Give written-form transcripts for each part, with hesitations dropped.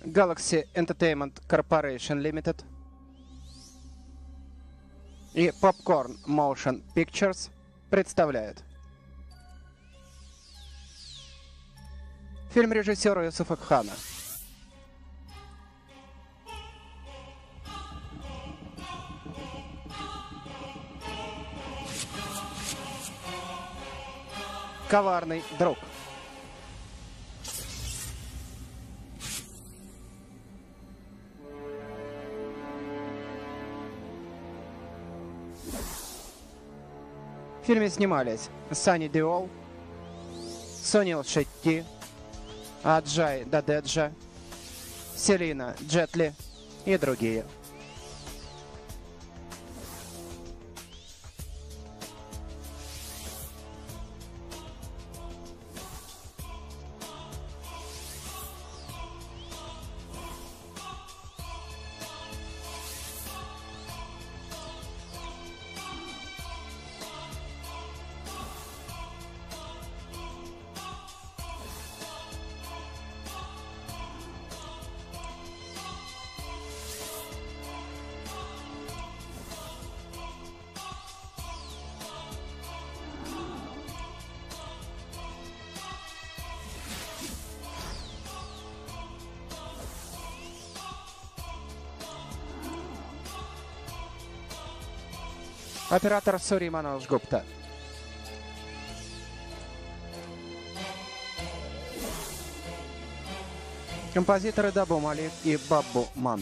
Galaxy Entertainment Corporation Limited и Popcorn Motion Pictures представляют фильм режиссера Юсуфа Кхана. Коварный друг. В фильме снимались Санни Деол, Сонил Шетти, Аджай Дадеджа, Селина Джетли и другие. Оператор Сури Манож Гупта. Композиторы Дабу Малик и Баббу Ман.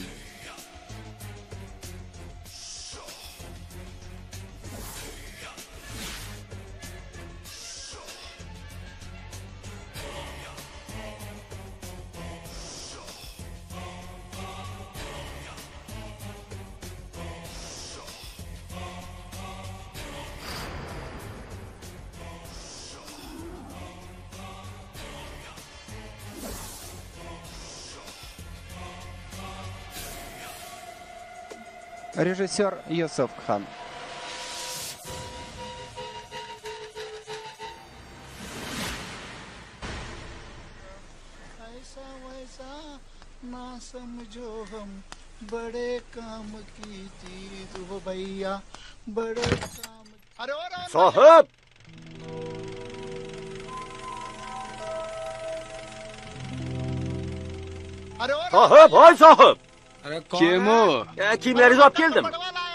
Режиссер Юсуф Кхан. Sahib! Sahib, hay sahib! Kim o? Kiyimlaringizni olib keldim.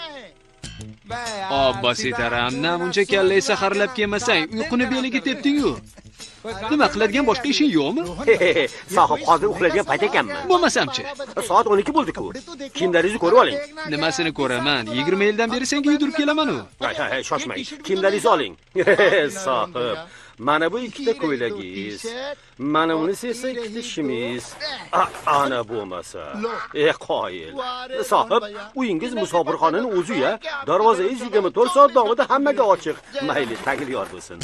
Obbo Sitaram, namuncha kallay saharlab kelmasang, uyquni beliga tepding-ku. Nima qiladigan boshqa ishing yo'qmi? Sahib, hozir uxlaydigan payt ekanmi? Bo'lmasamchi? Soat 12 bo'ldi-ku. Kiyimlaringizni ko'rib oling. Nimasini ko'raman? 20 yildan beri senga yugurib kelaman-ku. Shoshmang. Kiyimlaringizni oling. Sahib, mana bu ikkita ko'ylagingiz. Mana bunisi esa ikkita shimingiz. Ana bo'lmasa. Qoyil. Sahib, uyingiz musofirxonaning o'zi-ya. Darvozangiz 24 soat davomida hammaga ochiq. Mayli, tagli yor bo'lsin.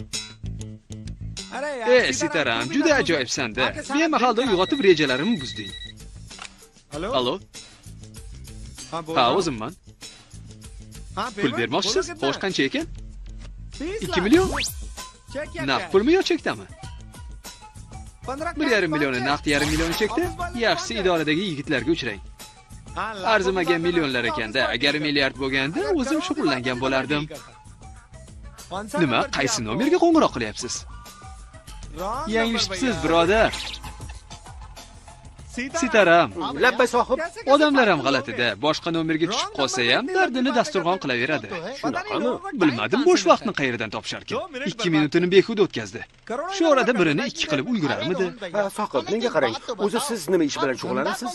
Sitaram, juda ajoyibsan-da. Bemahalda uyg'otib rejalarimni buzding. Allo? Ha, o'zimman. Pul bermoqchisiz? Xo'sh, qancha ekan? 2 million? Naqd pulmi yo chekdami? 1,5 millioni naqd, 1,5 million chekda, yaxshisi idoradagi yigitlarga uchrang. Arzimagan millionlar ekanda, agar milliard bo'lganda o'zim shug'ullangan bo'lardim. Nima, qaysi nomerga qo'ng'iroq qilyapsiz? Yanglishibsiz, birodar. Sitaram. Labbay sohib. Odamlar ham g'alatida. Boshqa nomerga tushib qolsa ham dardini dasturxon qilaveradi. Shunaqami? Bilmadim, bo'sh vaqtni qayerdan topisharkan. 2 minutini behuda o'tkazdi. Shu orada birini 2 qilib ulgurarmidi? Sohib, menga qarang. O'zi siz nima ish bilan shug'ullanasiz?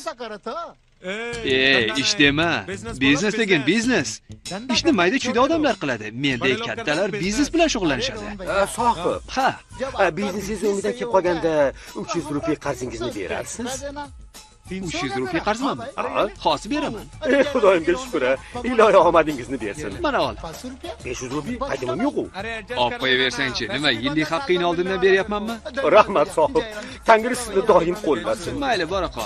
Ish dema. Biznes degan biznes. Ishni mayda-chuyda odamlar qiladi. Mendek kattalar biznes bilan shug'ullanishadi. Sohib. Ha. Biznesingiz umidan kelib qolganda 300 rupiya qarzingizni berarsiz. 300 rupiya qarzmanmi? Hozir beraman. Xudoyimga shukr. Ilohi omadingizni bersin. Mana ol. 500 rupiya qaydimim yo'q-ku. Olib qo'yaversang-chi. Nima, yillik haqqingni oldindan beryapmanmi? Rahmat sohib. Tangri sizni doim qo'llasin. Mayli, bora qol.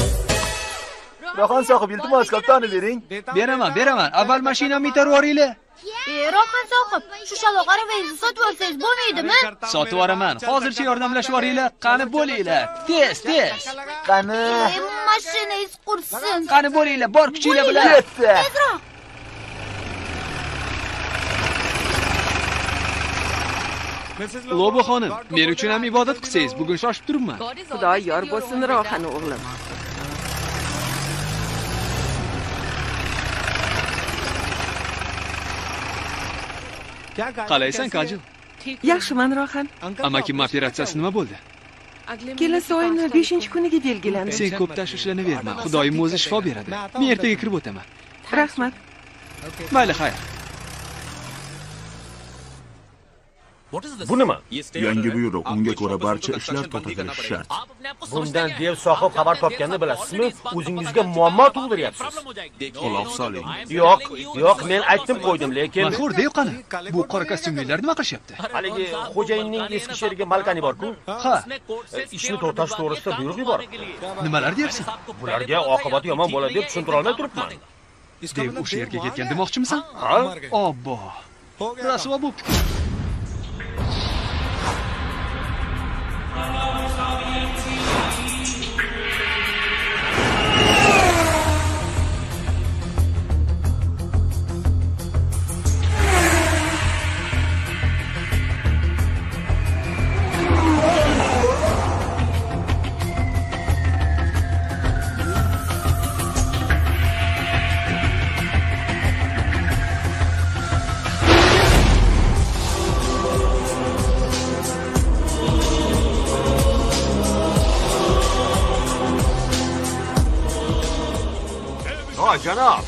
Rahon sohib, iltimos kaptonni bering. Beraman. Avval mashinamni itarib yuboringlar. Rohan soqib, shu shaloq arabangizni sotib olsangiz bo'lmaydimi? Sotib yuboraman. Hozircha yordamlashib yuboringlar. Qani bo'linglar. Tez. Qani. Mashinangiz qursin. Qani bo'linglar, bor kuchinglar bilan. Tezroq. Lobo xonim, men uchun ham ibodat qilsangiz, bugun shoshib turibman. Xudo yor bo'lsin Rohan o'g'lim. Qalaysan, Kajil? Yaxshiman Rohan. Amakim operatsiyasi nima bo'ldi? Kelasi oyning 5-kuniga belgilandi. Sen ko'p tashvishlanaverma. Xudoyim o'zi shifo beradi. Men ertaga kirib o'taman. Rahmat. Mayli, xayr. Bu nima? Yangi buyruq. Unga ko'ra barcha ishlar to'xtatilishi shart. Bundan dev sohib xabar topganini bilasizmi? O'zingizga muammo tug'diryapsiz. Quloq soling. Yo'q, men aytib qo'ydim, lekin Mahur, dev qani? Bu qora kostyumlilar nima qilishyapti? haligi xo'jayinning eski sherigi Malkani bor-ku. Ha, Ishni to'xtash to'g'risida buyruq yubordi. nimalar deyapsan? Bularga oqibati yomon bo'ladi deb tushuntira olmay turibman. Dev o'sha yerga ketgan demoqchimisan? Ha? Obbo. Rasvo bo'pti. Janob.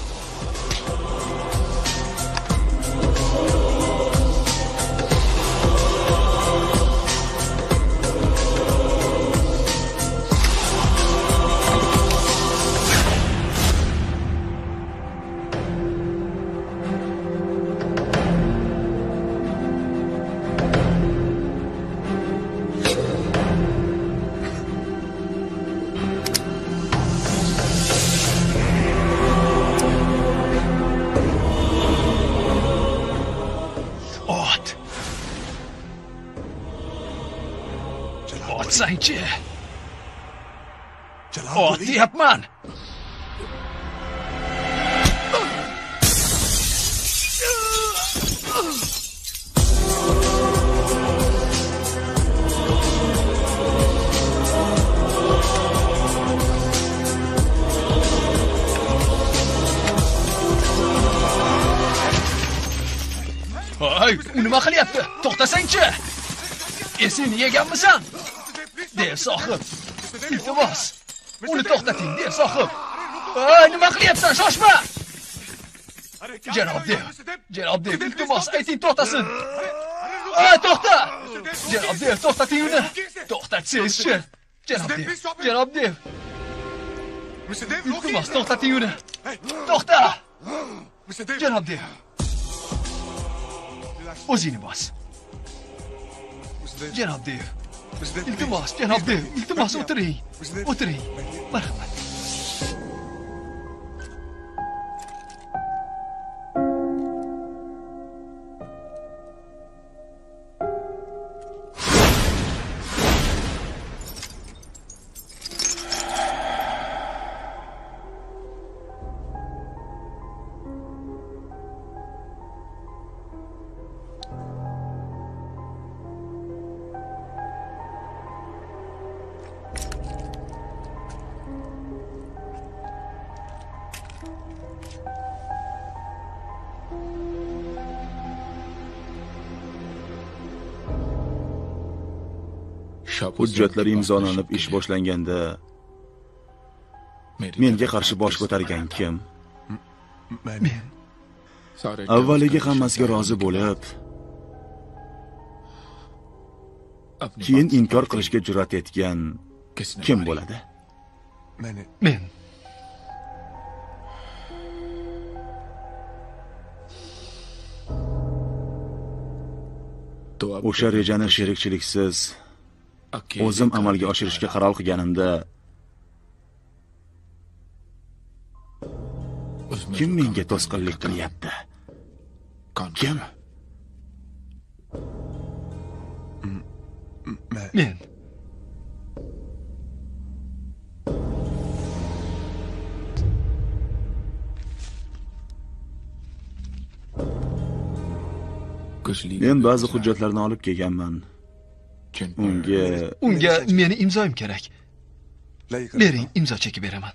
Otsang-chi. Ot deyapman. Voy, nima qilyapti? To'xtasang-chi. Esingni yeganmisan? Dev sohib. Iltimos. Uni to'xtating, dev sohib. Voy, nima qilyapsan? Shoshma. Janob dev, iltimos, ayting to'xtasin. To'xta. Janob dev, to'xtating uni. To'xtatsangiz-chi. Janob dev. Iltimos, to'xtating uni. To'xta. Janob dev. O'zingni bos. Janob dev. Iltimos, janob dev. Iltimos, o'tiring. Marhamat. Hujjatlar imzolanib ish boshlanganda menga qarshi bosh ko'targan kim? Men. Avvaliga hammasiga rozi bo'lib, keyin inkor qilishga jur'at etgan kim bo'ladi? Men. O'sha rejani sherikchiliksiz o'zim amalga oshirishga qaror qilganimda kim menga to'sqinlik qilyapti? Kim? Men. Men ba'zi hujjatlarni olib kelganman. Unga meni imzoim kerak. Bering, imzo chekib beraman.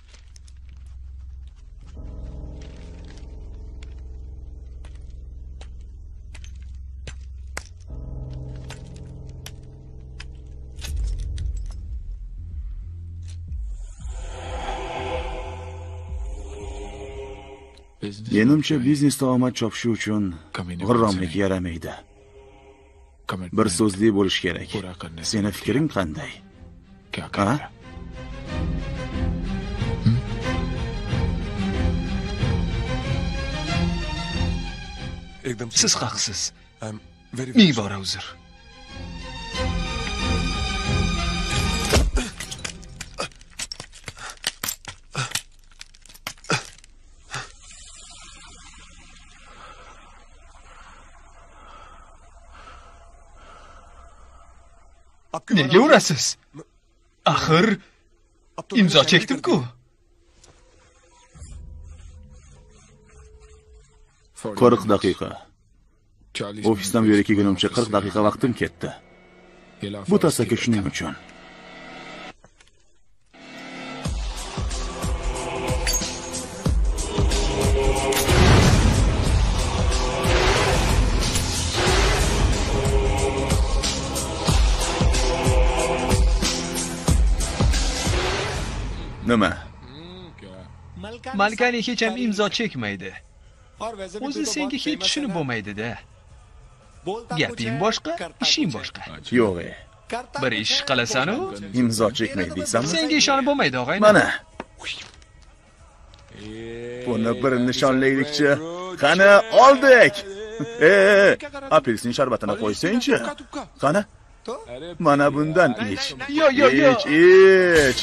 Menimcha biznesda omad chopish uchun g'irromlik yaramaydi. Bir so'zli bo'lish kerak. Seni fikring qanday? Ha? Siz haqsiz. Ming bora uzr. Nega urasiz? Axir imzo chekdim-ku. 40 daqiqa. Ofisdan bu yerga kelgunimcha 40 daqiqa vaqtim ketdi. Bu tarsaki shuning uchun. Nima? Malkani hech ham imzo chekmaydi. O'zi senga hech tushunib bo'lmaydi-da. Gaping boshqa, ishing boshqa. Yo'q. Bir ish qilasan-u, Imzo chekmaydi deysanmi? senga ishonib bo'lmaydi, og'ayni. Mana. Buni bir nishonlaylikchi. Qani oldik. Apelsin sharbatini qo'ysang-chi. Qani? Mana bundan ich. Yo. Ich.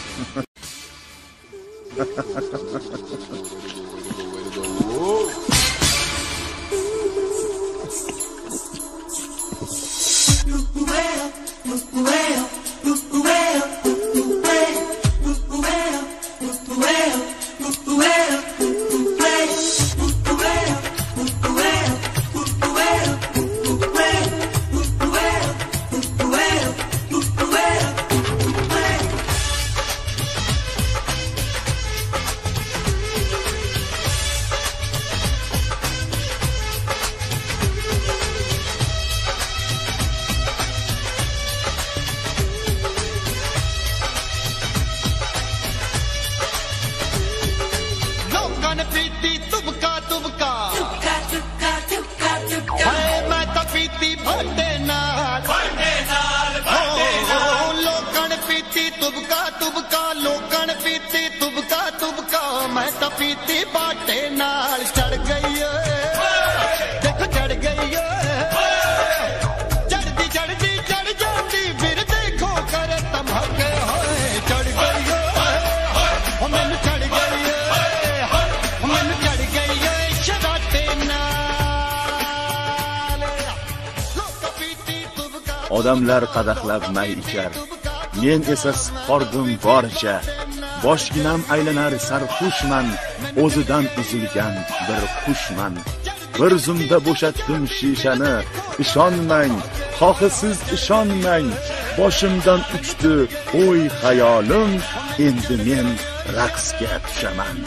Odamlar qadaqlab may ichar. Men esa siqordim boricha. Boshginam aylanar sarxushman, o'zidan uzilgan bir qushman. Bir zumda bo'shatdim shishani, ishonmang, xohi siz ishonmang. Boshimdan uchdi o'y xayolim, endi men raqsga tushaman.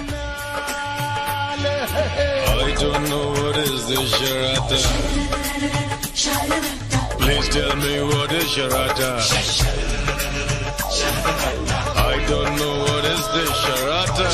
I don't know what is this sharata. Please tell me what is sharata. I don't know what is this sharata.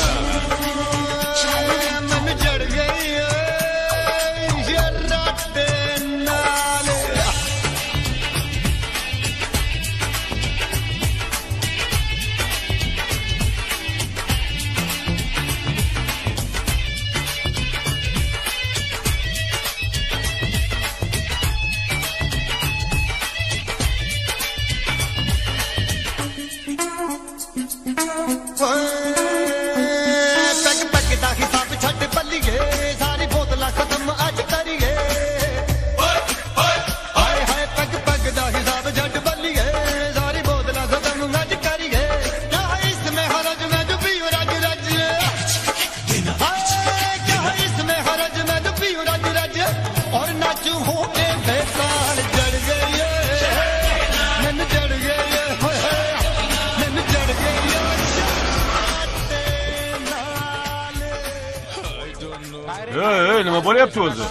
nima bo'lyapti o'zi?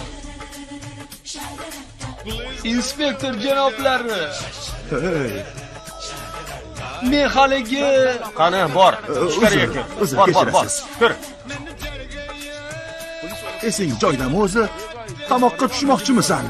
Inspektor janoblari. Men haligi Qani, bor. Ichkariga kir. Bor. Kir. Esing joydami o'zi? Qamoqqa tushmoqchimisan?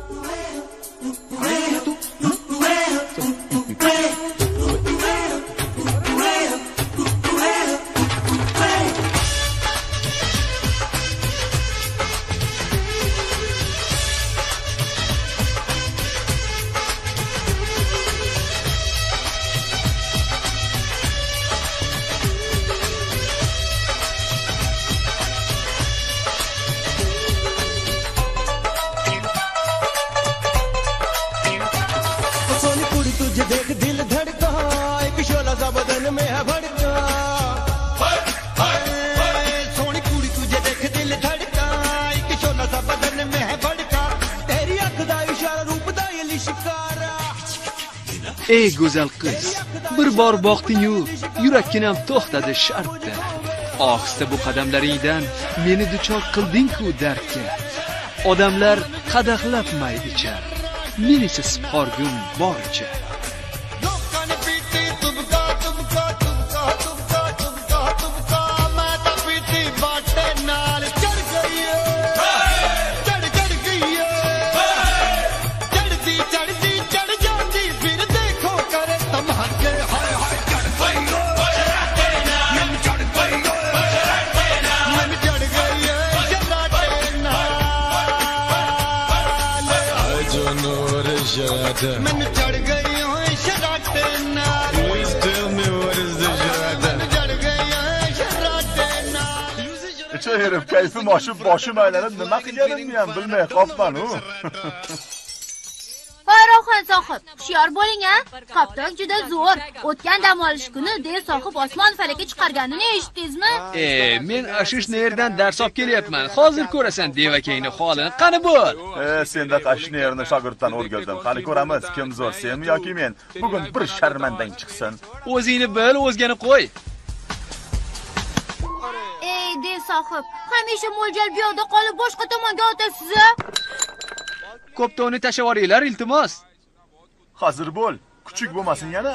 Ey go'zal qiz, bir bor boqding-yu, yurakkinam to'xtadi shartda. Ohista bu qadamlaringdan meni duchor qilding-ku dardga. Odamlar qadahlabmay ichar, men esa sporgum boricha. मैंने चढ़ गई हूँ शराटे ना Please tell me what is the शराटे मैंने चढ़ गई हूँ शराटे ना Icha herif kayfim oshib boshim aylanib nima qilganimni ham bilmay qolibman-ku. Bayroqxon sohib, hushyor bo'ling-a. Qoptok juda zo'r. O'tgan dam olish kuni dev sohib osmon falakka chiqarganini eshitdingizmi? Men ashishni yerdan dars olib kelyapman. Hozir ko'rasan devakangni holini. Qani bo'l. Senda qashni yerni shogirddan o'rgandim. Qani ko'ramiz, kim zo'r, sen yoki men. Bugun bir sharmandang chiqsin. O'zingni bil, o'zgani qo'y. Ey dev sohib, hamisha mo'ljal bu yoqda qolib boshqa tomonga otasiz-a? Koptonni tashlab yuboringlar, iltimos. Hozir bo'l, kuchuk bo'lmasin yana.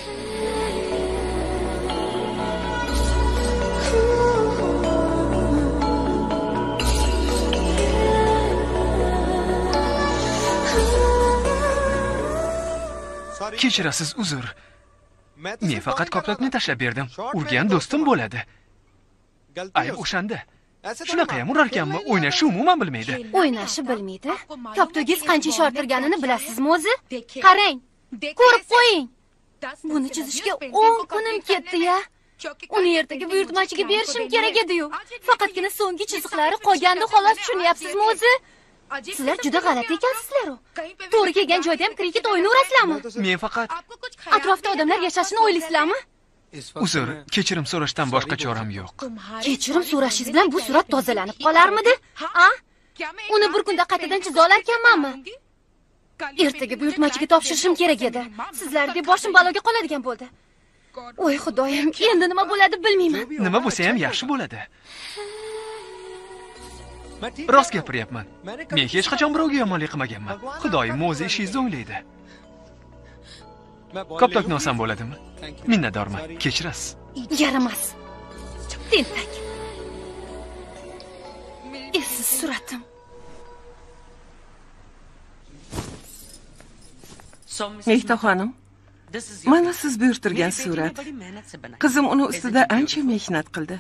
Kechirasiz, uzr. Men faqat koptokni tashlab berdim. Urgan do'stim bo'ladi. Ayb o'shanda. Shunaqa ham urarkanmi? O'ynashni umuman bilmaydi. O'ynashni bilmaydi. Koptogingiz qancha shortirganini bilasizmi o'zi? Qarang, ko'rib qo'ying. Buni chizishga 10 kunim ketdi-ya. Uni ertaga buyurtmachiga berishim kerak edi-yu. Faqatgina so'nggi chiziqlari qolgandi, xolos, tushunyapsizmi o'zi? Sizlar juda g'alati ekansizlar-ku. To'g'ri kelgan joyda ham kriket o'yini urasizlarmi? Men faqat atrofda odamlar yashashini o'ylaysizlarmi? Uzr, kechirim so'rashdan boshqa choram yo'q. Kechirim so'rashingiz bilan bu surat tozalanib qolarmidi? A? Uni bir kunda qaytadan chiza olarkanmanmi? Ertaga buyurtmachiga topshirishim kerak edi. Sizlardek boshim baloga qoladigan bo'ldi. Voy xudoyim, endi nima bo'ladi bilmayman. Nima bo'lsa ham yaxshi bo'ladi. Rost gapiryapman. Men hech qachon birovga yomonlik qilmaganman. Xudoyim o'zi ishingizni o'nglaydi. Koptokni olsam bo'ladimi? Minnatdorman. Kechirasiz. Yaramas. Tentak. Esiz suratim. Mehta xonim, mana siz buyurtirgan surat. Qizim uni ustida ancha mehnat qildi.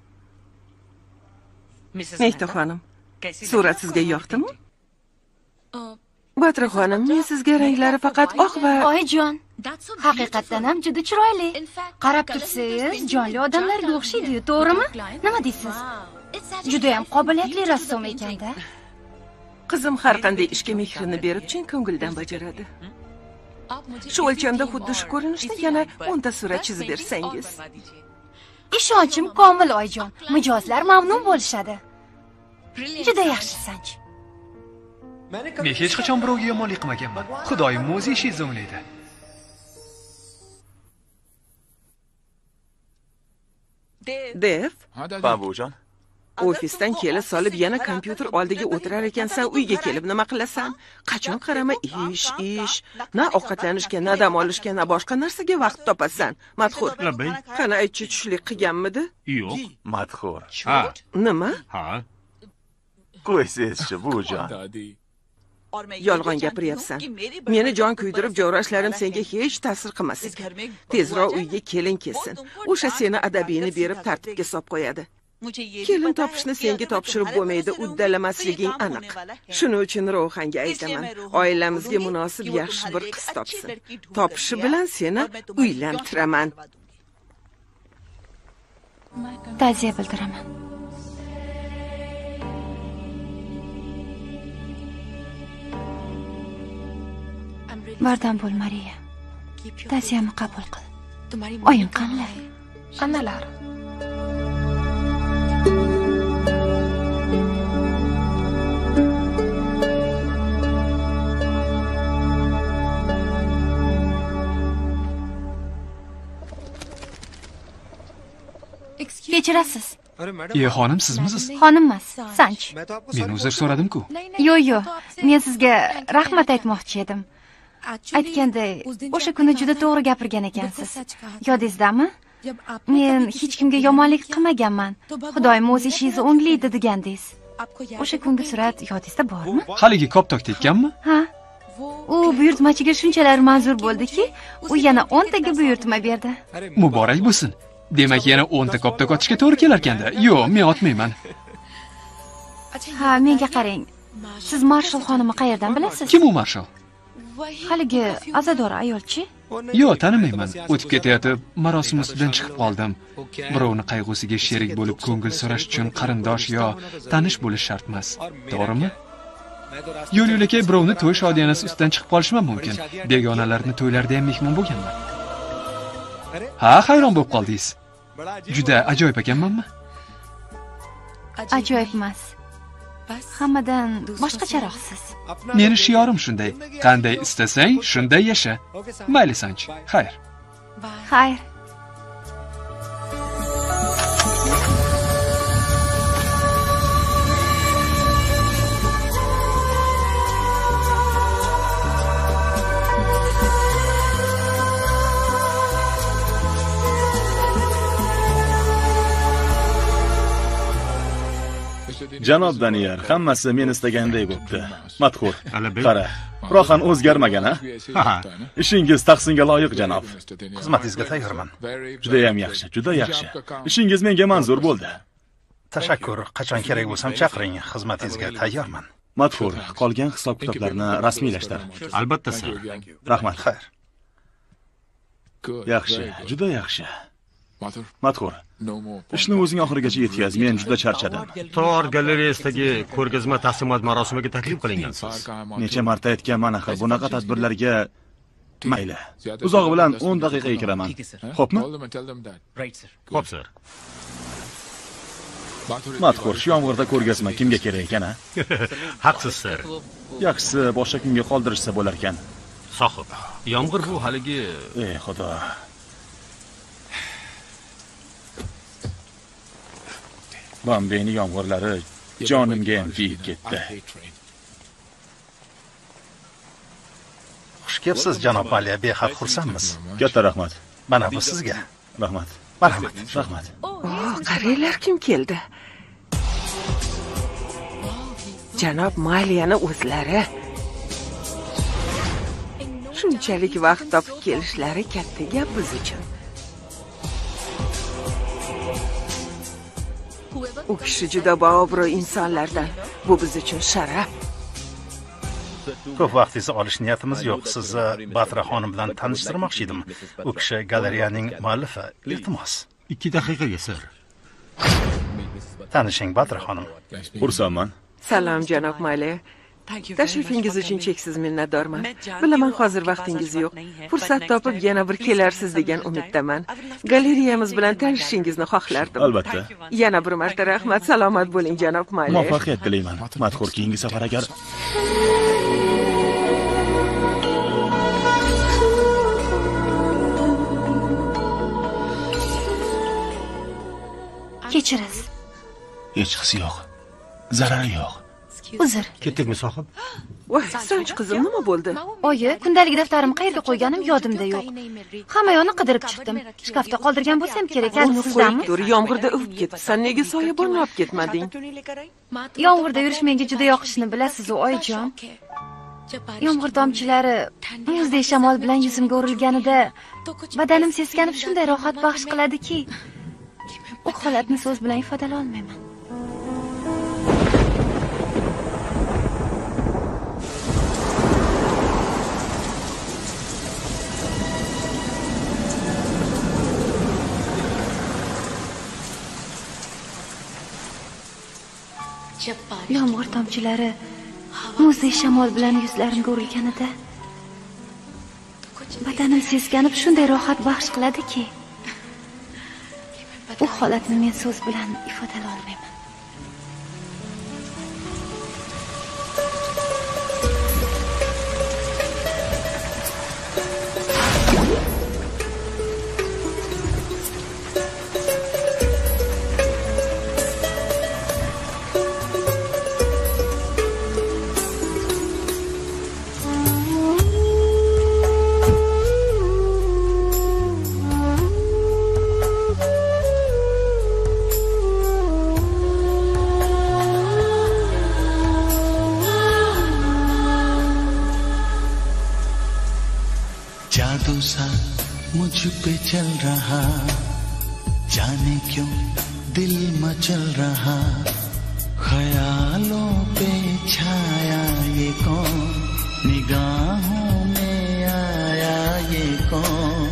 Mehta xonim, surat sizga yoqdimi? Batra xonim, men sizga ranglari faqat oq va... Oyijon, haqiqatdan ham juda chiroyli. Qarab tursangiz, jonli odamlarga o'xshaydi-yu, to'g'rimi? Nima deysiz? Juda ham qobiliyatli rassom ekanda. Qizim har qanday ishga mehrini berib, chin ko'ngildan bajaradi. Shu o'lchamda xuddi shu ko'rinishda yana 10 ta surat chizib bersangiz. Ishonchim komil, oyijon. Mijozlar mamnun bo'lishadi. Juda yaxshi-sanchi. Men hech qachon birovga yomonlik qilmaganman. Xudoyim o'zi ishingizni o'nglaydi. Dev? Babujon. Ofisdan kelib solib yana kompyuter oldiga o'tirar ekansan, uyga kelib nima qilasan? Qachon qarama ish. Na ovqatlanishga, na dam olishga, na boshqa narsaga vaqt topasan. Madhur. Qani aytchi, tushlik qilganmidi? Yo'q, Madhur. Ha. Nima? Ha. Qo'ysiz-chi, buvijon. Yolg'on gapiryapsan. Meni jon kuydirib jo'rashlarim senga hech ta'sir qilmasin. Tezroq uyga kelin kelsin. O'sha seni adabiyni berib tartibga solib qo'yadi. Kelin topishni senga topshirib bo'lmaydi, uddalamasliging aniq. Shuning uchun Ro'xanga aytaman, oilamizga munosib yaxshi bir qiz topsin. Topishi bilan seni uylantiraman. Ta'ziya bildiraman. Bardam bo'l, Mariya. Ta'ziyamni qabul qil. Oyim qanday? Analar. Kechirasiz. Xonim, sizmisiz? Xonimmas, Sanch. Men uzr so'radim-ku. Yo'q. Men sizga rahmat aytmoqchi edim. Aytganday, o'sha kuni juda to'g'ri gapirgan ekansiz. Yodingizdami? Men hech kimga yomonlik qilmaganman. Xudoyim o'z ishingizni o'nglaydi degandingiz. O'sha kungi surat yodingizda bormi? Haligi koptok tekkanmi? Ha. U buyurtmachiga shunchalar manzur bo'ldiki, u yana 10 taga buyurtma berdi. Muborak bo'lsin. Demak, yana 10 ta koptok otishga to'g'ri kelar ekanda. Yo'q, men otmayman. Ha, menga qarang. Siz Marshal xonimni qayerdan bilasiz? Kim u Marshal? Haligi azador ayolchi? Yo'q, tanimayman. O'tib ketayotib, marosim ustidan chiqib qoldim. Birovni qayg'usiga sherik bo'lib ko'ngil so'rash uchun qarindosh yo tanish bo'lish shart emas. To'g'rimi? Yo'l-yo'lakay birovni to'y shodiyanasi ustidan chiqib qolishim mumkin. Begonalarni to'ylarida ham mehmon bo'lganman. Ha, hayron bo'lib qoldingiz. Juda ajoyib ekanmanmi? Ajoyib emas. Hammadan boshqacharoqsiz. Meni shiorim shunday. Qanday istasang, shunday yasha. Mayli Sanch. Xayr. Xayr. Janob Daniyar, hammasi men istaganday bo'libdi. Madhur, qara. Rohan o'zgarmagan-a? Ha. Ishingiz tahsinga loyiq, janob. Xizmatingizga tayyorman. Juda ham yaxshi, juda yaxshi. Ishingiz menga manzur bo'ldi. Tashakkur. Qachon kerak bo'lsam chaqiring. Xizmatingizga tayyorman. Madhur, qolgan hisob-kitoblarni rasmiylashtir. Albatta, sir. Rahmat. Xayr. Yaxshi, juda yaxshi. Madhur, ishni o'zing oxirigacha yetkaz. Men juda charchadim. Tor galereyasidagi ko'rgazma taqsimot marosimiga taklif qilingansiz. Necha marta aytganman axir, bunaqa tadbirlarga mayli. Uzog'i bilan 10 daqiqaga kiraman. Xo'pmi? Xo'p, sir. Madhur, shu yomg'irda ko'rgazma kimga kerak ekan-a? Haqsiz, sir. Yaxshisi boshqa kunga qoldirishsa bo'lar ekan. Sohib, yomg'ir bu haligi... Ey xudo. Bombeyning yomg'irlari jonimga ham tegib ketdi. Xush kelibsiz, janob Aliya, behaq xursandmiz. Katta rahmat. Mana bu sizga. Rahmat. Marhamat. Rahmat. Qaranglar kim keldi. Janob Maliyani o'zlari. Shunchalik vaqt topib kelishlari katta gap biz uchun. U kishi juda baobro insonlardan. Bu biz uchun sharaf. Ko'p vaqtingizni olish niyatimiz yo'q. Sizni Batra xonim bilan tanishtirmoqchi edim. U kishi galereyaning muallifi. Iltimos. 2 daqiqaga, sir. Tanishing, Batra xonim. Xursandman. Salom, janob Maliya. Tashrifingiz uchun cheksiz minnatdorman. Bilaman hozir vaqtingiz yo'q. Fursat topib yana bir kelarsiz degan umiddaman. Galereyamiz bilan tanishishingizni xohlardim. Albatta. Yana bir marta rahmat, salomat bo'ling janob Maliya. Muvaffaqiyat tilayman. Madhur, keyingi safar agar Kechirasiz. Hech his yo'q. Zarari yo'q. Uzr. Ketdikmi sohib? Voy, Sanch qizim, nima bo'ldi? Oyi, kundalik daftarimni qayerga qo'yganim yodimda yo'q. Hamma yoqni qidirib chiqdim. Shkafda qoldirgan bo'lsam kerak, Uni sizdami? qo'yib tur, yomg'irda uvib ketdi. Sen nega soyabonni olib ketmading? Yomg'irda yurish menga juda yoqishini bilasiz-ku, oyijon. Yomg'ir tomchilari muzdek shamol bilan yuzimga urilganida badanim seskanib shunday rohat baxsh qiladiki, u holatni so'z bilan ifodalay olmayman. Yomg'ir tomchilari muzdek shamol bilan yuzlarimga urilganida badanim seskanib shunday rohat baxsh qiladiki, u holatni men so'z bilan ifodalay olmayman. जादू सा मुझ पे चल रहा, जाने क्यों दिल मचल रहा, ख्यालों पे छाया ये कौन, निगाहों में आया ये कौन।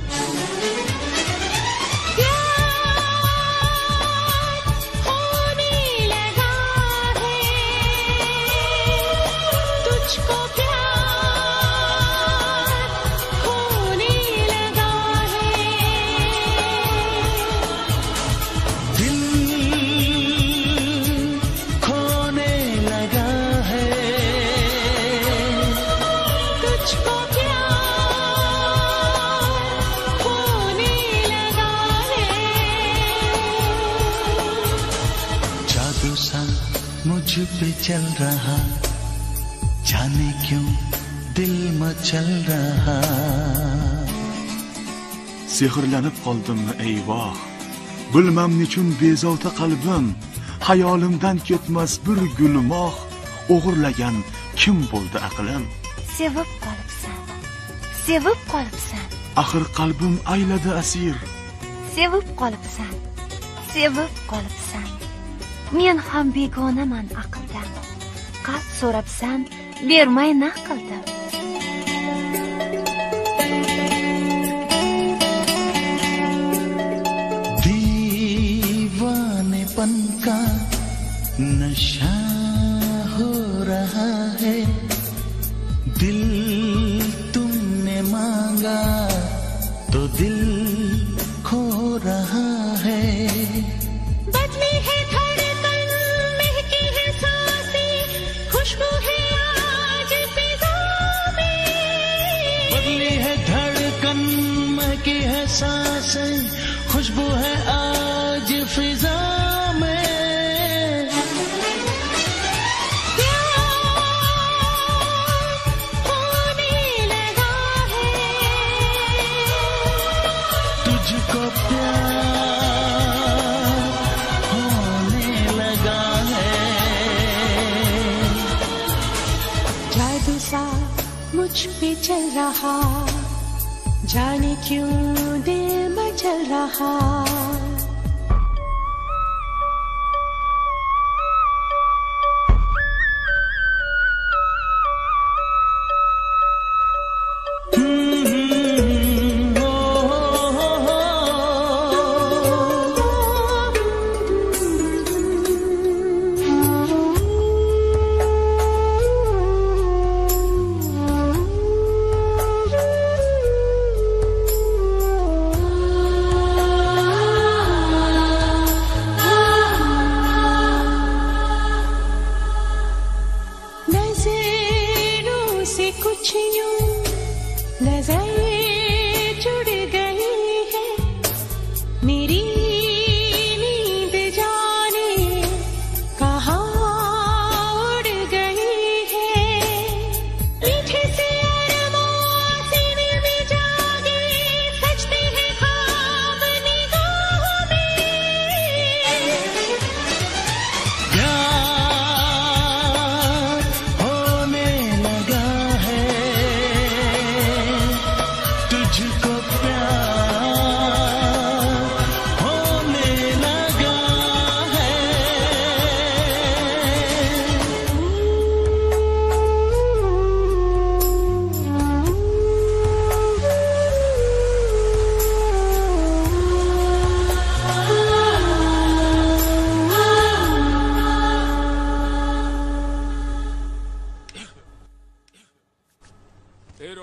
मुझ पे चल रहा, जाने क्यों दिल मचल रहा। Sehrlanib qoldimmi eyvoh, bilmam nechun bezovta qalbim, hayolimdan ketmas bir gulmoh, o'g'irlagan kim bo'ldi aqlim? Sevib qolibsan, sevib qolibsan. Axir qalbim ayladi asir. Sevib qolibsan, sevib qolibsan. Men ham begonaman aqldan. Qalb so'rabsan, bermay na qildim. दीवानेपन का नशा हो रहा है, दिल तुमने मांगा तो दिल खो रहा है। बदली है धड़कन, महकी है सांसें, खुशबू है आज फिजा में। बदली है धड़कन, महकी है सांसें, खुशबू है आज फिजा में। तुझको प्यार होने लगा है। जादू सा मुझ पे चल रहा, जाने क्यों दिल मचल रहा।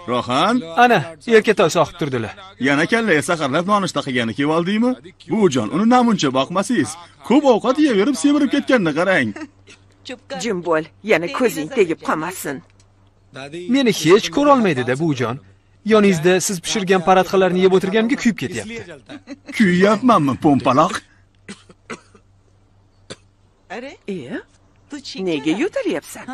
Rohan, Ana, erkatoy soqib turdilar. yana kallaga saharlab nonushta qilgani kelib oldingmi? Buvijon, uni namuncha boqmasangiz, ko'p ovqat yeyaverib semirib ketganini qarang. Jim bo'l, yana ko'zing tegib qolmasin. Meni hech ko'ra olmaydi-da buvijon. Yoningizda siz pishirgan paratxalarni yeb o'tirganimga kuyib ketyapti. Kuyyapmanmi, pompaloq? Nega yo'talyapsan?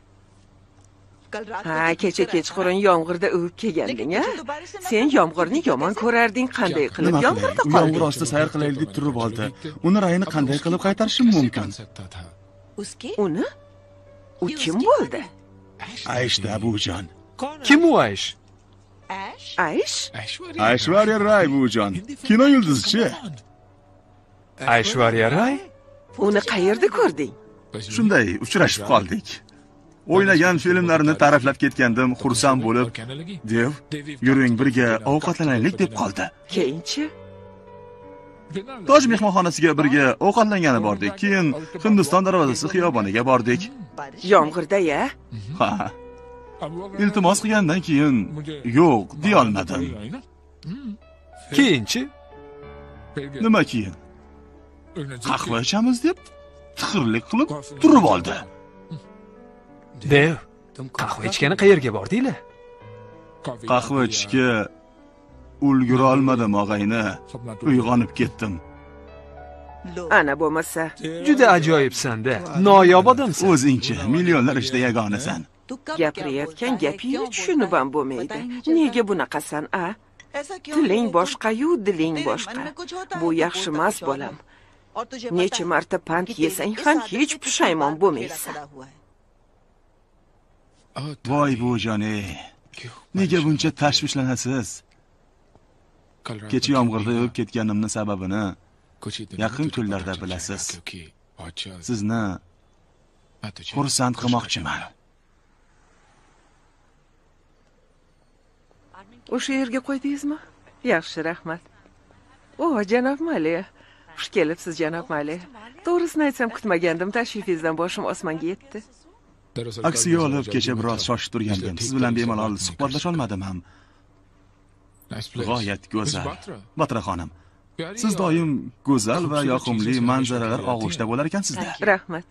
Ha, kecha kechqurun yomg'irda uvib kelganding-a? Sen yomg'irni yomon ko'rarding, qanday qilib yomg'irda qolding? Yomg'ir ostida sayr qilaylik deb turib oldi. Uni rayini qanday qilib qaytarishim mumkin? Uni? U kim bo'ldi? Ayshda buvijon. Kim u Aysh? Aysh? Aishwarya Ray buvijon. Kino yulduzi-chi? Aishwarya Ray? Uni qayerda ko'rding? Shunday uchrashib qoldik. O'ynagan filmlarini ta'riflab ketgandim, xursand bo'lib, "Dev, yuring birga ovqatlanaylik" deb qoldi. Keyinchi? Toj mehmonxonasiga birga ovqatlangani bordik. Keyin Hindiston darvozasi xiyoboniga bordik. Yomg'irda-ya? Ha. Iltimos qilgandan keyin yo'q deya olmadim. Keyinchi? Nima keyin? Qahva ichamiz deb tixirlik qilib turib oldi. Dev, qahva ichgani qayerga bordinglar? Qahva ichishga ulgura olmadim, og'ayni. Uyg'onib ketdim. Ana bo'lmasa, Juda ajoyibsan-da. Noyob odamsan. O'zingchi millionlar ichida yagonasan. gapirayotgan gapingni tushunib ham bo'lmaydi. Nega bunaqasan, a? Tiling boshqa-yu, diling boshqa. Bu yaxshi emas, bolam. Necha marta pand yesang ham hech pushaymon bo'lmaysan. Voy buvijon-ey. Nega buncha tashvishlanasiz? Kecha yomg'irda yuvib ketganimning sababini yaqin kunlarda bilasiz. Sizni xursand qilmoqchiman. O'sha yerga qo'ydingizmi? Yaxshi, rahmat. O, janob Mali. Xush kelibsiz, janob Mali. To'g'risini aytsam, kutmagandim, tashrifingizdan boshim osmonga yetdi. Aksiga olib kecha biroz shoshib turgandim. Siz bilan bemalol suhbatlasha olmadim ham. G'oyat go'zal. Batra xonim, siz doim go'zal va yoqimli manzaralar og'ushida bo'lar ekansizda. Rahmat.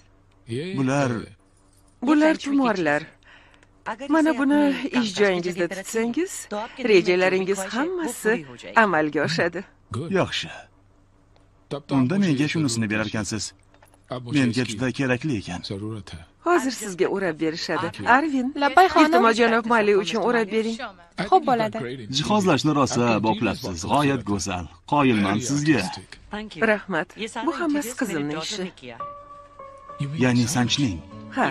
Bular chumorlar. Mana buni ish joyingizda tutsangiz, rejalaringiz hammasi amalga oshadi. Yaxshi. Unda menga shunisini berar ekansiz. Menga juda kerakli ekan. Hozir sizga o'rab berishadi. Arvin, Labbay xonim. iltimos janob Mali uchun o'rab bering. Xo'p bo'ladi. Jihozlashni rosa boplabsiz. G'oyat go'zal. Qoyilman sizga. Rahmat. Bu hammasi qizimning ishi. Ya'ni Sanchning. Ha,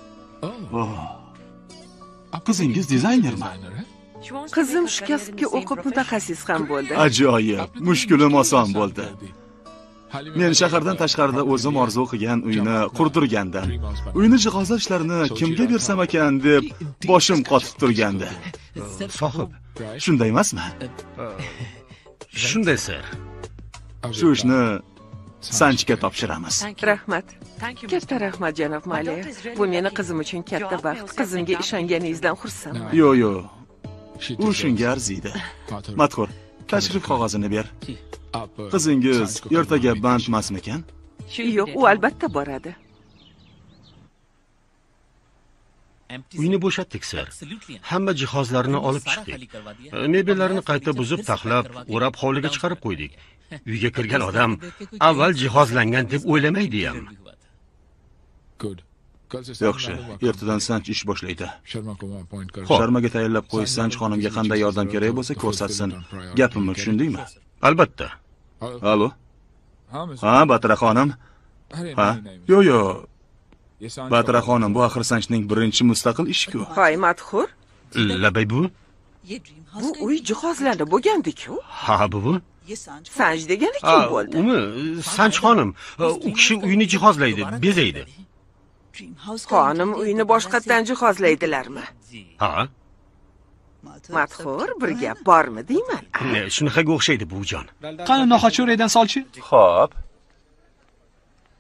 Qizingiz dizaynermi? qizim shu kasbga o'qib mutaxassis ham bo'ldi. Ajoyib. Mushkulim oson bo'ldi. Men shahardan tashqarida o'zim orzu qilgan uyni qurdirgandim. Uyni jihozlash ishlarini kimga bersam ekan deb boshim qotib turgandi. Sohib, Shunday emasmi? shunday sir. Shu ishni Sanchga topshiramiz. Rahmat. Katta rahmat janob Mali. Bu meni qizim uchun katta baxt. Qizimga ishonganingizdan xursandman. Yo. U shunga arziydi. Madhur, tashrif qog'ozini ber. Qizingiz ertaga band emasmikan? Yo'q, u albatta boradi. Uyni bo'shatdik sir. Hamma jihozlarni olib chiqdik. Mebellarni qayta buzib, taxlab, o'rab hovliga chiqarib qo'ydik. Uyga kirgan odam avval jihozlangan deb o'ylamaydi ham. Yaxshi, ertadan Sanch ish boshlaydi. Sharmaga tayyorlab qo'y, Sanch xonimga qanday yordam kerak bo'lsa ko'rsatsin. Gapimni tushundingmi? Albatta. Alo. Ha, Batra xonim. Ha? Yo. Batra xonim, bu axir Sanchning birinchi mustaqil ishi-ku. Hoy, Madhur. Labay bu? Bu uy jihozlanib bo'lgandi-ku. Ha, bu. Sanj degani kim bo'ldi? Umi, Sanch xonim. U kishi uyni jihozlaydi, bezaydi. Xonim uyni boshqatdan jihozlaydilarmi? Ha? Madhur, bir gap bormi deyman? Shunaqaga o'xshaydi buvijon. Qani noxocho'raydan solchi? Xo'p.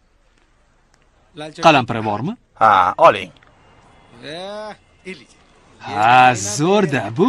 Qalampiri bormi? Ha, oling. Ha, zo'rda bu.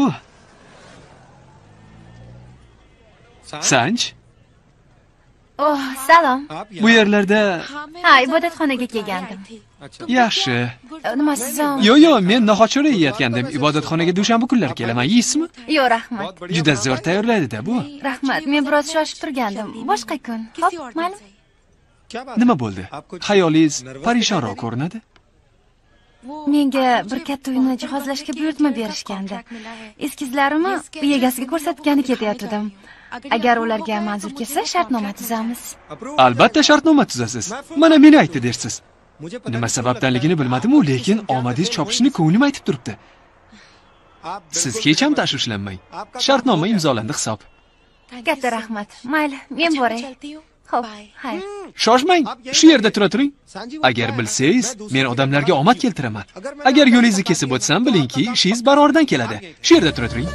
Sanch, Oh, salom. bu yerlarda Ha, ibodatxonaga kelgandim. yaxshi. Nima siz ham? Yo'q, men noxochora yeyotgandim. Ibodatxonaga dushanba kunlari kelaman. Yeysizmi? Yo'q, rahmat. Juda zo'r tayyorlaydi-da bu. Rahmat, men biroz shoshib turgandim. Boshqa kun. Xo'p, mayli. Nima bo'ldi? Xayolingiz parishonroq ko'rinadi. Menga bir katta uyni jihozlashga buyurtma berishgandi. Eskizlarimni uy egasiga ko'rsatgani ketayotgandim. Agar ularga manzur kelsa, shartnoma tuzamiz. Albatta shartnoma tuzasiz. Mana meni aytdi dersiz. Nima sababdanligini bilmadim-u, lekin omadingiz chopishini ko'nglim aytib turibdi. Siz hech ham tashvishlanmang. Shartnoma imzolandi hisob. Katta rahmat. Mayli, men boray. Xo'p, xayr. Shoshmang, shu yerda tura turing. Agar bilsangiz, men odamlarga omad keltiraman. Agar yo'lingizni kesib o'tsam, bilingki, ishingiz baroridan keladi. Shu yerda tura turing.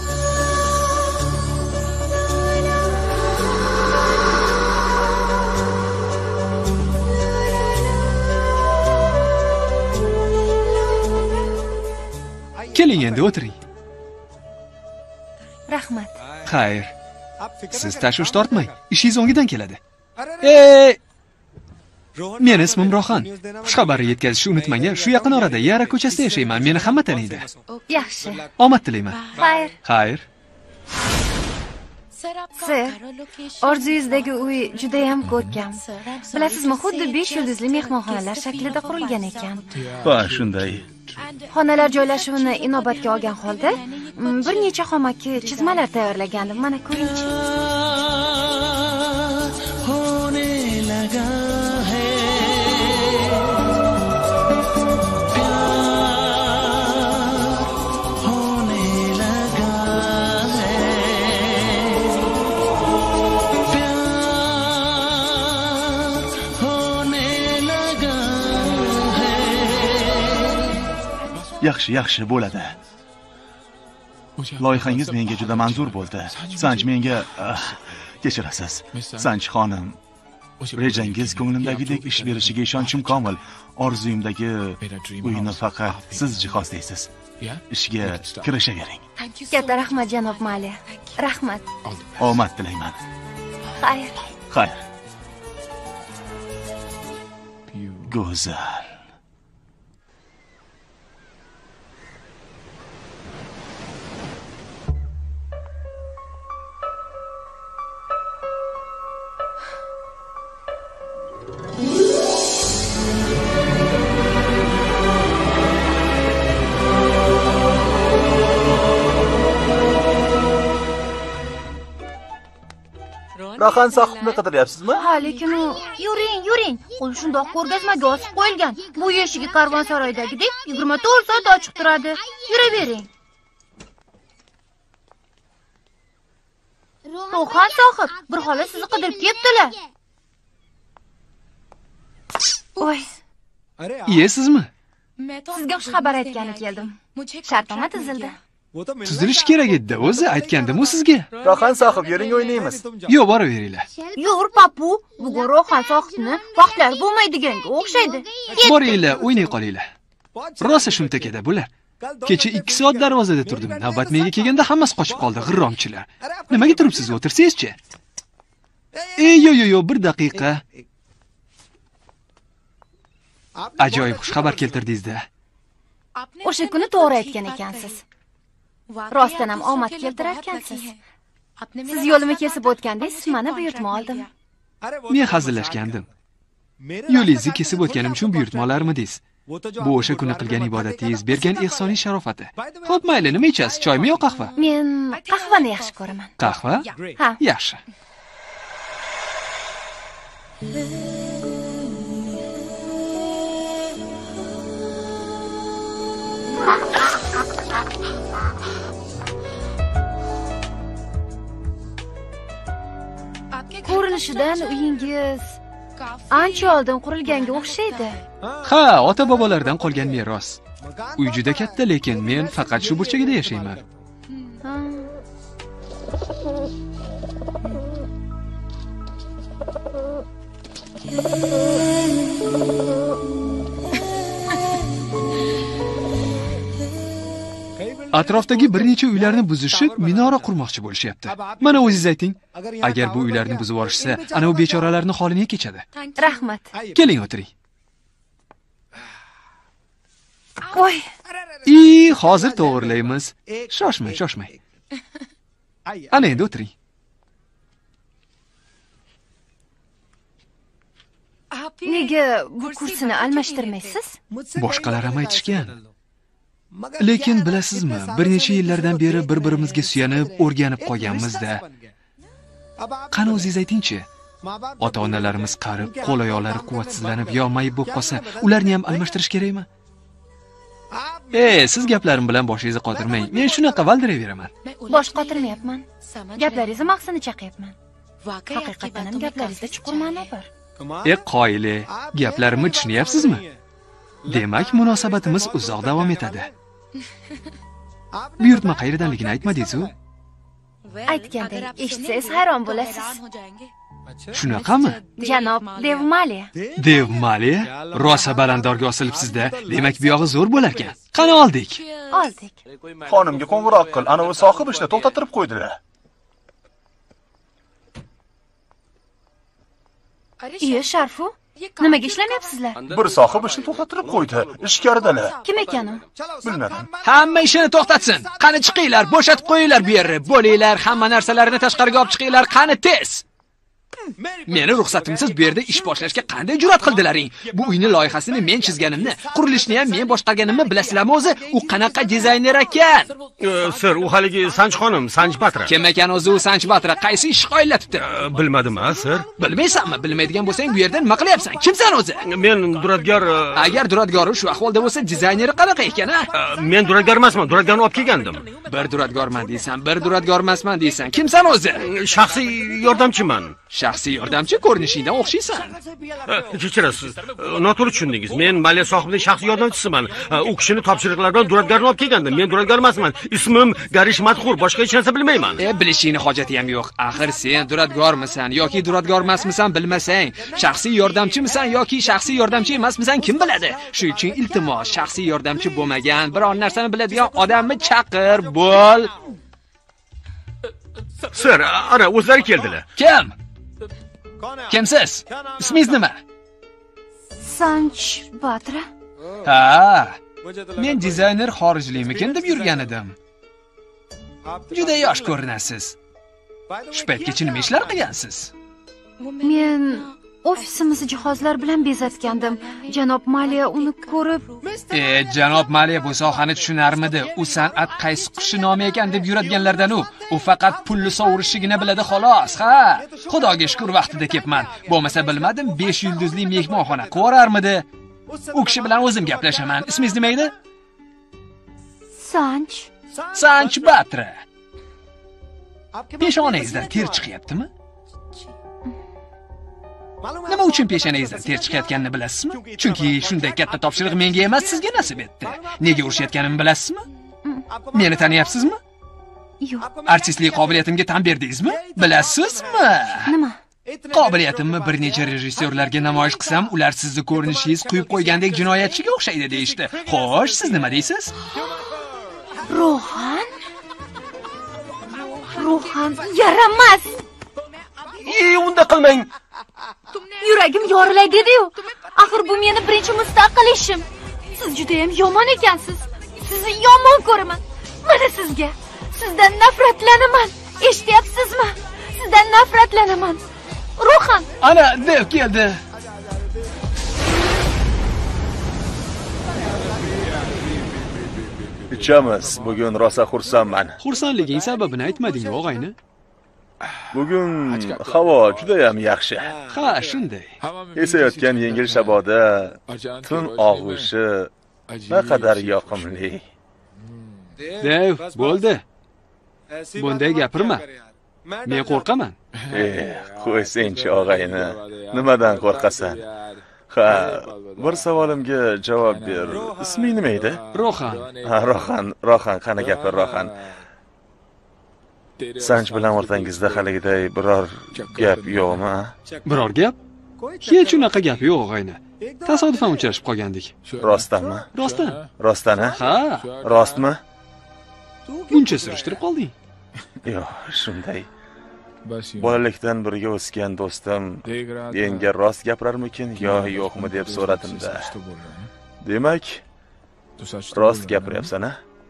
Keling endi o'tiring. Rahmat. Xayr. Siz tashvish tortmang, ishingiz o'ngidan keladi. Ey! Men ismim Rohan. Xushxabarni yetkazishni unutmang, shu yaqin orada Yara ko'chasida yashayman. Meni hamma taniydi. Yaxshi. Omad tilayman. Xayr. Xayr. Sir, orzuyingizdagi uy juda ham ko'rkam. Bilasizmi, xuddi 5 yulduzli mehmonxonalar shaklida qurilgan ekan. Ha, shunday. Xonalar joylashuvini inobatga olgan holda bir necha xomaki chizmalar tayyorlagandim. Mana ko'ringchi. होने लगा है प्यार होने लगा है प्यार होने लगा है Yaxshi bo'ladi. Loyihangiz menga juda manzur bo'ldi. Sanch menga kechirasiz. Sanch xonim, rejangiz ko'nglimdagidek ish berishiga ishonchim komil. Orzuyimdagi uyni faqat siz jihozlaysiz. Ishga kirishavering. Katta rahmat janob Mali. Rahmat. Omad tilayman. Xayr. Xayr. Go'zal. Rohan sohibni qidiryapsizmi? Ha, lekin u yuring. Qo'l shundoq ko'rgazmaga osib qo'yilgan. Bu eshigi karvonsaroydagidek 24 soat ochiq turadi. Yuravering. Rohan sohib, bir xola sizni qidirib kelibdilar. Voy, Yesizmi? sizga xush xabar aytgani keldim. Shartnoma tuzildi. Tuzilish kerak edi, o'zi aytgandim-u sizga. Rohan sohib, yuring o'ynaymiz. Yo'q, boraveringlar. Yur, papu, bugun Rohan sohibni vaqtlar bo'lmaydiganga o'xshaydi. Boringlar, o'ynay qolinglar. Rosa shuntakada bular. Kecha 2 soat darvozada turdim. Navbat menga kelganda hammasi qochib qoldi, g'irromchilar. Nimaga turibsiz? O'tirsangizchi. Yo'q, bir daqiqa. Ajoyib xushxabar keltirdingiz-da. O'sha kuni to'g'ri aytgan ekansiz. Rostdan ham omad keltirarkansiz. Siz yo'limni kesib o'tgandingiz, mana buyurtma oldim. Men hazillashgandim. Yo'lingizni kesib o'tganim uchun buyurtma olarmidingiz? Bu o'sha kuni qilgan ibodatingiz, bergan ehsoning sharofati. Xo'p, mayli, nima ichasiz? Choymi yo qahva? Men qahvani yaxshi ko'raman. Qahva? Ha. Yaxshi. Ko'rinishidan uyingiz ancha oldin qurilganga o'xshaydi. Ha, ota-bobolardan qolgan meros. Uy juda katta, lekin men faqat shu burchagida yashayman. Atrofdagi bir necha uylarni buzishib, minora qurmoqchi bo'lishyapti. Mana o'zingiz ayting. Agar bu uylarni buzib yuborishsa, ana u bechoralarning holi ne kechadi? Rahmat. Keling, o'tiring. Voy. Hozir to'g'rilaymiz. Shoshmang. Ana endi o'tiring. Nega bu kursini almashtirmaysiz? Boshqalar ham aytishgan. Lekin bilasizmi, bir necha yillardan beri bir-birimizga suyanib, o'rganib qolganmiz-da. Qani o'zingiz aytingchi. Ota-onalarimiz qarib, qo'l-oyoqlari quvvatsizlanib yo mayib bo'lib qolsa, ularni ham almashtirish kerakmi? Siz gaplarim bilan boshingizni qotirmang. Men shunaqa valdirayveraman. Bosh qotirmayapman. Gaplaringizni maqsini chaqayapman. Haqiqatan ham gaplaringizda chuqur ma'no bor. Qoyili, gaplarimni tushunyapsizmi? Demak, munosabatimiz uzoq davom etadi. Buyurtma qayerdanligini aytmadingiz-ku? Aytgandek, eshitsangiz hayron bo'lasiz. Shunaqami? Janob Devmaliya. Devmaliya? Rosa balandorga osilibsiz-da. Demak, bu yog'i zo'r bo'lar ekan. Qani oldik? Oldik. Xonimga qo'ng'iroq qil, ana u sohib ishni to'xtattirib qo'ydilar. Sharfu, nimaga ishlamayapsizlar? Bir sohib ishni to'xtattirib qo'ydi. Ishkaridalar. Kim ekan u? Bilmadim. Hamma ishini to'xtatsin. Qani chiqinglar, bo'shatib qo'yinglar bu yerni. Bo'linglar, hamma narsalarini tashqariga olib chiqinglar, qani tez. Meni ruxsatimsiz bu yerda ish boshlashga qanday jur'at qildilaring? Bu uyning loyihasini men chizganimni, qurilishni ham men boshqarganimni bilasizlarmi o'zi? U qanaqa dizayner ekan? Sir, u haligi Sanch xonim, Sanch Batra. Kim ekan o'zi u Sanch Batra? Qaysi ish qo'llatibdi? Bilmadim-a, sir? Bilmaysanmi? Bilmaydigan bo'lsang bu yerda nima qilyapsan? Kimsan o'zi? Men duradgor. Agar duradgori shu ahvolda bo'lsa, dizayneri qanaqa ekan-a? Men duradgor emasman, duradgorni olib kelgandim. Bir duradgorman deysan, bir duradgor emasman deysan. Kimsan o'zi? Shaxsiy yordamchiman. Shaxsiy yordamchi ko'rinishingdan o'xshaysan. Kechirasiz, noto'g'ri tushundingiz. Men maliya sohibining shaxsiy yordamchisiman. U kishini topshiriqlardan duradgorni olib kelgandim. Men duradgor emasman. Ismim Garish Madhur, boshqa hech narsa bilmayman. Bilishingni hojati ham yo'q. Axir sen duradgormisan yoki duradgor emasmisan bilmasang, shaxsiy yordamchimisan yoki shaxsiy yordamchi emasmisan kim biladi? Shuning uchun iltimos, shaxsiy yordamchi bo'lmagan, biror narsani biladigan odamni chaqir, bo'l. Sir, ana o'zlari keldilar. Kim? Kimsiz? Ismingiz nima? Sanch Batra. Men dizayner xorijlikmikin deb yurgan edim. Juda yosh ko'rinasiz. Shu paytgacha nima ishlar qilgansiz? Men ofisimizni jihozlar bilan bezatgandim. Janob Maliya uni ko'rib, janob Maliya bu sohani tushunarmidi? U san'at qaysi qushi nomi ekan deb yuradiganlardan u faqat pulni sovurishigina biladi xolos. Xudoga shukr vaqtida kelibman. Bo'lmasa bilmadim 5 yulduzli mehmonxona qo'rarmidi? U kishi bilan o'zim gaplashaman. Ismingiz nima edi? Sanch Batra. Peshonangizdan ter chiqyaptimi? Nima uchun peshonangizdan ter chiqayotganini bilasizmi? Chunki shunday katta topshiriq menga emas, sizga nasib etdi. Nega urishayotganimni bilasizmi? Meni taniyapsizmi? Yo'q. Artistlik qobiliyatimga tan berdingizmi? Bilasizmi? Nima? Qobiliyatimni bir necha rejissyorlarga namoyish qilsam, ular sizni ko'rinishingiz quyib qo'ygandek jinoyatchiga o'xshaydi deyishdi. Xo'sh, siz nima deysiz? Ro'han yaramas. Unda qilmang. Yuragim yorilay dedi-yu. Axir bu meni birinchi mustaqil ishim. Siz juda ham yomon ekansiz. Sizni yomon ko'raman. Mana sizga. Sizdan nafratlanaman. Eshityapsizmi? Sizdan nafratlanaman. Ro'han. Ana, Dev keldi. Ichamiz. Bugun rosa xursandman. Xursandliging sababini aytmading, og'ayni? Bugun havo juda ham yaxshi. Shunday. Esayotgan yengil shaboda tun og'ushi naqadar yoqimli. Dev, bo'ldi. Bunday gapirma. Men qo'rqaman. Qo'ysenchi og'ayni. Nimadan qo'rqasan? Bir savolimga javob ber. Isming nima edi? Ro'han. Ro'han, qani gapir Ro'han. Sanch bilan o'rtangizda haligiday biror gap yo'qmi? Biror gap? Hech unaqa gap yo'q, og'ayni. Tasodifan uchrashib qolgandik. Rostdanmi? Rostdan. Rostdan-a? Ha. Rostmi? Buncha surishtirib qolding. Yo'q, shunday. Bolalikdan birga o'sgan do'stim menga rost gapirarmikin yo yo'qmi deb so'radim-da. Demak, rost gapiryapsan-a?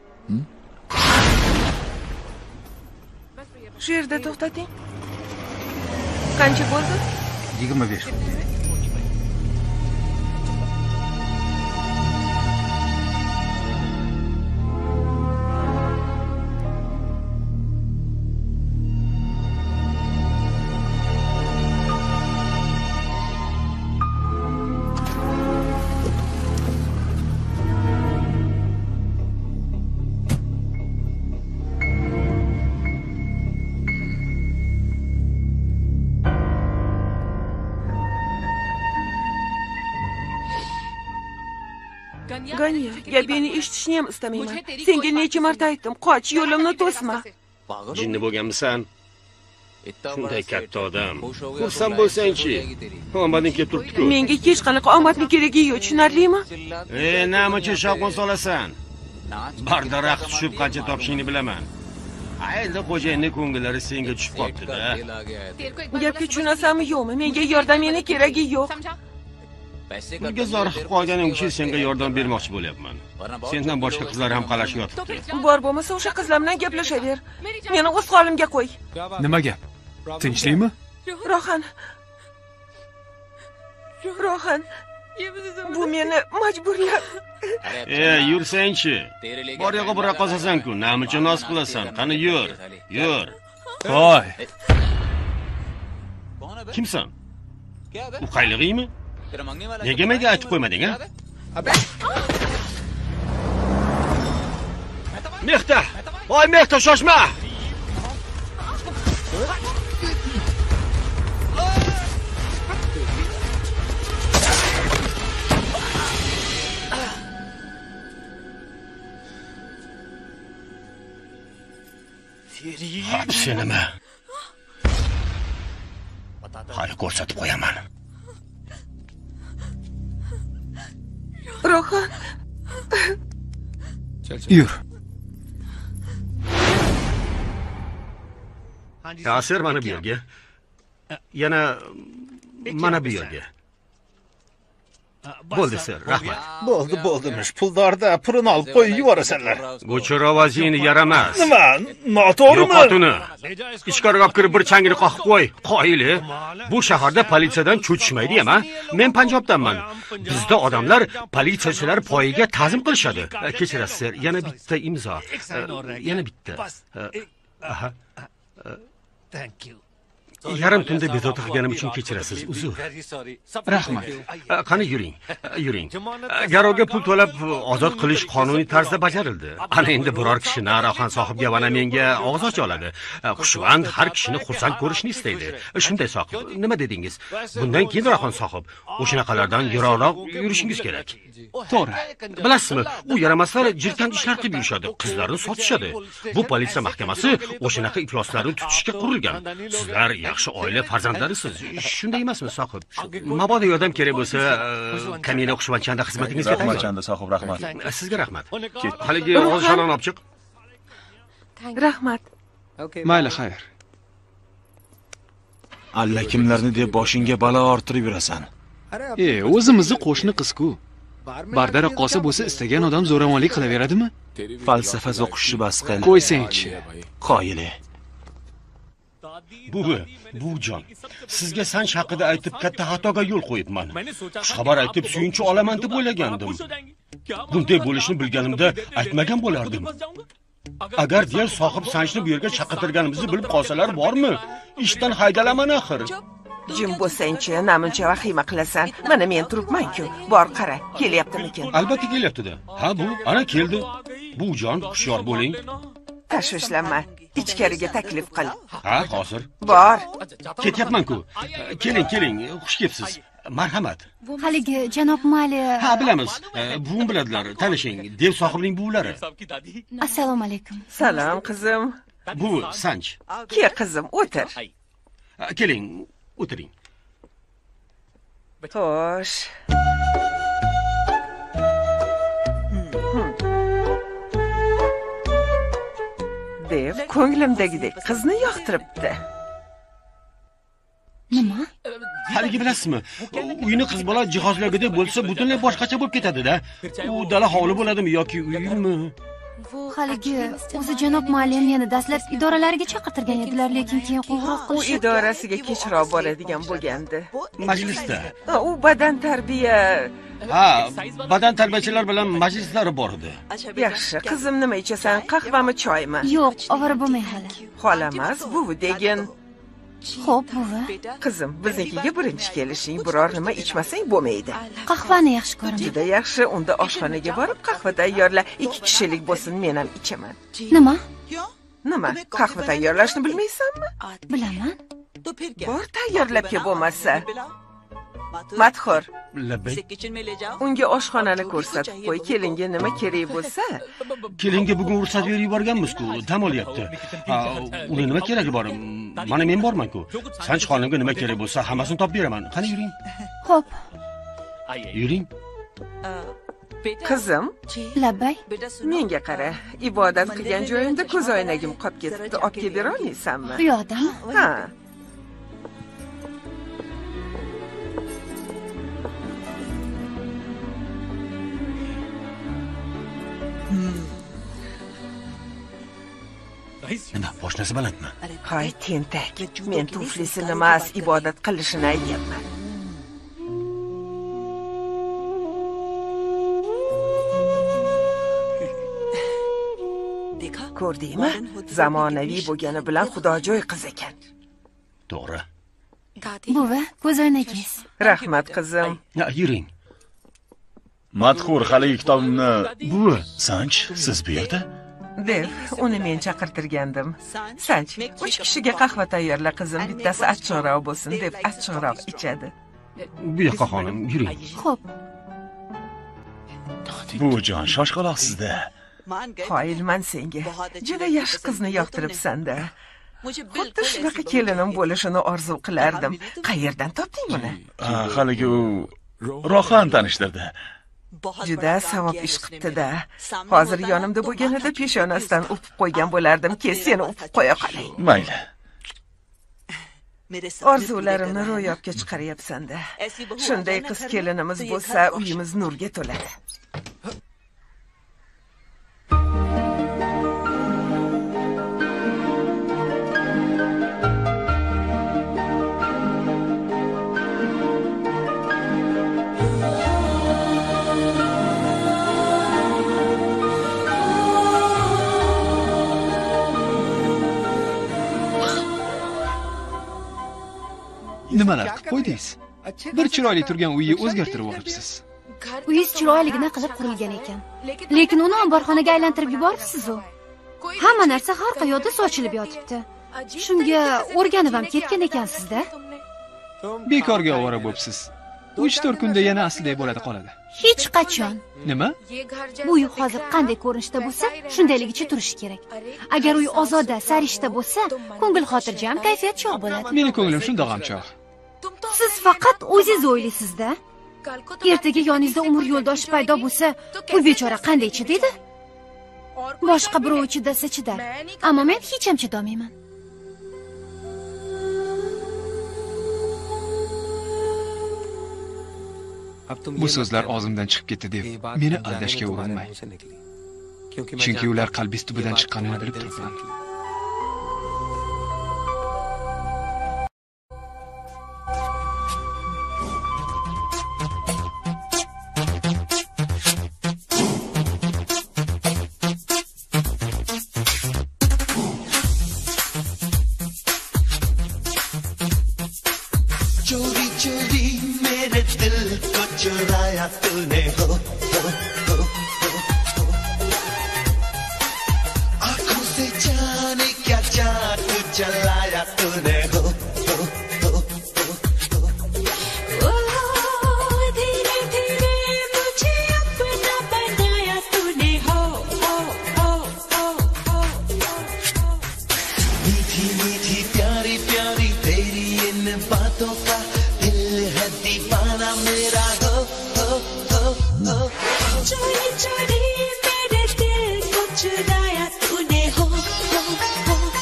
Shu yerda to'xtating. Qancha bo'ldi? 25. Ganya, gapingni eshitishni ham istamayman. Senga necha marta aytdim, qoch, yo'limni to'sma. Jinni bo'lganmisan? Shunday katta odam. Xursand bo'lsang-chi. Omading kelib turibdi-ku. Menga hech qanaqa omadning keragi yo'q, tushunarlimi? Namacha shovqin solasan? Bardaraxt tushib qancha topishingni bilaman. Endi xo'jayinning ko'ngillari senga tushib qolibdi-da. Gapga tushunasanmi yo'qmi? Menga yordamingni keragi yo'q. Pulga zoriqib qolganing uchun senga yordam bermoqchi bo'lyapman. Sendan boshqa qizlar ham qalashib yotibdi. Bor bo'lmasa o'sha qizlar bilan gaplashaver. Meni o'z holimga qo'y. Nima gap? Tinchlikmi? Rohan. Bu meni majburlab. Yursang-chi. Bor yo'g'i bira qosasan-ku, namicha noz qilasan. Qani yur. Voy. Kimsan? U qaylig'iymi? Nega menga aytib qo'ymading, ha? Mehta! Voy Mehta, shoshma! Hapsi nima? Hali ko'rsatib qo'yaman. Rohan. Yur. Yasir mana bu yerga. Yana mana bu yerga. Bo'ldi, sir, rahmat. Bo'ldi-mish. Puldarda pulini olib qo'yib yuborasanlar. Bu chirovazingni yaramas. Nima? Noto'g'rimi? Yo'qotini. Ichkariga kirib bir changini qoqib qo'y. Qoyili. Bu shaharda politsiyadan cho'chishmaydi ham, ha? Men Panjobdanman. Bizda odamlar politsiyachilar poyiga ta'zim qilishadi. Kechirasiz, sir. Yana bitta imzo. Yana bitta. Aha. Thank you. Yarim tunda bezovta qilganim uchun kechirasiz. Uzr. Rahmat. Qani yuring. Garovga pul to'lab ozod qilish qonuniy tarzda bajarildi. Ana endi biror kishi Rohan sohibga va menga og'iz ocha oladi. Xushvand har kishini xursand ko'rishni istaydi. Shunday sohib, nima dedingiz? Bundan keyin Rohan sohib, o'shanaqalardan yiroqroq yurishingiz kerak. To'g'ri. Bilasizmi, u yaramaslar jirkan ishlar qilib yurishadi, qizlarni sotishadi. Bu politsiya mahkamasi o'shanaqa ifloslarni tutishga qurilgan. Sizlar yaxshi oila farzandlarisiz. Shunday emasmi, sohib? Mabodo yordam kerak bo'lsa, kamina Xushvandchanda xizmatingizga tayyor. Rahmatchanda sohib, rahmat. Sizga rahmat. Haligi og'zini olib chiq. Rahmat. Mayli, xayr. Alla kimlarni deb boshingga balo orttirib yurasan. O'zimizni qo'shni qiz-ku. Barda raqqosa bo'lsa istagan odam zo'ravonlik qilaveradimi? Falsafa o'qishni bas qil. Qo'ysang-chi. Qoyili. Buvijon, sizga Sanch haqida aytib katta xatoga yo'l qo'yibman. Xushxabar aytib suyunchi olaman deb o'ylagandim. Bunday bo'lishini bilganimda aytmagan bo'lardim. Agar diğer sohib Sanchni bu yerga chaqirtirganimizni bilib qolsalar bormi? Ishdan haydalaman axir. Jim bo'lsang-chi, namuncha vahima qilasan. Mana men turibman-ku. Bor qara, kelyaptimikin? Albatta kelyapti-da. Ha, bu ana keldi. Buvijon, hushyor bo'ling. Tashvishlanma. Ichkariga taklif qil. Ha, hozir. Bor. Ketyapman-ku. Keling, xush kelibsiz. Marhamat. Haligi janob Mali. Ha, bilamiz. Buvim biladilar. Tanishing, dev sohibning buvlari. Assalomu alaykum. Salom, qizim. Buvi, Sanch. Kel, qizim, o'tir. Keling, o'tiring. Xo'sh. ko'nglimdagidek qizni yoqtiribdi. Nima? Haligi bilasizmi? Uyni qiz bola jihozlagidek bo'lsa, butunlay boshqacha bo'lib ketadi-da. U dala hovli bo'ladimi yoki uymi? Haligi o'zi janob muallim meni dastlab idoralariga chaqirtirgan edilar, lekin keyin qo'ng'iroq U qilishib idorasiga kechroq boradigan bo'lgandi. Majlisda. U badan tarbiya. Ha, badan tarbiyachilar bilan majlislari bor edi. Yaxshi, qizim, nima ichasan? Qahvami, choymi? Yo'q, ovora bo'lmang hali. Xolamas, buvi degin. Xo'p, buvi. Qizim, biznikiga birinchi kelishing, biror nima ichmasang bo'lmaydi. Qahvani yaxshi ko'raman. Juda yaxshi, unda oshxonaga borib qahva tayyorla. 2 kishilik bo'lsin, men ham ichaman. Nima? Nima? Qahva tayyorlashni bilmaysanmi? Bilaman. Bor, tayyorlab kel bo'lmasa. Madhur, Labbay. unga oshxonani ko'rsatib qo'y. Kelinga nima kerak bo'lsa, Kelinga bugun ruxsat berib yuborganmiz-ku, dam olyapti. Uni nima keragi bor? Mana men borman-ku. Sanch xonimga nima kerak bo'lsa, hammasini topib beraman. Qani yuring. Xo'p. Yuring. qizim, Labbay. menga qara. Ibodat qilgan joyimda ko'z oynagim qolib ketibdi. Olib kelib bera olmaysanmi? Bu yoqdami? Ha. Nima, poshnasi balandmi? Hoy, tentak. Men tuflisini emas, ibodat qilishini aytyapman. Ko'rdingmi? Zamonaviy bo'lgani bilan xudojo'y qiz ekan. To'g'ri. Buvi, ko'z oynagingiz. Rahmat, qizim. Yuring. Madhur haligi kitobimni Buvi, Sanch, siz bu yerda? Dev, uni men chaqirtirgandim. Sanch, 3 kishiga qahva tayyorla, qizim. Bittasi achchiqroq bo'lsin, deb achchiqroq ichadi. Bu yoqqa xonim, yuring. Xo'p. buvijon shoshqaloqsizda. Qoyilman senga. Juda yaxshi qizni yoqtiribsan-da. Xuddi shunaqa kelinim bo'lishini orzu qilardim. Qayerdan topding buni? Haligi u Rohan tanishtirdi. Juda savob ish qilibdi-da. Hozir yonimda bo'lganida peshonasidan o'pib qo'ygan bo'lardim. Kes seni o'pib qo'ya qolay. Mayli. Orzularimni ro'yobga chiqaryapsan-da. Shunday qiz kelinimiz bo'lsa, uyimiz nurga to'ladi. Nimalar qilib qo'ydingiz? Bir chiroyli turgan uyni o'zgartirib olibsiz. Uyingiz chiroyligina qilib qurilgan ekan. Lekin uni omborxonaga aylantirib yuboribsiz-ku. Hamma narsa har qayoqda sochilib yotibdi. Shunga o'rganib ham ketgan ekansiz-da. Bekorga ovora bo'libsiz. 3-4 kunda yana asliday bo'ladi qoladi. Hech qachon. Nima? Bu uy hozir qanday ko'rinishda bo'lsa, shundayligicha turishi kerak. Agar uy ozoda, sarishta bo'lsa, ko'ngil xotirjam, kayfiyat chog' bo'ladi. Meni ko'nglim shundoq ham chog'. Siz faqat o'zingiz o'ylaysiz-da. Ertaga yoningizda umr yo'ldoshi paydo bo'lsa, bu bechora qanday chidaydi? Boshqa birov chidasa chidar, ammo men hech ham chidolmayman. Bu so'zlar og'zimdan chiqib ketdi deb meni aldashga urinmang. Chunki ular qalbingiz tubidan chiqqanini bilib turibman. चोरी चोरी मेरे दिल को चुराया तूने हो आंखों से जाने क्या जादू चलाया तूने हो धीरे धीरे मुझे अपना बनाया तूने हो मीठी मीठी प्यारी प्यारी तेरी इन बातों का दिल है दीवाना मेरा हो चोरी चोरी मेरे दिल को चुराया तूने हो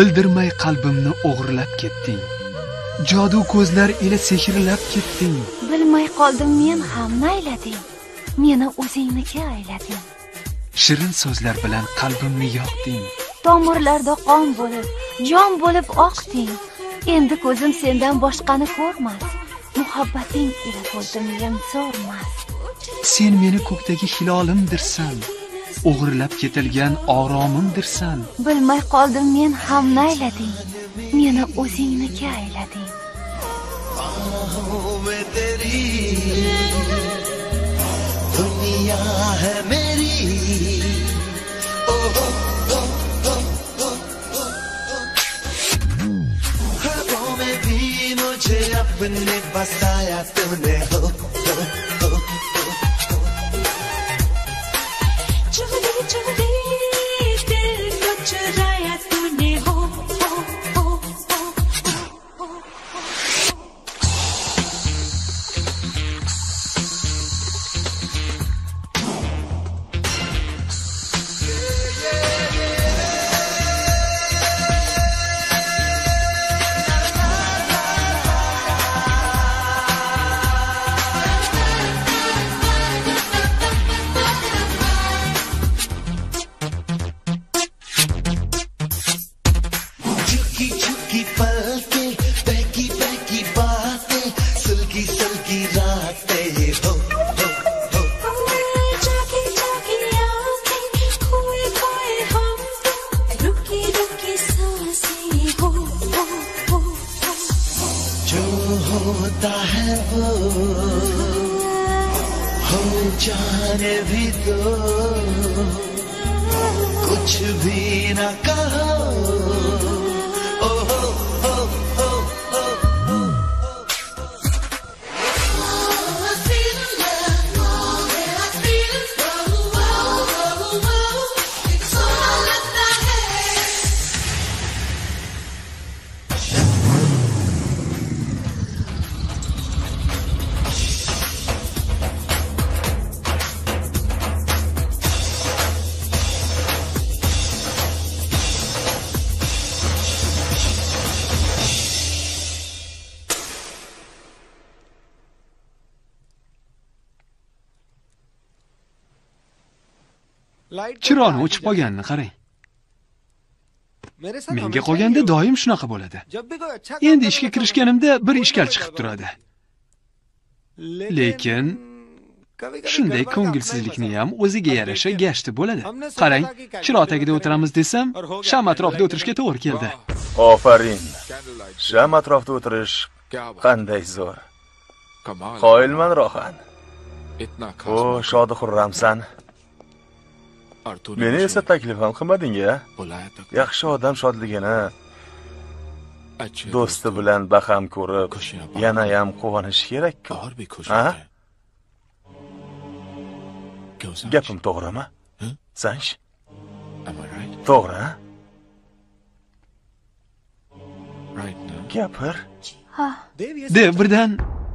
bildirmay qalbimni o'g'irlab ketding. Jodu ko'zlar ila sehrlab ketding. Bilmay qoldim men ham naylading. Meni o'zingniki aylading. Shirin so'zlar bilan qalbimni yoqding. Tomirlarda qon bo'lib, jon bo'lib oqding. Endi ko'zim sendan boshqani ko'rmas. Muhabbating ila bo'ldim yemsormas. Sen meni ko'kdagi hilolimdirsan. O'g'irlab ketilgan oromimdirsan. Bilmay qoldim men ham naylading. Meni o'zingniki aylading. दुनिया है मेरी ख्वाबों में भी मुझे अपने बसाया तूने हो चुराया दिल को चुराया तूने हो जाने भी दो कुछ भी न कहो Chiroqni o'chib qolganini qarang. Menga qolganda doim shunaqa bo'ladi. Endi ishga kirishganimda bir ishkal chiqib turadi. Lekin shunday ko'ngilsizlikni ham o'ziga yarasha gashti bo'ladi. Qarang, chiroq tagida o'tiramiz desam, sham atrofida o'tirishga to'g'ri keldi. Ofarin. Sham atrofida o'tirish qanday zo'r. Qoyilman Rohan. O, shodi xurramsan. Meni esa taklif ham qilmading-a? Yaxshi odam shodligini do'sti bilan baham ko'rib, yana ham quvonish kerak-ku. Ha? Gapim to'g'rimi? Sanch? To'g'ri? Gapir. Ha. Dev birdan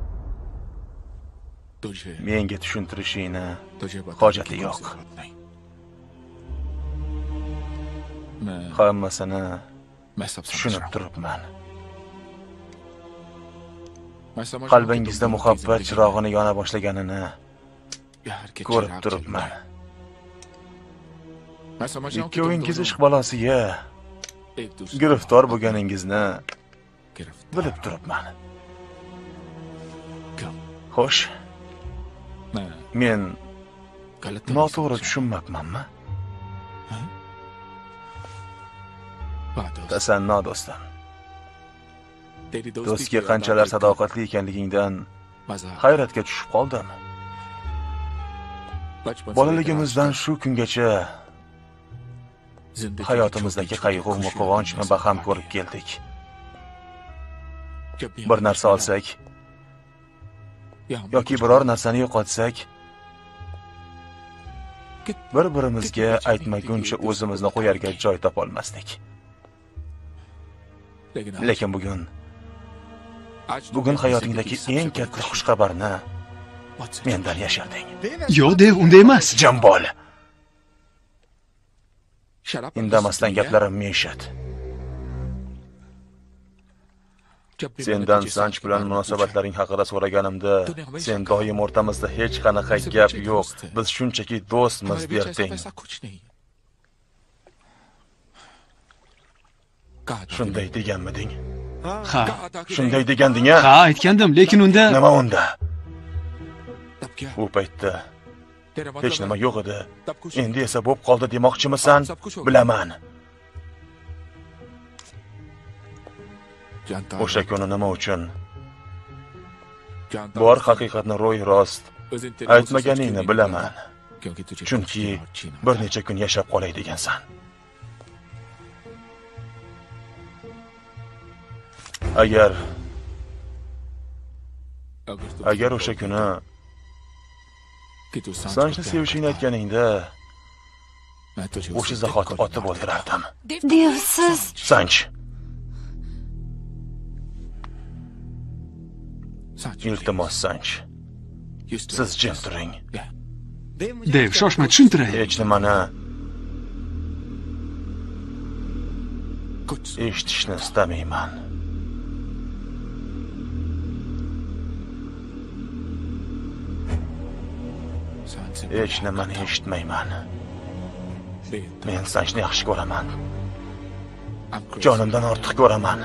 menga tushuntirishingni hojati yo'q. Hammasini tushunib turibman. Qalbingizda muhabbat chirog'ini yona boshlaganini ko'rib turibman. Ikkovingiz ish balosiga giriftor bo'lganingizni bilib turibman. Xo'sh. Men noto'g'ri tushunmabmanmi? Tasanno do'stim. Do'stga qanchalar sadoqatli ekanligingdan hayratga tushib qoldim. Bolaligimizdan shu kungacha hayotimizdagi qayg'u-mu quvonchni baham ko'rib keldik. Bir narsa olsak yoki biror narsani yo'qotsak, bir-birimizga aytmaguncha o'zimizni qo'yarga joy topolmasdik. Lekin bugun hayotingdagi eng katta xushxabarni mendan yashirding. Yo'q, Dev, unday emas. Jim bo'l. Indamasdan gaplarimni eshit. Sendan Sanch bilan munosabatlaring haqida so'raganimda, sen doim o'rtamizda hech qanaqa gap yo'q, biz shunchaki do'stmiz derding. Shunday deganmiding? Ha. Shunday deganding-a? Ha, aytgandim, lekin unda Nima unda? U paytda hech nima yo'q edi. Endi esa bo'p qoldi demoqchimisan? Bilaman. O'sha kuni nima uchun? Bor haqiqatni ro'y rost aytmaganingni bilaman. Chunki bir necha kun yashab qolay degansan. Agar o'sha kuni Sanchni sevishingni aytganingda, o'sha zahoti otib o'ldirardim. Devsiz. Sanch. Iltimos Sanch. Siz jim turing. Dev, shoshma, tushuntiray. Hech nimani eshitishni istamayman. Hech nimani eshitmayman. Men Sanchni yaxshi ko'raman. Jonimdan ortiq ko'raman.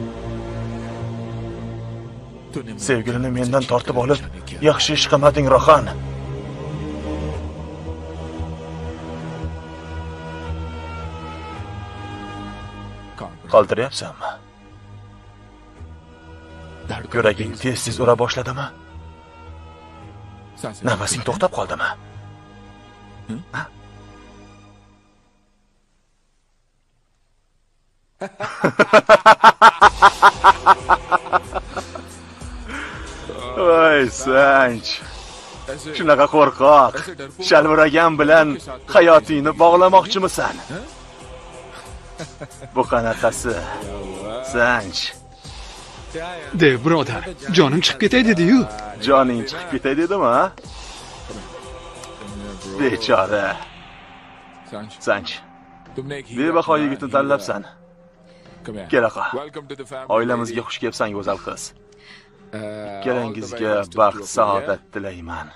Sevgilini mendan tortib olib, yaxshi ish qilmading, Rohan. Qoldiryapsanmi? Yuraging tez-tez ura boshladimi? Nafasing to'xtab qoldimi? Voy, Sanch. Shunaqa qo'rqoq, shalviragan bilan hayotingni bog'lamoqchimisan? Bu qanaqasi? Sanch. Dev, birodar, jonim chiqib ketay dedi-yu. Joning chiqib ketay dedimi, ha? Bechora. Sanch. Bebaho yigitni tanlabsan. Kelaqa. Oilamizga xush kelibsan, go'zal qiz. Ikkalangizga baxt, saodat tilayman.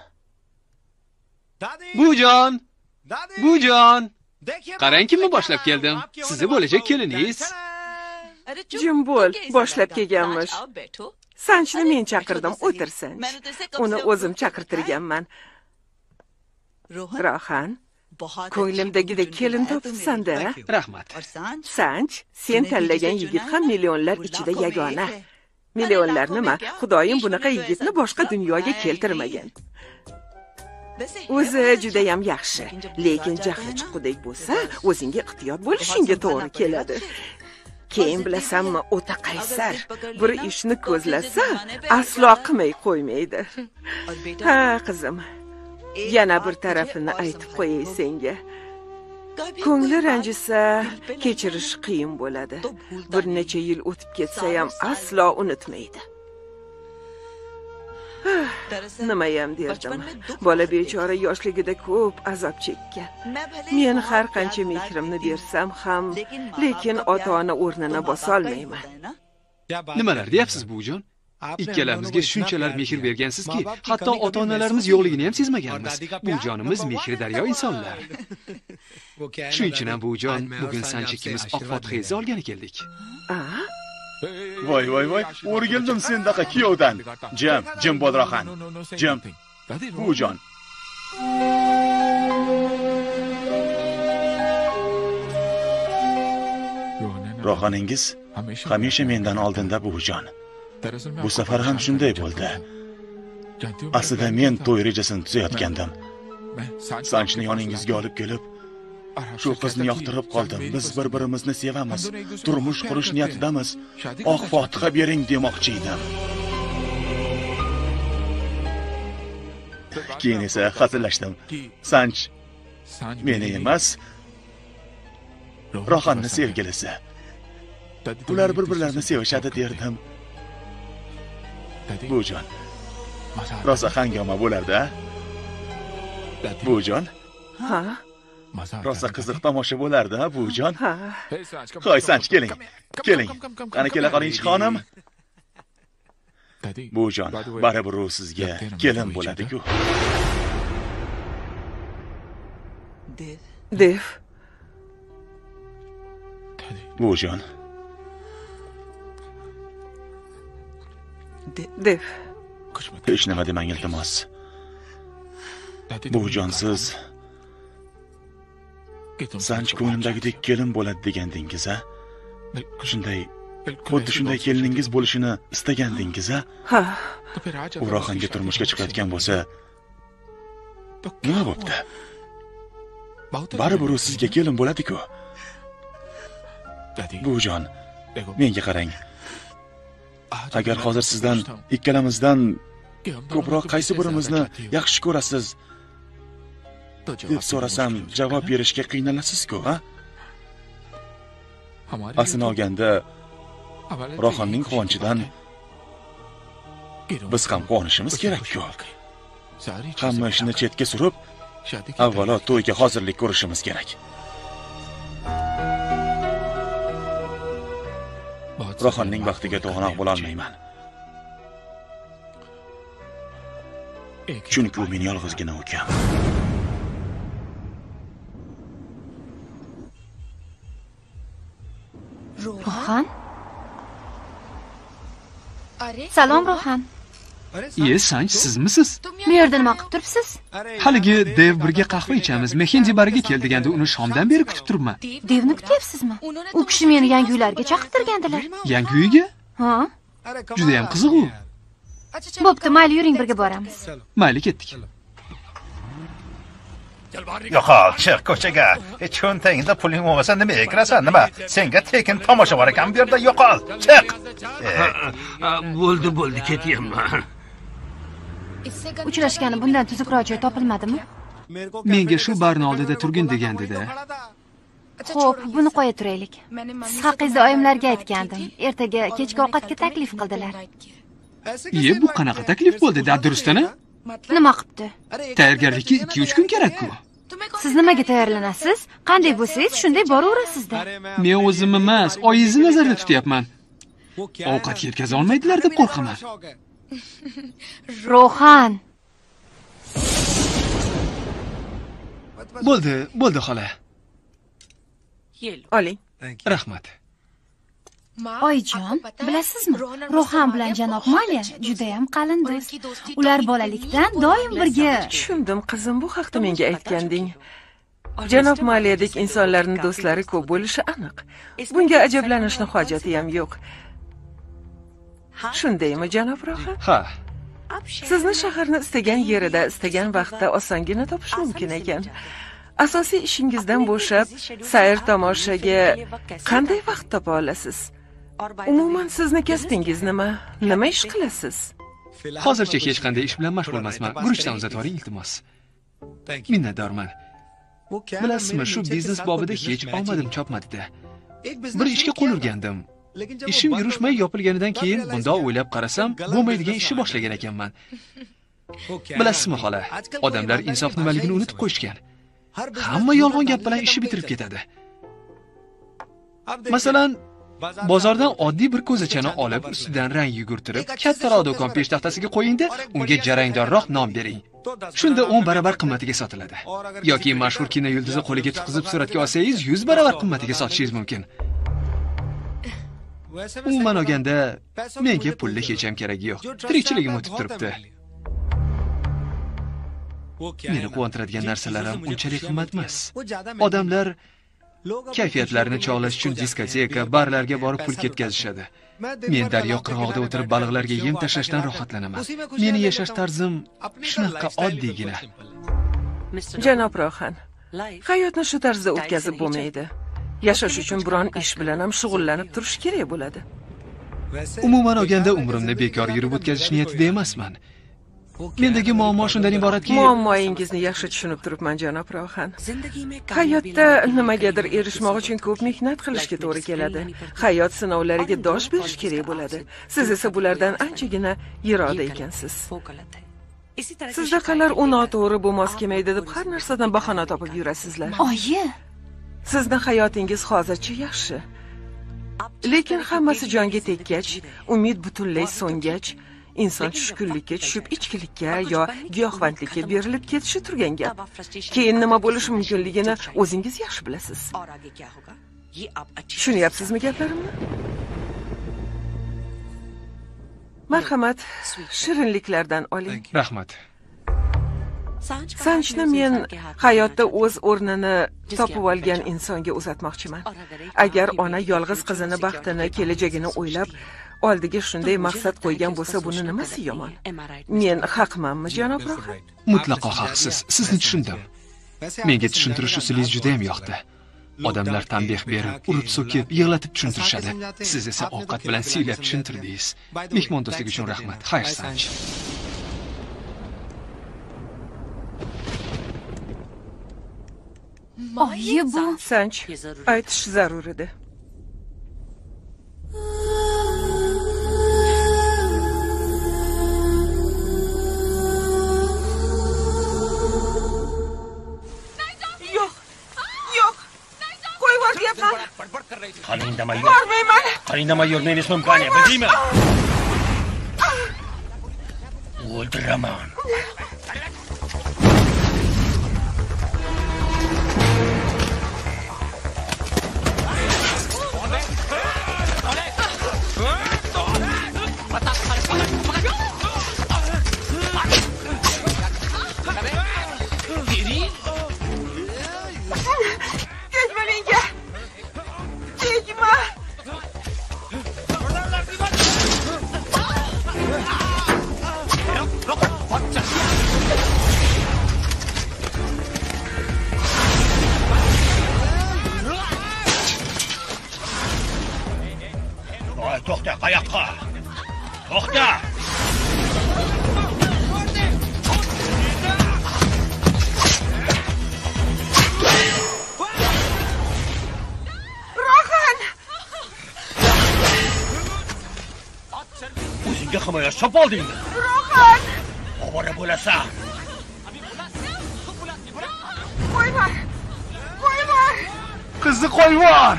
Bujon! Bujon! Qarang kimni boshlab keldim. Sizni bo'lajak keliningiz. Jim bo'l, boshlab kelganmish. Sanchni men chaqirdim, o'tir Sanch. Uni o'zim chaqirtirganman. Rohan, ko'nglimdagidek kelin topibsan-da. Rahmat. Sanch, sen tanlagan yigit ham millionlar ichida yagona. Millionlar nima? Xudoyim bunaqa yigitni boshqa dunyoga keltirmagan. O'zi juda ham yaxshi, lekin jahli chiqqudek bo'lsa, o'zingga ehtiyot bo'lishingga to'g'ri keladi. Keyin bilasanmi, o'ta qaysar. Bir ishni ko'zlasa, aslo qilmay qo'ymaydi. Ha, qizim. Yana bir tarafini aytib qo'yay senga. Ko'ngli ranjisa, kechirish qiyin bo'ladi. Bir necha yil o'tib ketsa ham aslo unutmaydi. Nima ham derdim. Bola bechora yoshligida ko'p azob chekkan. Men har qancha mehrimni bersam ham, lekin ota-ona o'rnini bosa olmayman. Nimalar deyapsiz, bujon? Ikkalamizga shunchalar mehr bergansizki, hatto ota-onalarimiz yo'qligini ham sezmaganmiz. Bujonimiz mehri daryo insonlar. Shuning uchun ham bujon, bugun Sanch ikkimiz oq fotiha olgani keldik. Voy, o'rgildim sendaqa kuyovdan. Jim bo'l, Rohan. Jim. Bujon. Rohaningiz hamisha mendan oldinda, bujon. Bu safar ham shunday bo'ldi. Aslida men to'y rejasini tuzayotgandim. Sanchni yoningizga olib kelib, shu qizni yoqtirib qoldim. Biz bir-birimizni sevamiz, turmush qurish niyatidamiz. Oq fotiha bering demoqchi edim. Keyin esa hazillashdim. Sanch meni emas, Rohanni sevgilisi. Ular bir-birlarini sevishadi derdim. Bujon. Rosa hangoma bo'lardi-a? Bujon? Ha? Rosa qiziq tomosha bo'lardi-a, bujon? Ha. Qo'y, Sanch, keling. Keling. Qani kela qoling, xonim. buvijon, baribir u sizga kelin bo'ladi-ku. Dev. Buvijon. Dev. Hech nima demang iltimos. Buvijon, siz sanch ko'nglimdagidek kelin bo'ladi degandingiz, a? Shunday, xuddi shunday keliningiz bo'lishini istagandingiz, a? Ha. U Rohanga turmushga chiqayotgan bo'lsa, nima bo'pti? Baribir u sizga kelin bo'ladi-ku. Buvijon, menga qarang. Agar hozir sizdan ikkalamizdan ko'proq qaysi birimizni yaxshi ko'rasiz deb so'rasam, javob berishga qiynalasiz-ku, ha? Aslini olganda, Rohanning quvonchidan biz ham quvonishimiz kerak-ku. Hamma ishni chetga surib, avvalo to'yga hozirlik ko'rishimiz kerak. Rohanning vaqtiga to'g'anoq bo'la olmayman. Chunki u meni yolg'izgina ukam. Rohan? Salom, Rohan. Sanch, sizmisiz? Bu yerda nima qilib turibsiz? Haligi Dev birga qahva ichamiz. Mehendi bariga kel deganda uni shomdan beri kutib turibman. Devni kutyapsizmi? U kishi meni yangi uylarga chaqirtirgandilar. Yangi uyga? Ha? Juda ham qiziq u. Bo'pti, mayli, yuring birga boramiz. Mayli, ketdik. Yo'qol, chiq ko'chaga. Cho'ntagingda puling bo'lmasa nimaga kirasan? Nima? Senga tekin tomosha bor ekan bu yerda, yo'qol. Chiq. Bo'ldi, ketyapman. Uchrashgani bundan tuzukroq joy topilmadimi? Menga shu barni oldida turgin degandi-da. Xo'p, buni qo'ya turaylik. Siz haqingizda oyimlarga aytgandim. Ertaga kechki ovqatga taklif qildilar. Bu qanaqa taklif bo'ldi, dadurustana? Nima qilibdi? Tayyorgarlikka 2-3 kun kerak-ku. Siz nimaga tayyorlanasiz? Qanday bo'lsangiz, shunday boraverasizda. Men o'zim emas, oyingizni nazarda tutyapman. Ovqat yetkaza olmaydilar deb qo'rqaman. Rohan. Bo'ldi xola. Oling. Rahmat. Oyijon, bilasizmi? Rohan bilan janob Maliya juda ham qalin do'st. Ular bolalikdan doim birga. Tushundim, qizim, bu haqda menga aytganding. Janob Maliyadek insonlarning do'stlari ko'p bo'lishi aniq. Bunga ajablanishni hojati ham yo'q. Shundaymi, janob Rohan? Ha. Sizni shaharning istagan yerida, istagan vaqtda osongina topish mumkin ekan. Asosiy ishingizdan bo'shab, sayr tomoshaga qanday vaqt topa olasiz? Umuman sizni kasbingiz nima? Nima ish qilasiz? Hozircha hech qanday ish bilan mashg'ul emasman. Guruchdan uzatvoring, iltimos. Minnatdorman. Bilasizmi, shu biznes bobida hech omadim chopmadi-da. Bir ishga qo'l urgandim. Ishim yurishmay yopilganidan keyin bundoq o'ylab qarasam, bo'lmaydigan ishni boshlagan ekanman. Bilasizmi, xola, odamlar insof nimaligini unutib qo'yishgan. Hamma yolg'on gap bilan ishni bitirib ketadi. Masalan, bozordan oddiy bir ko'zachani olib, ustidan rang yugurtirib, kattaroq do'kon peshtaxtasiga qo'ying-da, unga jarangdorroq nom bering. Shunda 10 barobar qimmatiga sotiladi. Yoki mashhur kino yulduzi qo'liga tutqizib suratga olsangiz 100 barobar qimmatiga sotishingiz mumkin. Umuman olganda, menga pulli hech ham keragi yo'q. Tirikchiligim o'tib turibdi. Meni quvontiradigan narsalar ham unchalik qimmat emas. Odamlar kayfiyatlarini chog'lash uchun diskoteka, barlarga borib pul ketkazishadi. Men daryo qirg'og'ida o'tirib baliqlarga yem tashlashdan rohatlanaman. Meni yashash tarzim shunaqa oddiygina. Janob Rohan, hayotni shu tarzda o'tkazib bo'lmaydi. Yashash uchun biron ish bilan ham shug'ullanib turish kerak bo'ladi. Umuman olganda umrimni bekor yurib o'tkazish niyatida emasman. Mendagi muammo shundan iboratki, muammoingizni yaxshi tushunib turibman, janob Rohan. Hayotda nimagadir erishmoq uchun ko'p mehnat qilishga to'g'ri keladi. Hayot sinovlariga dosh berish kerak bo'ladi. Siz esa bulardan anchagina yiroqda ekansiz. Sizdaqalar u noto'g'ri, bu mos kelmaydi deb har narsadan bahona topib yurasizlar. Oyi, sizning hayotingiz hozircha yaxshi. Lekin hammasi jonga tekkach, umid butunlay so'ngach, inson tushkunlikka tushib ichkilikka yo giyohvandlikka berilib ketishi turgan gap. Keyin nima bo'lishi mumkinligini o'zingiz yaxshi bilasiz. Tushunyapsizmi gaplarimni? Marhamat, shirinliklardan oling. Rahmat. Sanchni men hayotda o'z o'rnini topib olgan insonga uzatmoqchiman. Agar ona yolg'iz qizini baxtini, kelajagini o'ylab oldiga shunday maqsad qo'ygan bo'lsa, buni nimasi yomon? Men haqmanmi, janob Rohan? Mutlaqo haqsiz. Sizni tushundim. Menga tushuntirish usulingiz juda ham yoqdi. Odamlar tanbeh berib, urib so'kib, yig'latib tushuntirishadi. Siz esa ovqat bilan siylab tushuntirdingiz. Mehmondo'stlik uchun rahmat. Xayr, Sanch. Oyi, bu Sanch, aytish zarur edi. Qarindamay yurmaymiz mumkin, bildingmi? O'ldiraman. To'xta, qayoqqa? To'xta! O'zingga himoya chop oldingmi? Rohan! Ovora bo'lasan. Qo'yma! Qo'yma! Qizni qo'yvor!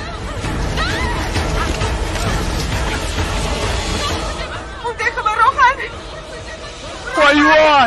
Qo'yvor!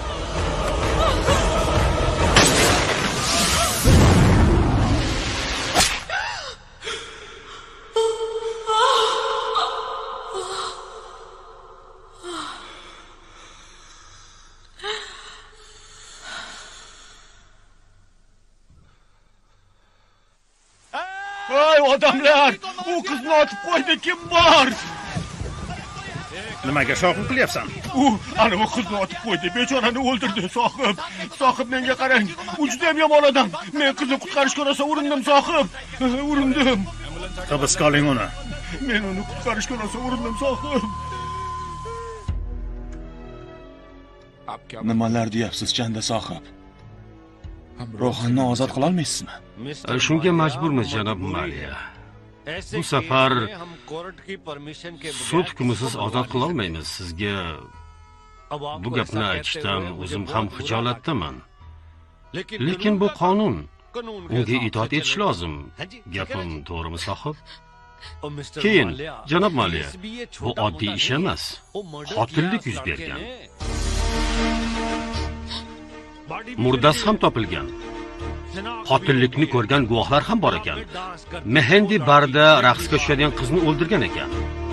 Voy odamlar, u qizni otib qo'ydi, kim bor? Nimaga shovqin qilyapsan? Ana u qizni otib qo'ydi, bechorani o'ldirdi, sohib. Sohib, menga qarang. U juda ham yomon odam. Men qizni qutqarishga rosa urindim, sohib. Urindim. Hibsga oling uni. Men uni qutqarishga rosa urindim, sohib. Nimalar deyapsiz, Chanda sohib? Rohanni ozod qila olmaysizmi? Shunga majburmiz, janob Maliya. Bu safar sud hukmisiz ozod qila olmaymiz. Sizga bu gapni aytishdan o'zim ham xijolatdaman. Lekin bu qonun. Unga itoat etish lozim. Gapim to'g'rimi, sohib? Keyin, janob Maliya, bu oddiy ish emas. Qotillik yuz bergan. Murdasi ham topilgan. Qotillikni ko'rgan guvohlar ham bor ekan. Mehendi barda raqsga tushadigan qizni o'ldirgan ekan.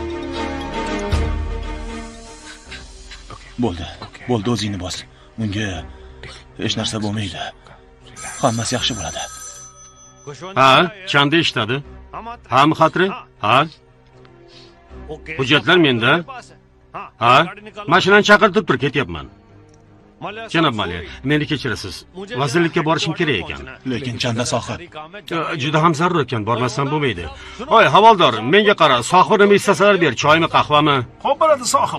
Bo'ldi, o'zingni bos. Unga hech narsa bo'lmaydi. Hammasi yaxshi bo'ladi. Ha, Chanda eshitadi. Ham xatri? Ha. Hujjatlar menda. Ha, mashinani chaqirtirib tur, ketyapman. Janob Maliya, meni kechirasiz. Vazirlikka borishim kerak ekan. Lekin Chanda sohib, juda ham zarur ekan, bormasam bo'lmaydi. Voy, havaldor, menga qara, sohib nima istasalar ber, choymi, qahvami? Xo'p bo'ladi, sohib.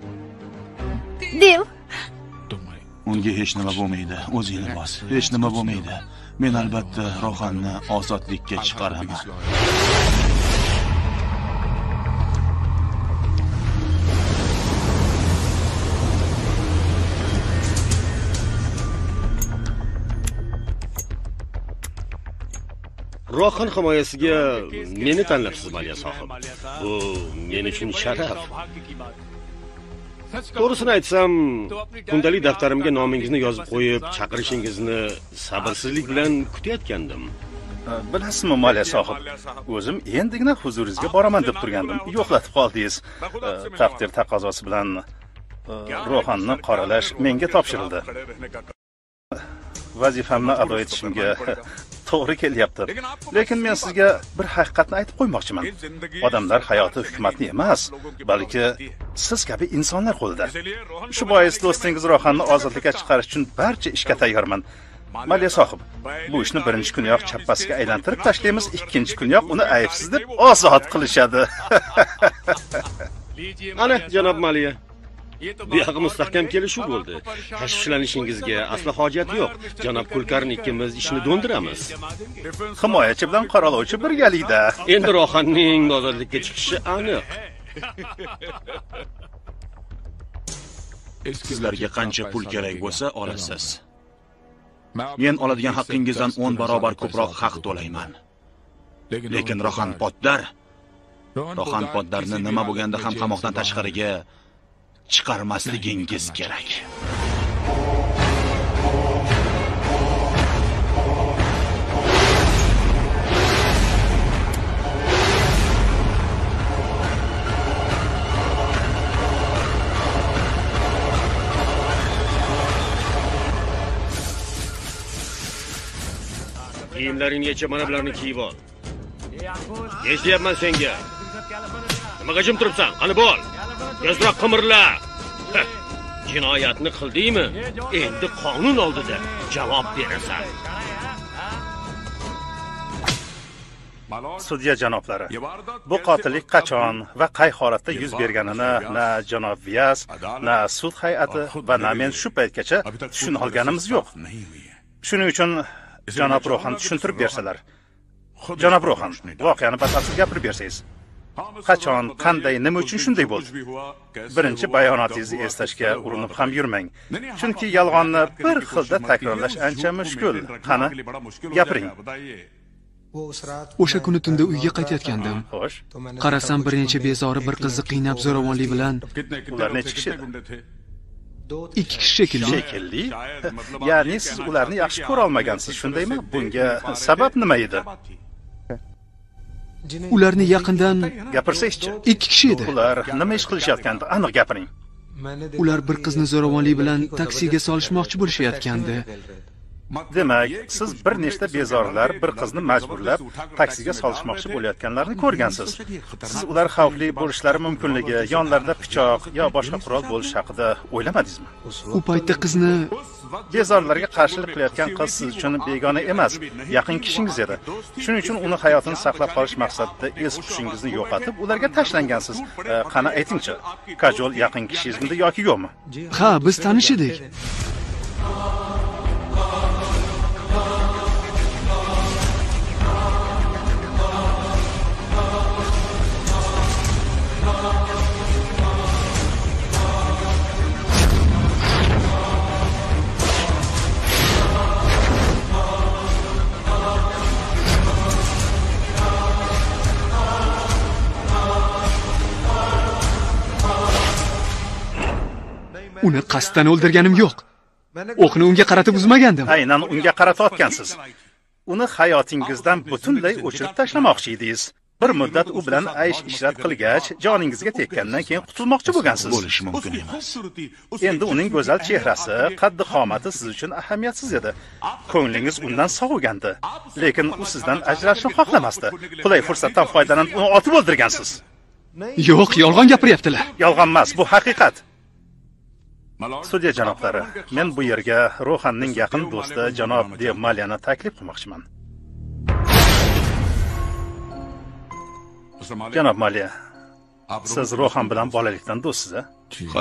Dev. Unga hech nima bo'lmaydi. O'zingni bos. Hech nima bo'lmaydi. Men albatta Rohanni ozodlikka chiqaraman. Rohan himoyasiga meni tanlabsiz, Maliya sohib. Bu men uchun sharaf. To'g'risini aytsam, kundalik daftarimga nomingizni yozib qo'yib, chaqirishingizni sabrsizlik bilan kutayotgandim. Bilasizmi, Moliya sohib, o'zim endigina huzuringizga boraman deb turgandim. Yo'qlatib qoldingiz. Taqdir taqozosi bilan Ro'xanni qoralash menga topshirildi. Vazifamni ado etishimga to'g'ri kelyapti. Lekin men sizga bir haqiqatni aytib qo'ymoqchiman. Odamlar hayoti hukumatni emas, balki siz kabi insonlar qo'lida. Shu bois do'stingiz Ro'xanni ozodlikka chiqarish uchun barcha ishga tayyorman. Moliya sohib, bu ishni birinchi kuniyoq chappasiga aylantirib tashlaymiz, ikkinchi kuniyoq uni aybsiz deb ozod qilishadi. Ana, janob Moliya. Bu yoqi mustahkam kelishuv bo'ldi. Tashvishlanishingizga aslo hojat yo'q. Janob Kulkarni ikkimiz ishni do'ndiramiz. Himoyachi bilan qoralovchi birgalikda. Endi Ro'xanning ozodlikka chiqishi aniq. Sizlarga qancha pul kerak bo'lsa, olasiz. Men oladigan haqqingizdan 10 barobar ko'proq haq to'layman. Lekin Ro'xan Poddarni nima bo'lganda ham qamoqdan tashqariga chiqarmasligingiz kerak. Kiyimlaringni yechib, mana bularni kiyib ol. Eslayapman senga. Nimaga jim turibsan? Qani bo'l. Tezroq qimirla. Jinoyatni qildingmi? Endi qonun oldida javob berasan. Sudya janoblari, bu qotillik qachon va qay holatda yuz berganini na janob Viyaz, na sud hay'ati va na men shu paytgacha tushuna olganimiz yo'q. Shuning uchun janob Ro'xan tushuntirib bersalar. Janob Ro'xan, voqeani batafsil gapirib bersangiz. Qachon, qanday, nima uchun shunday bo'ldi? Birinchi bayonotingizni eslashga urinib ham yurmang. Chunki yolg'onni bir xilda takrorlash ancha mushkul. Qani, gapiring. O'sha kuni tunda uyga qaytayotgandim. Xo'sh. Qarasam bir necha bezori bir qizni qiynab zo'ravonlik bilan. Ular necha kishi edi? 2 kishi shekilli. Ya'ni siz ularni yaxshi ko'ra olmagansiz, shundaymi? Bunga sabab nima edi? Ularni yaqindan gapirsangizchi. 2 kishi edi. Ular nima ish qilishayotgandi? Aniq gapiring. Ular bir qizni zo'ravonlik bilan taksiga solishmoqchi bo'lishayotgandi. Demak, siz bir nechta bezorilar bir qizni majburlab taksiga solishmoqchi bo'layotganlarni ko'rgansiz. Siz ular xavfli bo'lishlari mumkinligi, yonlarida pichoq yo boshqa qurol bo'lishi haqida o'ylamadingizmi? U paytda qizni bezorilarga qarshilik qilayotgan qiz siz uchun begona emas, yaqin kishingiz edi. Shuning uchun uni hayotini saqlab qolish maqsadida es-hushingizni yo'qotib, ularga tashlangansiz. Qani aytingchi, Kajol yaqin kishingizmi yoki yo'qmi? Ha, biz tanish edik. Uni qasddan o'ldirganim yo'q. O'qni unga qaratib uzmagandim. Aynan unga qaratayotgansiz. Uni hayotingizdan butunlay o'chirib tashlamoqchi edingiz. Bir muddat u bilan aysh-ishrat qilgach, joningizga tekkandan keyin qutulmoqchi bo'lgansiz. Bo'lishi mumkin emas. Endi uning go'zal chehrasi, qaddi-qomati siz uchun ahamiyatsiz edi. Ko'nglingiz undan sovugandi, lekin u sizdan ajrashishni xohlamasdi. Qulay fursatdan foydalanib uni otib o'ldirgansiz. Yo'q, yolg'on gapiryaptilar. Yolg'on emas, bu haqiqat. Sudya janoblari, men bu yerga Ro'xanning yaqin do'sti janob De Maliyani taklif qilmoqchiman. Janob Maliya, siz Ro'xan bilan bolalikdan do'stsiz, a? Ha.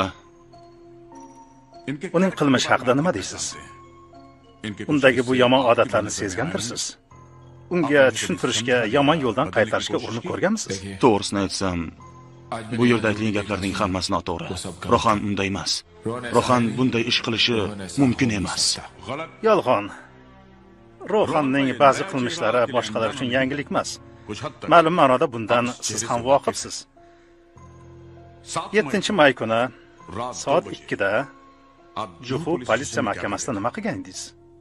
Uning qilmishi haqida nima deysiz? Undagi bu yomon odatlarni sezgandirsiz. Unga tushuntirishga, yomon yo'ldan qaytarishga urinib ko'rganmisiz? To'g'risini aytsam, bu yerda aytilgan gaplarning hammasi noto'g'ri. Ro'xan unday emas. Ro'xan bunday ish qilishi mumkin emas. Yolg'on. Ro'xanning ba'zi qilmishlari boshqalar uchun yangilik emas. Ma'lum ma'noda bundan siz ham voqifsiz. 7-may kuni soat 2da Juhu politsiya mahkamasida nima qilgandingiz?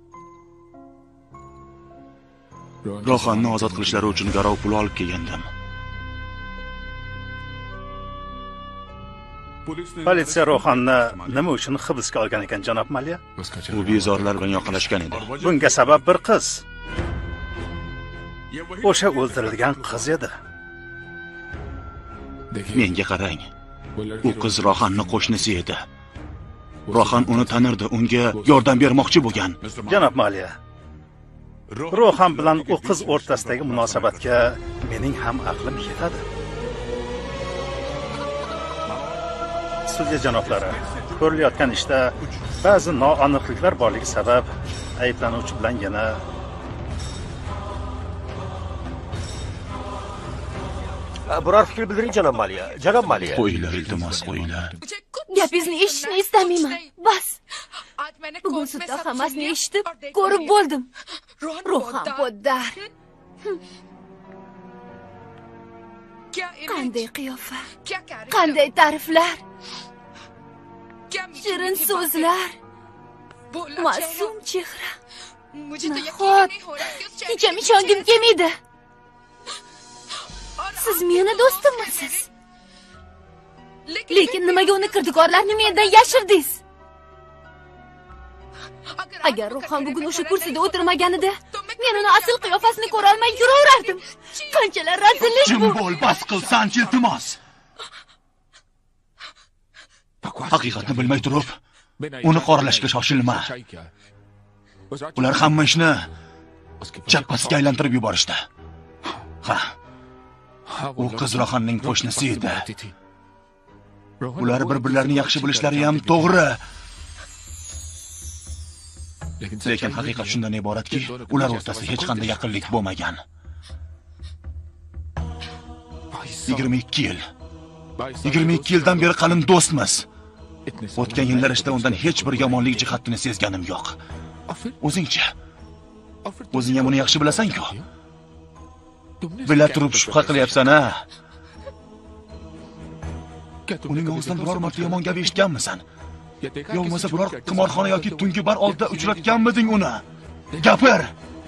Rohanni ozod qilishlari uchun garov pul olib kelgandim. Politsiya Rohanni nima uchun hibsga olgan ekan, janob Maliya? U bezorlar bilan yoqalashgan edi. Bunga sabab bir qiz. O'sha o'ldirilgan qiz edi. Menga qarang. U qiz Rohanni qo'shnisi edi. Rohan uni tanirdi, unga yordam bermoqchi bo'lgan. Janob Maliya, Rohan bilan u qiz o'rtasidagi munosabatga mening ham aqlim yetadi. Sudya janoblari, ko'rilayotgan ishda ba'zi noaniqliklar borligi sabab ayblanuvchi bilan yana biror fikr bildiring, janob Maliya. Janob Maliya. Qo'yinglar, iltimos, qo'yinglar. Gapingizni eshitishni istamayman. Bas. Bugun sudda hammasini eshitib, ko'rib bo'ldim. Rohan poddar. Qanday qiyofa, qanday ta'riflar, shirin so'zlar, ma'sum chehra. Nahot, hecham ishongim kelmaydi. Siz meni do'stimmisiz? Lekin nimaga uni kirdikorlarni mendan yashirdingiz? Agar Rohan bugun o'sha kursida o'tirmaganida, men uni asl qiyofasini ko'ra olmay yuraverardim. Qanchalar razillik bu! Jim bo'l, bas qilsan, iltimos. Haqiqatni bilmay turib, uni qoralashga shoshilma. Ular hamma ishni chappasiga aylantirib yuborishdi. Ha. U qiz Rohanning qo'shnisi edi. Ular bir-birlarini yaxshi bilishlari ham to'g'ri. Lekin haqiqat shundan iboratki, ular o'rtasida hech qanday yaqinlik bo'lmagan. 22 yil. 22 yildan beri qalin do'stmiz. O'tgan yillar ichida undan hech bir yomonlik jihatini sezganim yo'q. O'zingchi. O'zing ham uni yaxshi bilasan-ku. Bila turib shubha qilyapsan-a? Uning og'zidan biror marta yomon gap eshitganmisan? Yo bo'lmasa biror qimorxona yoki tungi bar oldida uchratganmiding uni? Gapir.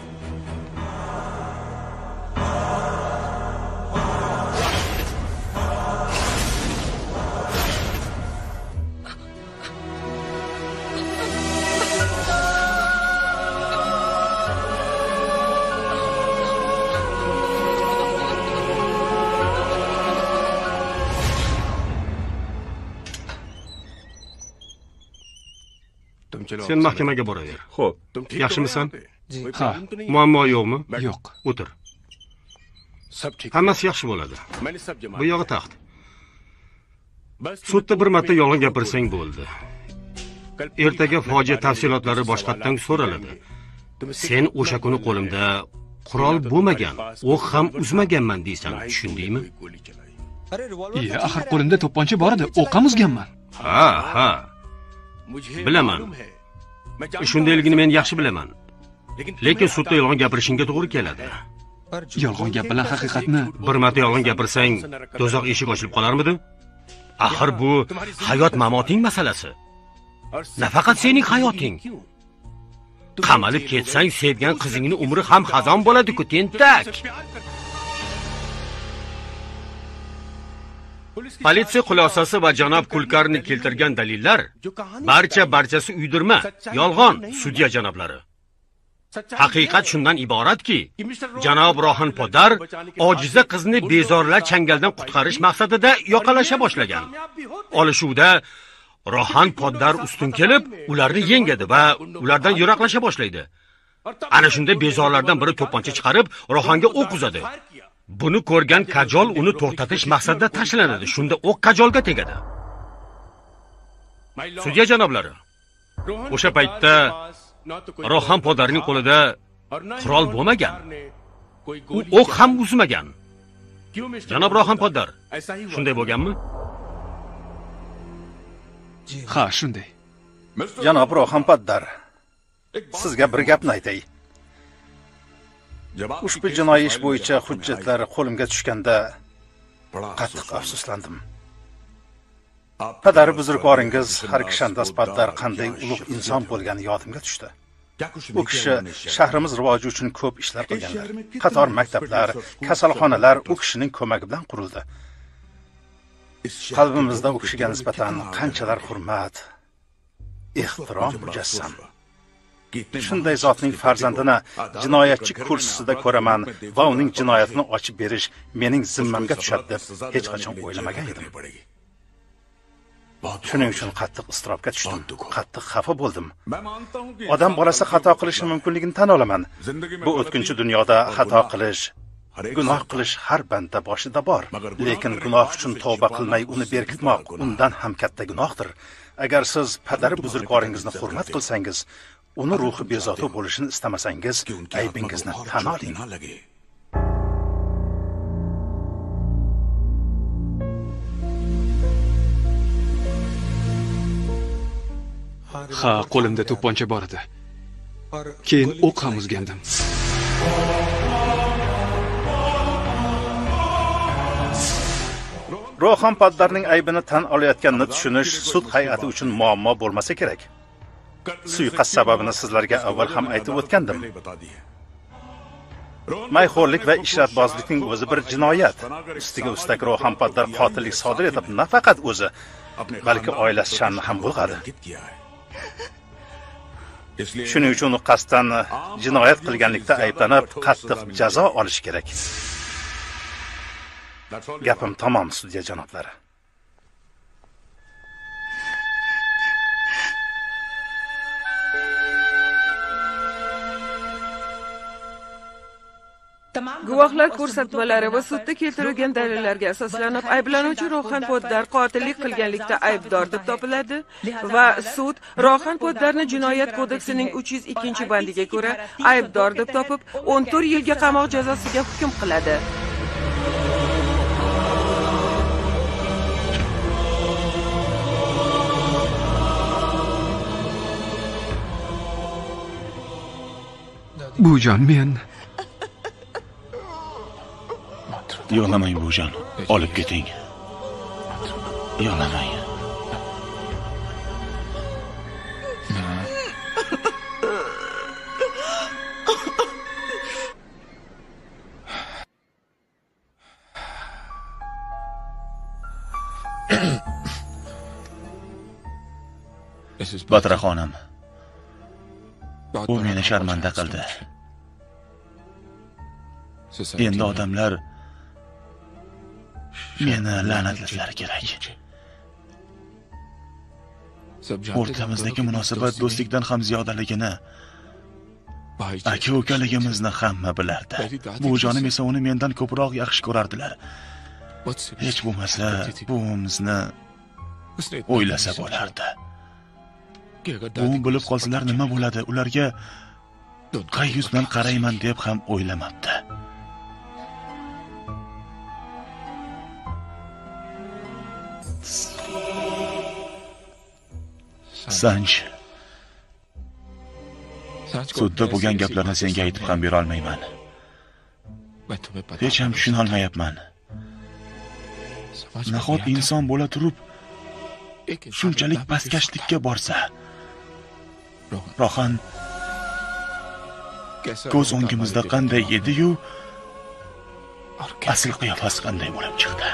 Sen mahkamaga boraver. Xo'p, yaxshimisan? Ha, Muammo yo'qmi? yo'q. O'tir. Hammasi yaxshi bo'ladi. Bu yog'i taxt. Sudda bir marta yolg'on gapirsang bo'ldi. Ertaga fojia tafsilotlari boshqatdan so'raladi. Sen o'sha kuni qo'limda qurol bo'lmagan, o'q ham uzmaganman deysan, tushundingmi? Axir qo'limda to'pponcha bor edi, o'q ham uzganman. Ha. Bilaman. Shundayligini men yaxshi bilaman. Lekin sudda yolg'on gapirishingga to'g'ri keladi. Yolg'on gap bilan haqiqatni bir marta yolg'on gapirsang, do'zax eshik ochilib qolarmidi? Axir bu hayot mamoting masalasi. Nafaqat sening hayoting. Qamalib ketsang, sevgan qizingning umri ham xazon bo'ladi-ku, tentak. Politsiya xulosasi va janob Kulkarni keltirgan dalillar barchasi uydirma, yolg'on, sudya janoblari. Haqiqat shundan iboratki, janob Rohan Poddar ojiza qizni bezorlar changaldan qutqarish maqsadida yoqalasha boshlagan. Olishuvda Rohan Poddar ustun kelib, ularni yengadi va ulardan yiroqlasha boshlaydi. Ana shunda bezorlardan biri to'pponcha chiqarib, Rohanga o'q uzadi. Buni ko'rgan kajol uni to'xtatish maqsadida tashlanadi. Shunda o'q kajolga tegadi. Sudya janoblari, o'sha paytda Rohan Poddarning qo'lida qurol bo'lmagan. U o'q ham uzmagan. Janob Rohan Poddar, shunday bo'lganmi? Ha, shunday. Janob Rohan Poddar, sizga bir gapni aytay. Ushbu jinoiy ish bo'yicha hujjatlar qo'limga tushganda qattiq afsuslandim. Padar buzrukvoringiz Harkishandas Paddar qanday ulug' inson bo'lgani yodimga tushdi. U kishi shahrimiz rivoji uchun ko'p ishlar qilganlar. Qator maktablar, kasalxonalar u kishining ko'magi bilan qurildi. Qalbimizda u kishiga nisbatan qanchalar hurmat, ehtirom mujassam. Shunday zotning farzandini jinoyatchi kursisida ko'raman va uning jinoyatini ochib berish mening zimmamga tushadi deb hech qachon o'ylamagan edim. Shuning uchun qattiq iztirobga tushdim, qattiq xafa bo'ldim. Odam bolasi xato qilishi mumkinligini tan olaman. Bu o'tkinchi dunyoda xato qilish, gunoh qilish har banda boshida bor. Lekin gunoh uchun tavba qilmay uni berkitmoq undan ham katta gunohdir. Agar siz padar buzrukvoringizni hurmat qilsangiz, uni ruhi bezovta bo'lishini istamasangiz, aybingizni tan oling. Ha, qo'limda to'pponcha bor edi. Keyin o'q ham uzgandim. Rohan Paddarning aybini tan olayotganini tushunish sud hay'ati uchun muammo bo'lmasa kerak. Suiqasd sababini sizlarga avval ham aytib o'tgandim. Mayxo'rlik va ishratbozlikning o'zi bir jinoyat. Ustiga ustak Rohan Paddar qotillik sodir etib, nafaqat o'zi, balki oilasi sha'nini ham bulg'adi. Shuning uchun u qasddan jinoyat qilganlikda ayblanib, qattiq jazo olish kerak. Gapim tamom, sudya janoblari. Guvohlar ko'rsatmalari va sudda keltirilgan dalillarga asoslanib ayblanuvchi Rohan Paddar qotillik qilganlikda aybdor deb topiladi va sud Rohan Paddarni Jinoyat kodeksining 302-bandiga ko'ra aybdor deb topib 14 yilga qamoq jazosiga hukm qiladi. Bujon, men Yig'lamang bujon, olib keting. Yig'lamang. Batra xonim. U meni sharmanda qildi. Endi odamlar meni la'natlashlari kerak. O'rtamizdagi munosabat do'stlikdan ham ziyodaligini, aka-ukaligimizni hamma bilardi. Bujonim esa uni mendan ko'proq yaxshi ko'rardilar. Hech bo'lmasa, buvimizni o'ylasa bo'lardi. Bu bilib qolsalar nima bo'ladi? Ularga qay yuz bilan qarayman deb ham o'ylamabdi. Sanch. Sudda bo'lgan gaplarni senga aytib ham bera olmayman. Hech ham tushuna olmayapman. Nahot inson bo'la turib shunchalik pastkashlikka borsa? Rohan ko'z o'ngimizda qanday edi-yu, asl qiyofasi qanday bo'lib chiqdi?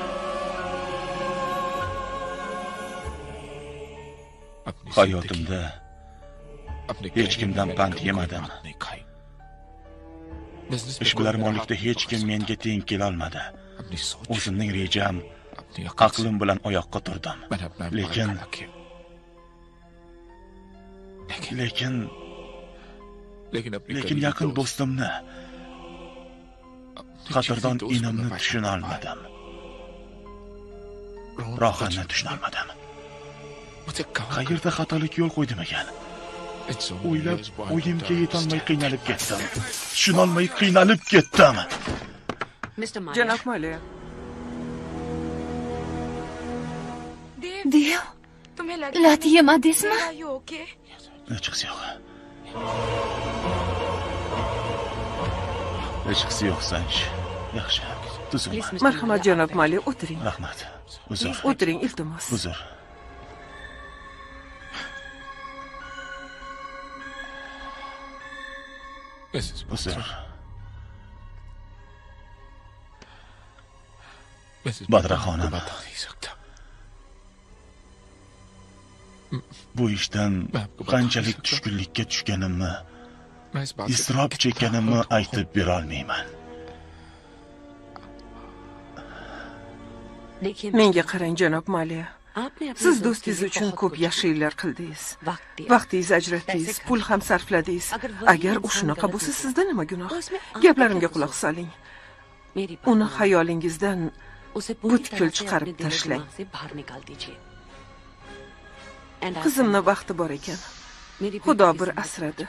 Hayotimda hech kimdan pand yemadim. Ishbilarmonlikda hech kim menga teng kela olmadi. O'zimning rejam, aqlim bilan oyoqqa turdim. Lekin yaqin do'stimni, qadrdon inamni tushuna olmadim. Rohanni tushuna olmadim. Qayerda xatolik yo'l qo'ydim ekan? O'ylab, o'yimga yetolmay qiynalib ketdim. Tushunolmay qiynalib ketdim. Janob Moliya. Dev, lat yemadingizmi? Hechqisi yo'q. Hechqisi yo'q, Sanch. Yaxshi. Tuzukman. Marhamat janob Mali, o'tiring. Rahmat. Uzr. O'tiring, iltimos. Uzr. Uzr. Badra xonim. Bu ishdan qanchalik tushkunlikka tushganimni, iztirob chekkanimni aytib bera olmayman. Menga qarang, janob Maliya. Siz do'stingiz uchun ko'p yaxshi ishlar qildingiz. Vaqtingizni ajratdingiz, pul ham sarfladingiz. Agar u shunaqa bo'lsa, sizda nima gunoh? Gaplarimga quloq soling. Uni xayolingizdan butkul chiqarib tashlang. Qizimni baxti bor ekan. Xudo bir asradi.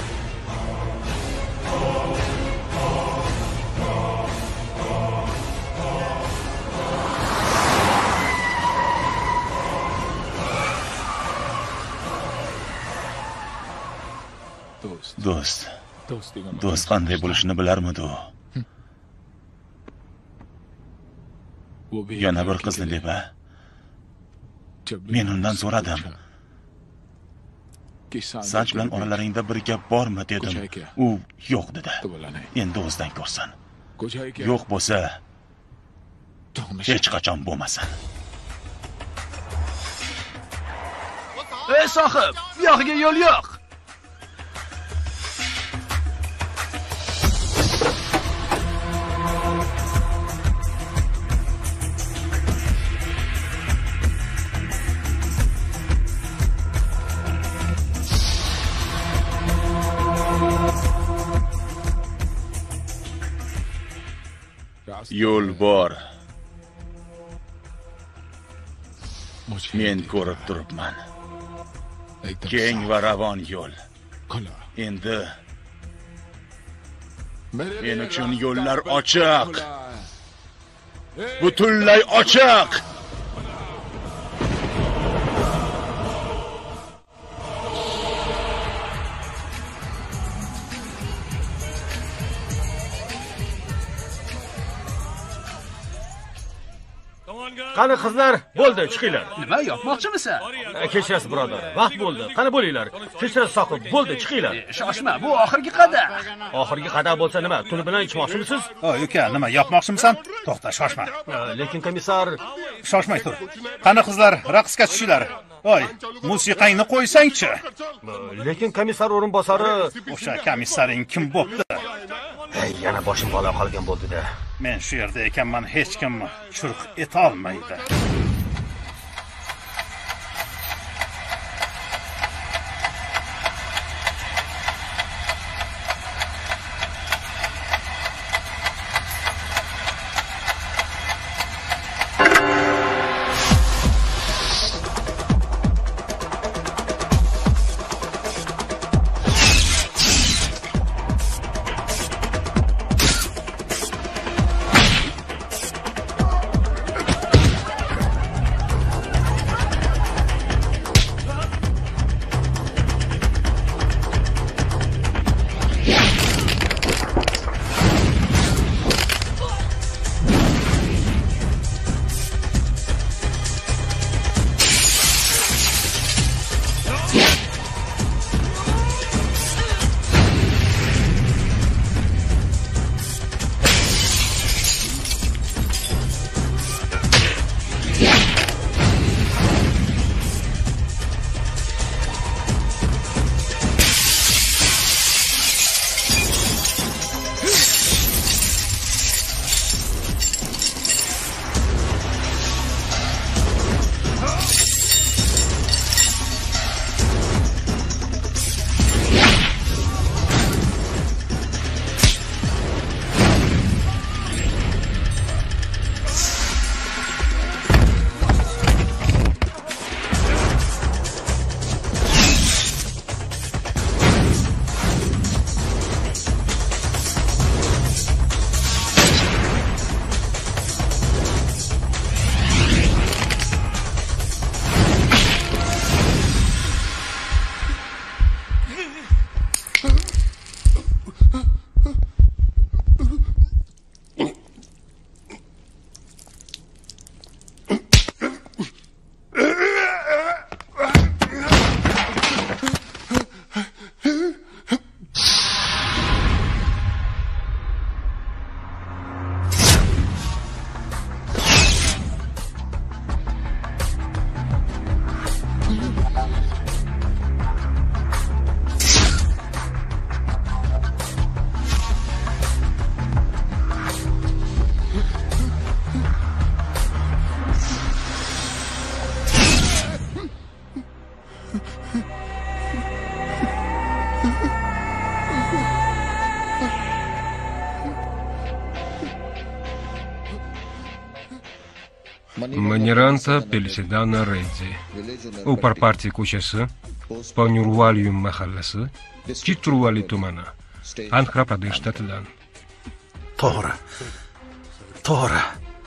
Do'st qanday bo'lishini bilarmidi u? Yana bir qizni deb, men undan so'radim. Sanch bilan oralaringda bir gap bormi dedim. U yo'q dedi. Endi o'zidan ko'rsin. Yo'q bo'lsa, hech qachon bo'lmasin. Ey sohib, bu yoqqa yo'l yo'q. Yo'l bor. Men ko'rib turibman. Keng va ravon yo'l. Endi men uchun yo'llar ochiq. Butunlay ochiq. Qani qizlar, bo'ldi, chiqinglar. Nima, yopmoqchimisan? Kechirasiz, birodar. Vaqt bo'ldi. Qani bo'linglar. Kechirasiz, soqib. Bo'ldi, chiqinglar. Shoshma, bu oxirgi qadam. Oxirgi qadam bo'lsa nima? Tuni bilan ichmoqchimisiz? Uka, nima, yopmoqchimisan? To'xta, shoshma. Lekin komissar, Shoshmay tur. Qani qizlar, raqsga tushinglar. Oy, musiqangni qo'ysang-chi. Lekin komissar o'rinbosari, O'sha komissaring kim bo'pti? yana boshim balo qolgan bo'ldi-da. Men shu yerda ekanman, hech kim churq eta olmaydi. Miranda Pelisidana Redzi. Uparparti ko'chasi, Ponyurvalium mahallasi, Chitruvali tumani, Andhra Pradesh shtatidan. To'g'ri. To'g'ri.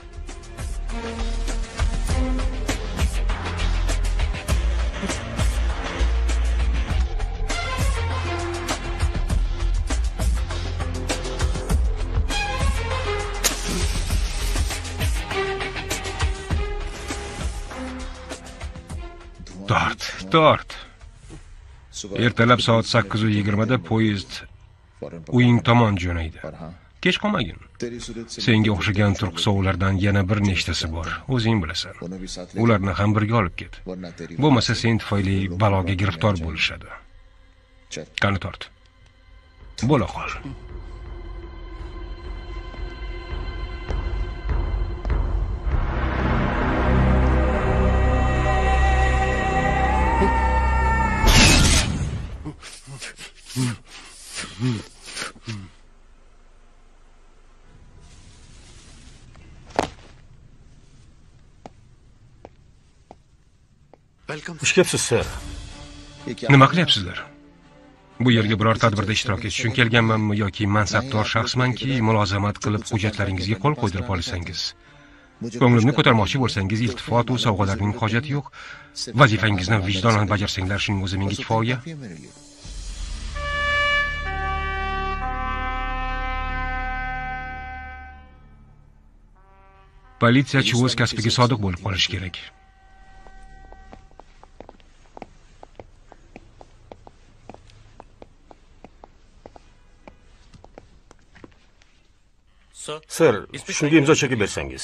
Tort. Ertalab soat 8:20 da poyezd uying tomon jo'naydi. Kech qolmagin. Senga o'xshagan turqsovlardan yana bir nechtasi bor, o'zing bilasan. Ularni ham birga olib ket. Bo'lmasa sen tufayli baloga giriftor bo'lishadi. Qani tort. Bo'la qol. Xush kelibsiz, sir. Nima qilyapsizlar? Bu yerga biror tadbirda ishtirok etish uchun kelganmanmi yoki mansabdor shaxsmanki, mulozamat qilib hujjatlaringizga qo'l qo'ydirib olsangiz? Ko'nglimni ko'tarmoqchi bo'lsangiz, iltifot va sovg'alarning hojati yo'q. Vazifangizni vijdonan bajarsanglar, shuning o'zi menga kifoya. Politsiyachi o'z kasbiga sodiq bo'lib qolishi kerak. Sir, shunga imzo chekib bersangiz.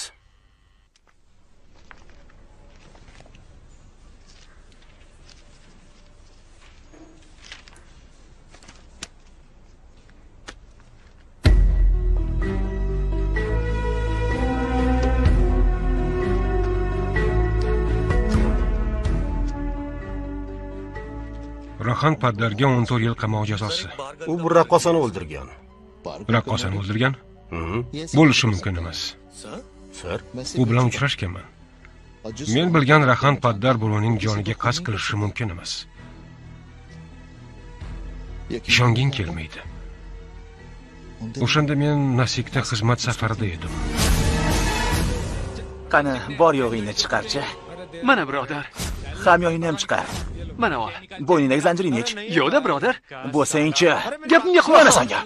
Rahan Paddarga 14 yil qamoq jazosi. U bir raqqosani o'ldirgan. Raqqosani o'ldirgan? Bo'lishi mumkin emas. Sir, u bilan uchrashganman. Men bilgan Rahan Paddar birovning joniga qasd qilishi mumkin emas. Ishonging kelmaydi. O'shanda men Nasikda xizmat safarida edim. Qani, bor yo'g'ingni chiqarchi. Mana birodar. Hamyoyingni ham chiqar. Mana ol. Bo'yningdagi zanjiringni yech. Yo'qda birodar. Bo'lsang-chi. Gapimga quloq sol. Senga.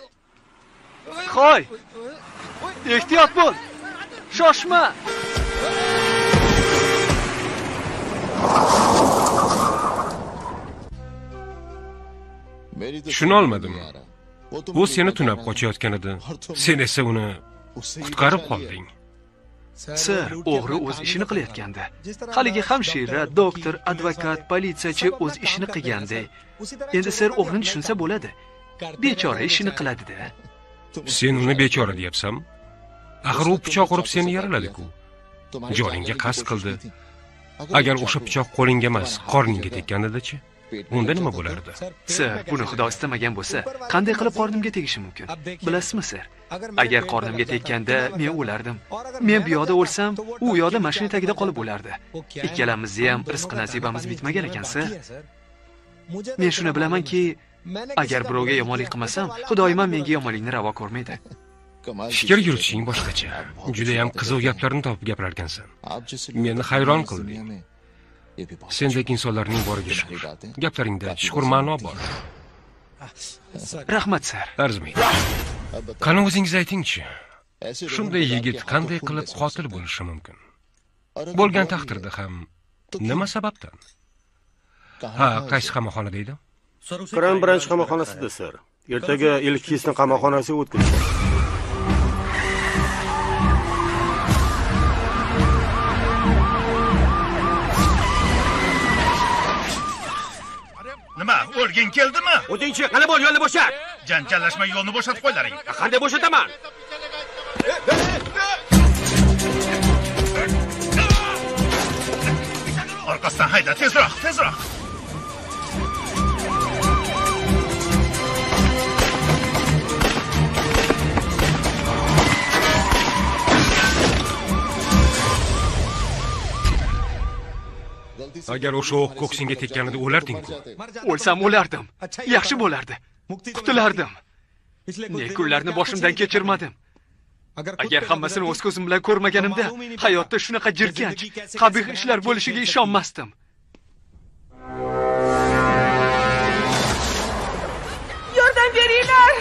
Qo'y. Ehtiyot bo'l. Shoshma. Shuni olmadim. U seni tunab qochayotgan edi. Sen esa uni qutqarib qolding. Sir, o'g'ri o'z ishini qilayotgandi. Haligi hamshira, doktor, advokat, politsiyachi o'z ishini qilgandi. Endi sir o'g'rini tushunsa bo'ladi. Bechora ishini qiladi-da. Sen uni bechora deyapsan? Axir u pichoq urib seni yaraladi-ku. Joningga qasd qildi. Agar o'sha pichoq qo'lingga emas, qorningga tekkanida-chi? Unda nima bo'lardi? Sir, buni Xudo istamagan bo'lsa, qanday qilib qornimga tegishi mumkin? Bilasizmi, sir? Agar qornimga tekkanda men o'lardim. Men bu yoqda o'lsam, u yoqda mashina tagida qolib o'lardi. Ikkalamizni ham rizq nasibamiz bitmagan ekan, sir. Men shuni bilamanki, agar birovga yomonlik qilmasam, Xudoyim ham menga yomonlikni ravo ko'rmaydi. Fikr yuritishing boshqacha. Juda ham qiziq gaplarni topib gapirar ekansan. Meni hayron qilding. Sendek insonlarning boriga shukr. Gaplaringda chuqur ma'no bor. Rahmat, sir. Arzimaydi. Qani o'zingiz ayting-chi. Shunday yigit qanday qilib qotil bo'lishi mumkin? Bo'lgan taqdirda ham nima sababdan? Ha, qaysi qamoqxonada edi? Kran birinchi qamoqxonasida, sir. Ertaga ilk hissni qamoqxonasiga o'tkazishdi. Nima, o'lgin keldimi? O'tingchi, qani bor, yo'lni bo'shat. Janjallashmay yo'lni bo'shatib qo'ylaring. Qanday bo'shataman? Orqasidan hayda, tezroq, tezroq. Agar o'sha o'q ko'ksingga tekkanida o'larding-ku. O'lsam o'lardim. Yaxshi bo'lardi. Qutulardim. Ne kunlarni boshimdan kechirmadim. Agar hammasini o'z ko'zim bilan ko'rmaganimda, hayotda shunaqa jirkanch, qabih ishlar bo'lishiga ishonmasdim. Yordam beringlar!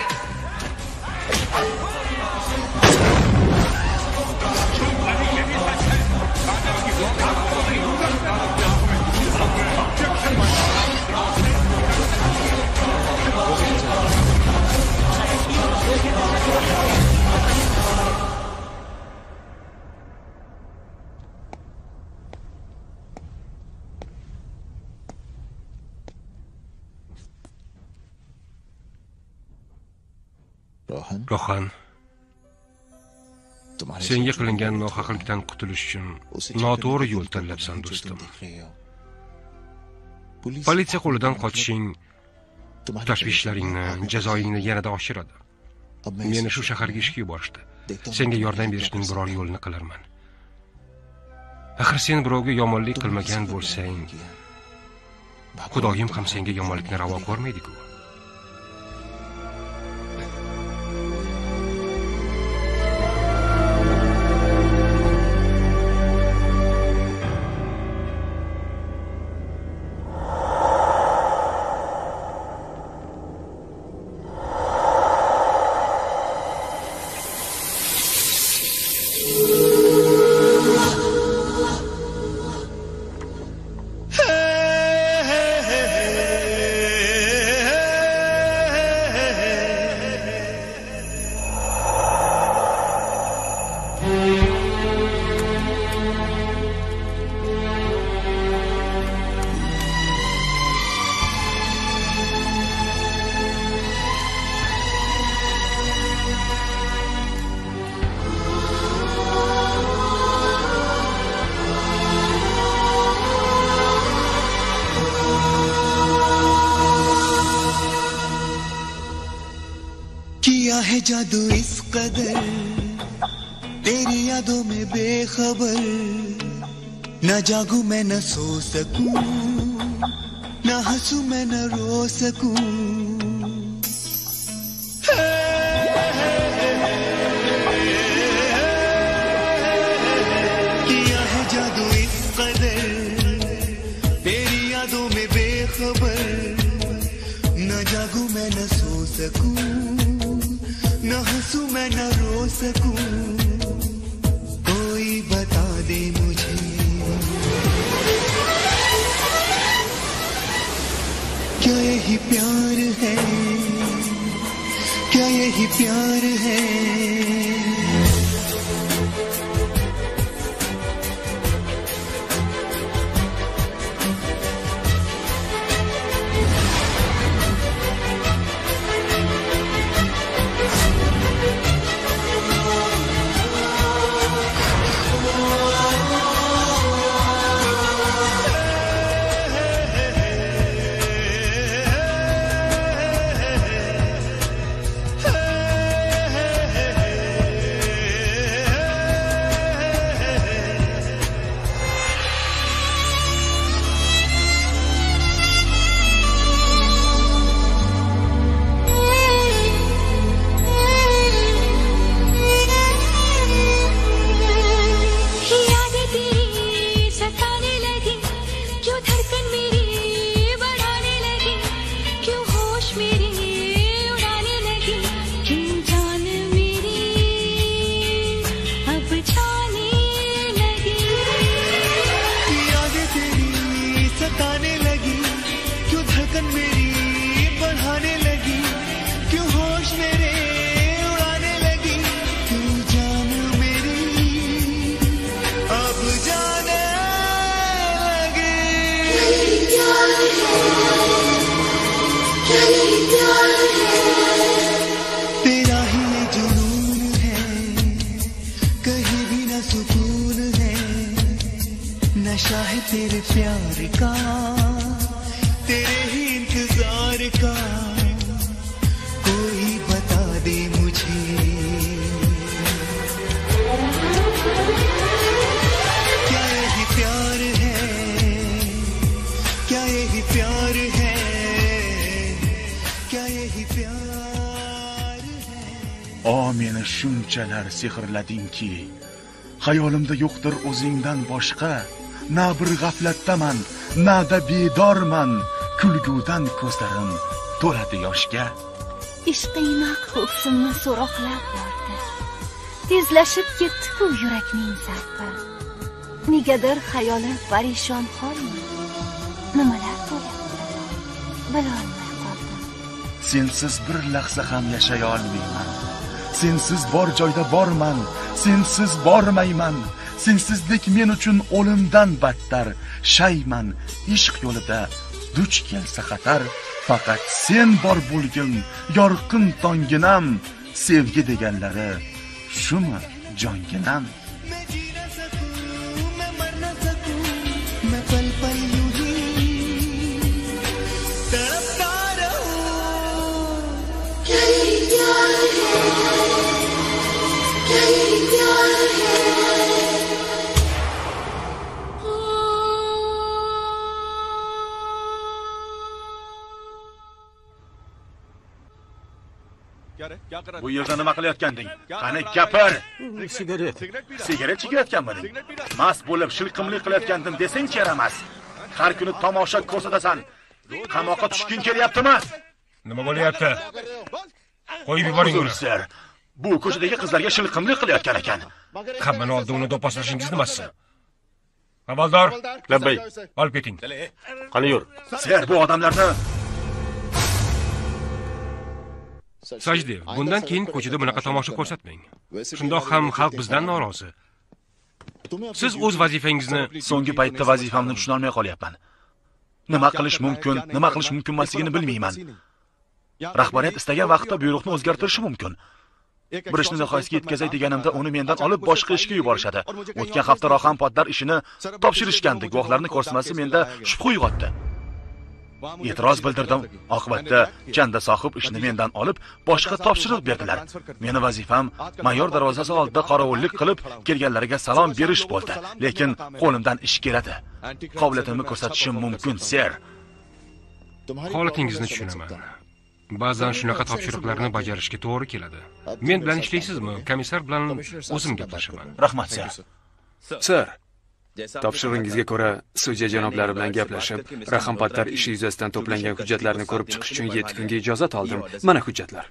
Rohan, senga qilingan nohaqlikdan qutulish uchun noto'g'ri yo'l tanlabsan, do'stim. Politsiya qo'lidan qochishing tashvishlaringni, jazoingni yanada oshiradi. Meni shu shaharga ishga yuborishdi. Senga yordam berishning biror yo'lini qilarman. Axir sen birovga yomonlik qilmagan bo'lsang, Xudoyim ham senga yomonlikni ravo ko'rmaydi-ku. है जादू इस कदर तेरी यादों में बेखबर न जागूं मैं न सो सकूं न हंसूं मैं न रो सकूं किया है जादू इस कदर तेरी यादों में बेखबर न जागूं मैं न सो सकूं न हंसूं मैं न रो सकूं कोई बता दे मुझे क्या यही प्यार है क्या यही प्यार है तेरा ही ये जुनून है कहीं भी न सुकून है नशा है तेरे प्यार का तेरे ही इंतजार का कोई बता दे मुझे क्या यही प्यार है meni shunchalar sehrladingki, xayolimda yo'qdir o'zingdan boshqa. Na bir g'aflatdaman, na da bedorman. Kulgudan ko'zlarim to'ladi yoshga. Ishqiynoq ko'ksimni so'roqlab bordi. Tezlashib ketdi-ku yurakning zarbi. Negadir xayolim parishon qoldi. Nimalar bo'lyapti? Bilolmay qoldim. Sensiz bir lahza ham yashay olmayman. Sensiz bor joyda borman, sensiz bormayman. Sensizlik men uchun o'limdan battar. Shayman ishq yo'lida duch kelsa xatar. Faqat sen bor bo'lgin, yorqin tonginam. Sevgi deganlari shumi jonginam? Bu yerda nima qilayotganding? Qani gapir. Sigaret. Sigaret chekayotganmiding? Mast bo'lib shilqimlik qilayotgandim desang yaramas. Har kuni tomosha ko'rsatasan. Qamoqqa tushging kelyaptimi? Nima bo'lyapti? Qo'yib yuboring uni. Bu ko'chadagi qizlarga shilqimlik qilayotgan ekan. Hammani oldida uni do'pposlashingiz nimasi? Amaldor, labbay. Olib keting. Qani yur. Ser bu odamlarni Sajdev, bundan keyin ko'chada bunaqa tomosha ko'rsatmang. Shundoq ham xalq bizdan norozi. Siz o'z vazifangizni so'nggi paytda vazifamni tushuna olmay qolyapman. Nima qilish mumkin, nima qilish mumkin emasligini bilmayman. Rahbariyat istagan vaqtda buyruqni o'zgartirishi mumkin. Bir ishni nihoyasiga yetkazay deganimda uni mendan olib boshqa ishga yuborishadi. O'tgan hafta Rohan Poddar ishini topshirishgandi. Guvohlarni ko'rsatmasi menda shubha uyg'otdi. E'tiroz bildirdim. Oqibatda Chanda sohib ishni mendan olib boshqa topshiriq berdilar. Meni vazifam mayor darvozasi oldida qorovullik qilib kelganlarga salom berish bo'ldi. Lekin qo'limdan ish keladi. Qobiliyatimni ko'rsatishim mumkin, ser. Holatingizni tushunaman. Ba'zan shunaqa topshiriqlarni bajarishga to'g'ri keladi. Men bilan ishlaysizmi? Komissar bilan o'zim gaplashaman. Rahmat, ser. Sir, topshirig'ingizga ko'ra sudya janoblari bilan gaplashib, Rahim Poddar ishi yuzasidan to'plangan hujjatlarni ko'rib chiqish uchun 7 kunga ijozat oldim. Mana hujjatlar.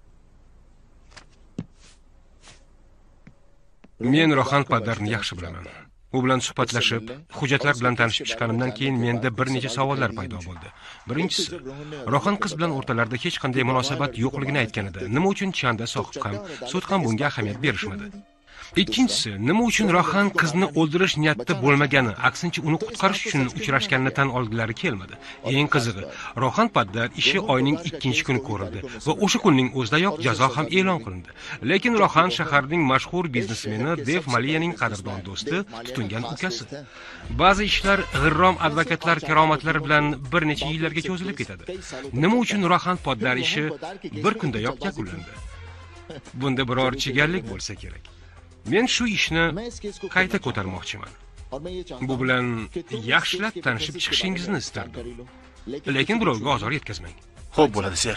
Men Rohan Poddarni yaxshi bilaman. U bilan suhbatlashib, hujjatlar bilan tanishib chiqqanimdan keyin menda bir necha savollar paydo bo'ldi. Birinchisi, Rohan qiz bilan o'rtalarida hech qanday munosabat yo'qligini aytgan edi. Nima uchun Chanda sohib ham, sud ham bunga ahamiyat berishmadi? Ikkinchisi, nima uchun Rohan qizni o'ldirish niyatida bo'lmagani, aksincha uni qutqarish uchun uchrashganini tan olgilari kelmadi. Eng qizig'i, Rohan Poddar ishi oyning 2-kuni ko'rildi va o'sha kunning o'zidayoq jazo ham e'lon qilindi. Lekin Rohan shaharning mashhur biznesmeni Dev Maliyaning qadrdon do'sti, tutingan ukasi. Ba'zi ishlar g'irrom advokatlar karomatlari bilan bir necha yillarga cho'zilib ketadi. Nima uchun Rohan Poddar ishi bir kundayoq yakunlandi? Bunda biror chigallik bo'lsa kerak. Men shu ishni qayta ko'tarmoqchiman. Bu bilan yaxshilab tanishib chiqishingizni istardim. Lekin birovga ozor yetkazmang. Xo'p bo'ladi, ser.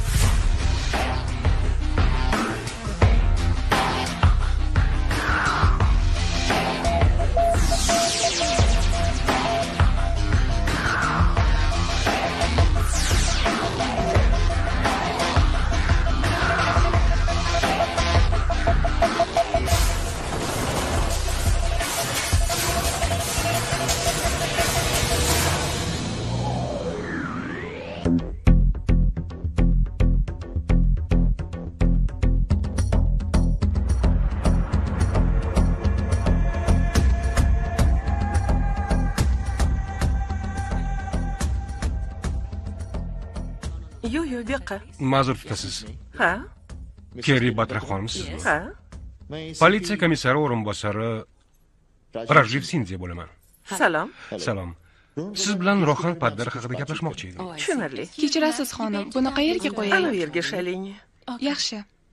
Yo'q, yo'q. Ma'zur tutasiz. Ha? Kerri Batraxonmisiz? Ha? Politsiya komissari o'rinbosari Rajiv Sindze bo'laman. Salom. Salom. Siz bilan Rohan Poddar haqida gaplashmoqchi edim. Tushunarli. Kechirasiz xonim, buni qayerga qo'yaylik? Ana yerga shaling. Yaxshi.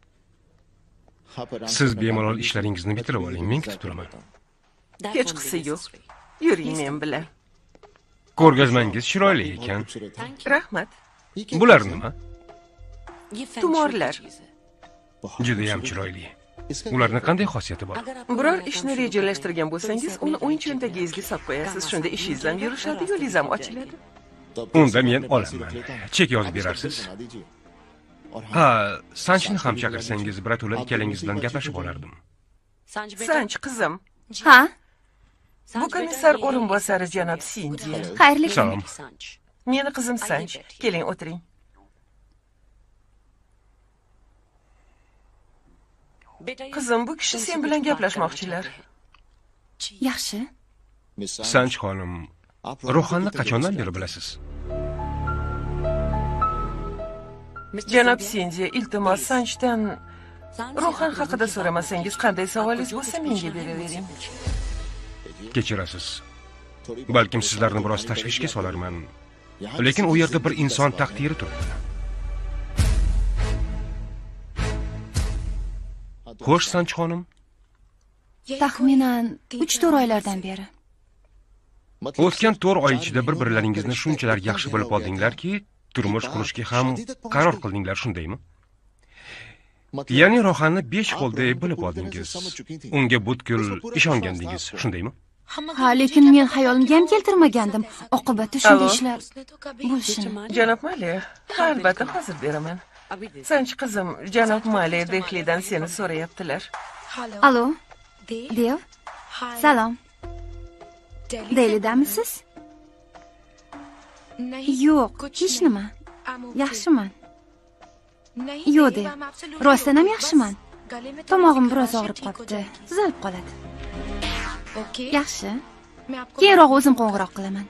Siz bemalol ishlaringizni bitirib oling, men kutib turaman. Hech qisi yo'q. Yuring men bilan. Ko'rgazmangiz chiroyli ekan. Rahmat. Bular nima? Tumorlar. Juda ham chiroyli. Ularning qanday xosiyati bor? Biror ishni rejalashtirgan bo'lsangiz, uni o'yin cho'ntagingizga solib qo'yasiz. Shunda ishingiz ham yurishadi, yo'lingiz ham ochiladi. Unda men olaman. Chek yozib berarsiz. Ha, Sanchni ham chaqirsangiz, birato'la ikkalangiz bilan gaplashib olardim. Sanch qizim. Ha? Bu komissar o'rinbosari janob Sindi. Xayrli kun. Salom. Meni qizim Sanch. Keling, o'tiring. Qizim, bu kishi sen bilan gaplashmoqchilar. Yaxshi. Sanch xonim, Rohanni qachondan beri bilasiz? Janob Sindi, iltimos Sanchdan Rohan haqida so'ramasangiz, qanday savolingiz bo'lsa menga beravering. Kechirasiz. Balkim sizlarni biroz tashvishga solarman. Lekin u yerda bir inson taqdiri turibdi. Xo'sh, Sanch xonim? Taxminan 3-4 oylardan beri. O'tgan 4 oy ichida bir-birlaringizni shunchalar yaxshi bilib oldinglarki, turmush qurishga ham qaror qildinglar, shundaymi? Ya'ni Rohanni 5 qo'lday bilib oldingiz. Unga butkul ishongandingiz, shundaymi? Ha, lekin men xayolimga ham keltirmagandim. Oqibatda shunday ishlar bo'lishini. Janob Mali, albatta hozir beraman. Sanch qizim, janob Mali Dehlidan seni so'rayaptilar. Alo. Dev. Salom. Dehlidamisiz? Yo'q, hech nima. Yaxshiman. Yo'q, Dev. Rostdan ham yaxshiman. Tomog'im biroz og'rib qolibdi. Tuzalib qoladi. Yaxshi. Keyinroq o'zim qo'ng'iroq qilaman.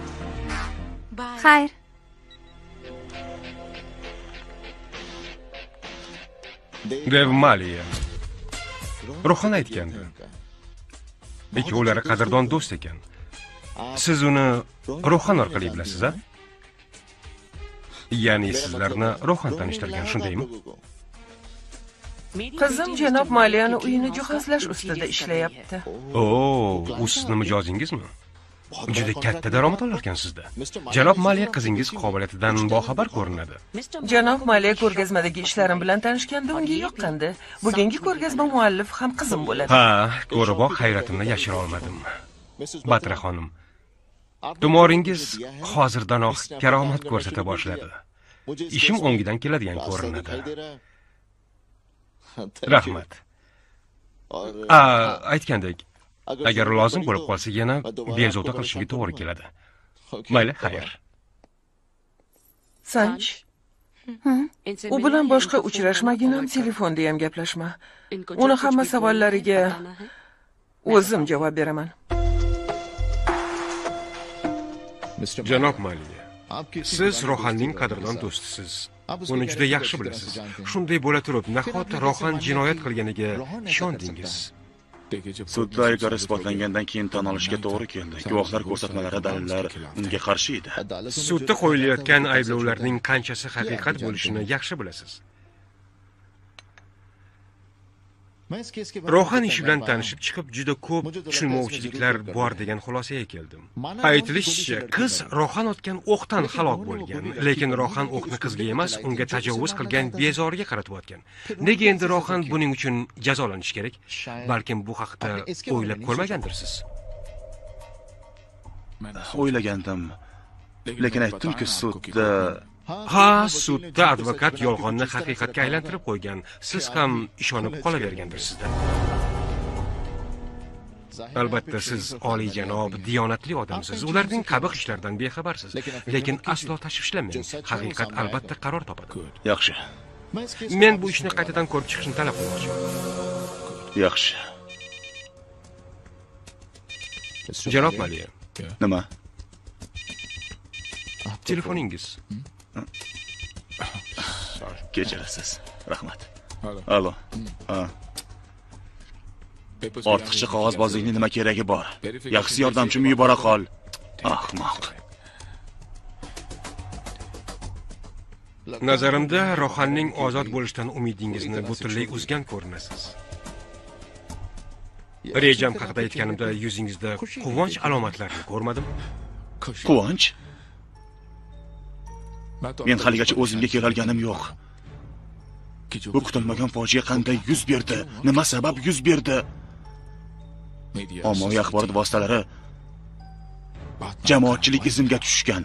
Xayr. Dev Maliya. Rohan aytgandi. Ikkovlari qadrdon do'st ekan. Siz uni Rohan orqali bilasiz, a? Ya'ni sizlarni Rohan tanishtirgan, shundaymi? Qizim janob Maliyani uyini jihozlash ustida ishlayapti. O, u sizning mijozingizmi? Juda katta daromad olarkan sizda. Janob Maliya qizingiz qobiliyatidan boxabar ko'rinadi. Janob Maliya ko'rgazmadagi ishlarim bilan tanishganda unga yoqqandi. Bugungi ko'rgazma muallif ham qizim bo'ladi. Ha, ko'riboq hayratimni yashira olmadim. Batra xonim, tumoringiz hozirdanoq karomat ko'rsata boshladi. Ishim o'ngidan keladigan ko'rinadi. Rahmat. Aytgandek, agar lozim bo'lib qolsa yana bezovta qilishimga to'g'ri keladi. Mayli, xayr. Sanch. U bilan boshqa uchrashmagin ham telefonda ham gaplashma. Uni hamma savollariga o'zim javob beraman. Janob Maliya, siz Rohanning qadrdon do'stisiz. Uni juda yaxshi bilasiz. Shunday bo'la turib, nahot Rohan jinoyat qilganiga ishondingiz? Sudda aybdor isbotlangandan keyin tan olishga to'g'ri keldi. Guvohlar ko'rsatmalari, dalillar unga qarshi edi. Sudda qo'yilayotgan ayblovlarning qanchasi haqiqat bo'lishini yaxshi bilasiz. Rohan ishi bilan tanishib chiqib, juda ko'p tushunmovchiliklar bor degan xulosaga keldim. Aytilishicha, qiz Rohan otgan o'qdan halok bo'lgan, lekin Rohan o'qni qizga emas, unga tajovuz qilgan bezoriga qaratayotgan. Nega endi Rohan buning uchun jazolanishi kerak? Balkim bu haqda o'ylab ko'rmagandirsiz. O'ylagandim. Lekin aytdim-ku, sudda sudda advokat yolg'onni haqiqatga aylantirib qo'ygan. Siz ham ishonib qolavergandirsizda. Albatta, siz oliyjanob, diyonatli odamsiz. Ularning qabih ishlaridan bexabarsiz. Lekin aslo tashvishlanmang. Haqiqat albatta qaror topadi. Yaxshi. Men bu ishni qaytadan ko'rib chiqishni talab qilmoqchiman. Yaxshi. Janob Maliya. Nima? Telefoningiz. Kechirasiz. Rahmat. Alo. Ortiqcha qog'ozbozlikning nima keragi bor? Yaxshi yordamchimni yubora qol. Ahmoq. Nazarimda Rohanning ozod bo'lishidan umidingizni butunlay uzgan ko'rinasiz. Rejam haqida aytganimda yuzingizda quvonch alomatlarini ko'rmadim. Quvonch? Men haligacha o'zimga kelolganim yo'q. Bu kutilmagan fojia qanday yuz berdi? Nima sabab yuz berdi? Ommaviy axborot vositalari jamoatchilik izimga tushgan.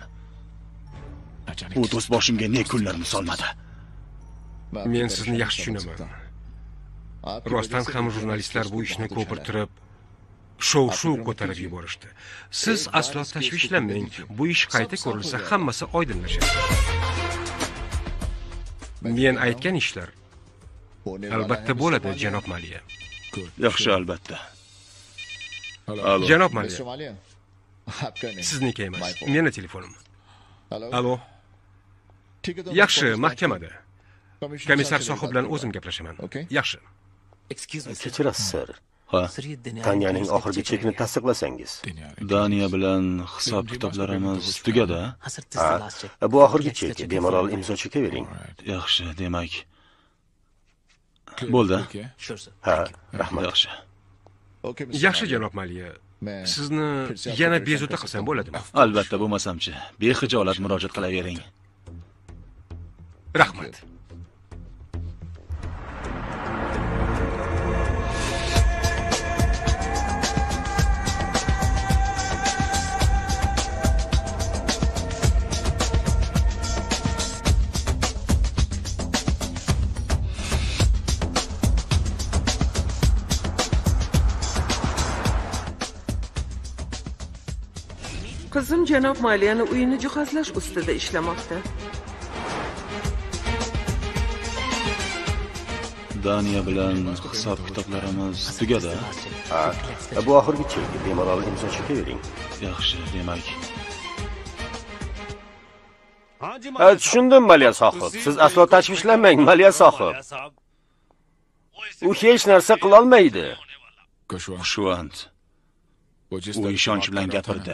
U do'st boshimga ne kunlarni solmadi. Men sizni yaxshi tushunaman. Rostdan ham jurnalistlar bu ishni ko'pirtirib, shov-shuv ko'tarib yuborishdi. Siz aslo tashvishlanmang. Bu ish qayta ko'rilsa, hammasi oydinlashadi. Men aytgan ishlar albatta bo'ladi, janob Maliya. Yaxshi, albatta. Janob Maliya. Sizniki emas, meni telefonim. Alo. Yaxshi, mahkamada. Komissar sohib bilan o'zim gaplashaman. Yaxshi. Kechirasiz, sir. Ha. Tanyaning oxirgi chekini tasdiqlasangiz. Daniya bilan hisob-kitoblarimiz tugadi. Ha. Bu oxirgi chek, bemalol imzo chekavering. Yaxshi, demak. Bo'ldi. Ha, rahmat. Yaxshi. Yaxshi, janob Maliya. Sizni yana bezovta qilsam bo'ladimi? Albatta, bo'lmasamchi. Bexijolat murojaat qilavering. Rahmat. Qizim janob Maliyani uyini jihozlash ustida ishlamoqda. Daniya bilan hisob-kitoblarimiz tugadi. Ha. Bu oxirgi chek, bemalol imzo chekavering. Yaxshi, demak. Ha, tushundim, Maliya sohib. Siz aslo tashvishlanmang, Maliya sohib. U hech narsa qila olmaydi. Xushvand. U ishonch bilan gapirdi.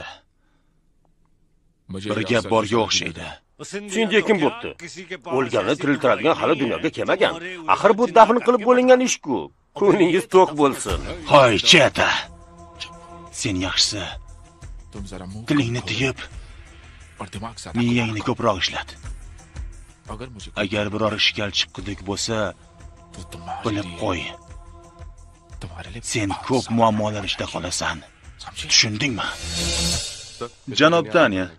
Bir gap borga o'xshaydi. Senga kim bo'pti? O'lganni tiriltiradigan hali dunyoga kelmagan. Axir bu dafn qilib bo'lingan ish-ku. Ko'nglingiz to'q bo'lsin. Hoy, cheta. Sen yaxshisi. Tilingni tiyib, miyangni ko'proq ishlat. Agar biror ishkal chiqqidek bo'lsa, bilib qo'y. Sen ko'p muammolar ichida qolasan. Tushundingmi? Janob Daniya.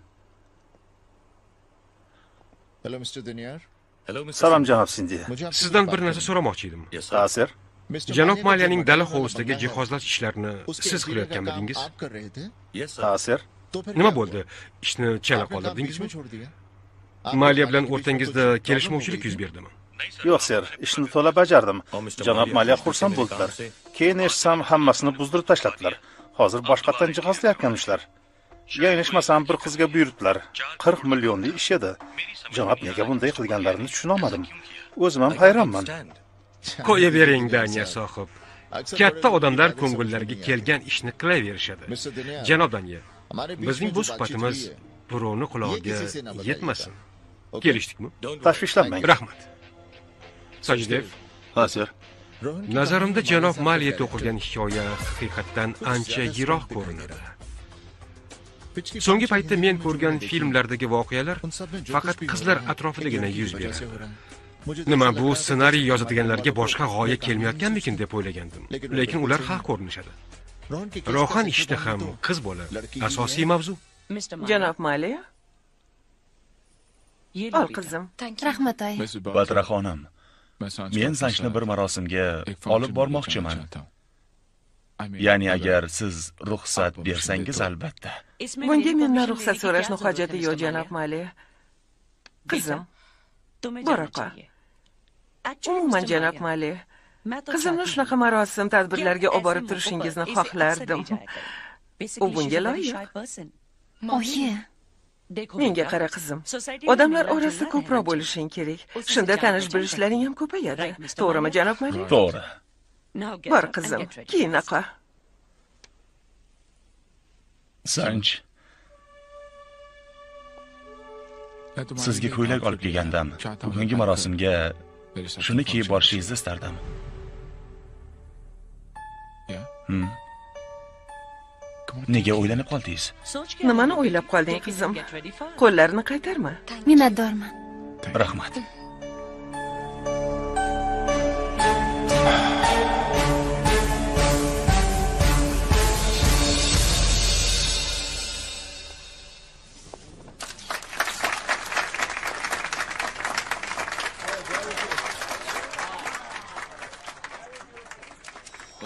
Salom janob Sindi. Sizdan bir narsa so'ramoqchi edim. Ha, sir. Janob Maliyaning dala hovlisidagi jihozlash ishlarini siz qilayotganmidingiz? Ha, sir. Nima bo'ldi? Ishni chala qoldirdingizmi? Maliya bilan o'rtangizda kelishmovchilik yuz berdimi? Yo'q, sir. Ishni to'la bajardim. Janob Maliya xursand bo'ldilar. Keyin eshitsam, hammasini buzdirib tashladilar. Hozir boshqatdan jihozlayotganishlar. Yanglishmasam bir qizga buyurtdilar. 40 millionlik ish edi. Janob nega bunday qilganlarini tushuna olmadim. O'zim ham hayronman. Qo'yavering, Daniya sohib. Katta odamlar ko'ngillariga kelgan ishni qilaverishadi. Janob Daniya, bizning bu suhbatimiz birovni qulog'iga yetmasin. Kelishdikmi? Tashvishlanmang. Rahmat. Sajdev. Ha, sir. Nazarimda janob Maliya to'qilgan hikoya haqiqatdan ancha yiroq ko'rinadi. So'nggi paytda men ko'rgan filmlardagi voqealar faqat qizlar atrofidagina yuz beradi. Nima, bu ssenariy yozadiganlarga boshqa g'oya kelmayotganmikin deb o'ylagandim. Lekin ular haq ko'rinishadi. Rohan ishda ham qiz bola asosiy mavzu. Janob Maliya? Ol qizim. Rahmat ay. Badra xonim. Men Sanchni bir marosimga olib bormoqchiman. Ya'ni agar siz ruxsat bersangiz albatta. Bunga mendan ruxsat so'rashni hojati yo'q, janob Maliya. Qizim, boraqa. Umuman, janob Maliya, qizimni shunaqa marosim tadbirlarga olib borib turishingizni xohlardim. U bunga loyiq. Oyi. Menga qara qizim. Odamlar orasida ko'proq bo'lishing kerak. Shunda tanish-bilishlaring ham ko'payadi. To'g'rimi, janob Maliya? To'g'ri. Bor qizim, keyin aqla. Sanch. Sizga ko'ylak olib kelgandim. Bugungi marosimga shuni kiyib borishingizni istardim. Nega o'ylanib qoldingiz? Nimani o'ylab qolding, qizim? Qo'llarini qaytarma. Minnatdorman. Rahmat.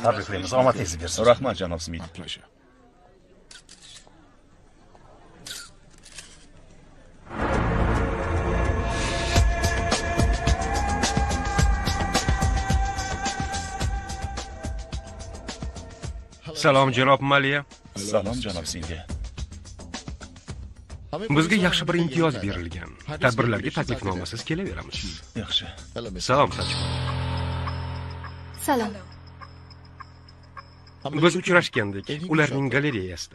Tabriklaymiz, omadingizni bersin. Rahmat, janob Smit. Salom janob Maliya. Salom janob Singa. Bizga yaxshi bir imtiyoz berilgan. Tadbirlarga taklifnomasiz kelaveramiz. Yaxshi. Salom Sanchxon. Salom. Biz uchrashgandik ularning galereyasida.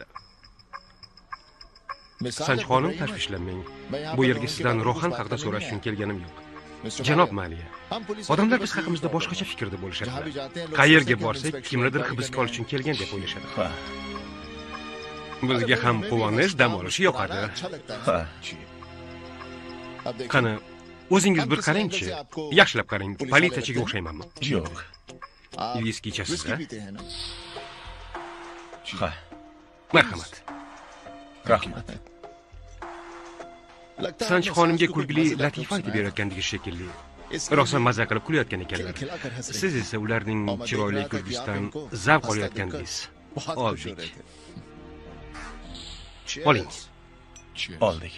Sanchxonim, tashvishlanmang. Bu yerga sizdan Rohan haqida so'rash uchun kelganim yo'q. Janob Maliya, odamlar biz haqimizda boshqacha fikrda bo'lishadi. Qayerga borsak, kimnidir hibsga olish uchun kelgan deb o'ylashadi. Bizga ham quvonish, dam olish yoqadi. Qani, o'zingiz bir qarang-chi. Yaxshilab qarang, politsiyachiga o'xshaymanmi? Yo'q. Viski ichasiz-a? Ha. Marhamat. Rahmat. Sanchxonimga kulgili latifa aytib berayotgandek shekilli. Rosa maza qilib kulayotgan ekanlar. Siz esa ularning chiroyli kulgisidan zavq olayotgandingiz. Oldik. Oling. Oldik.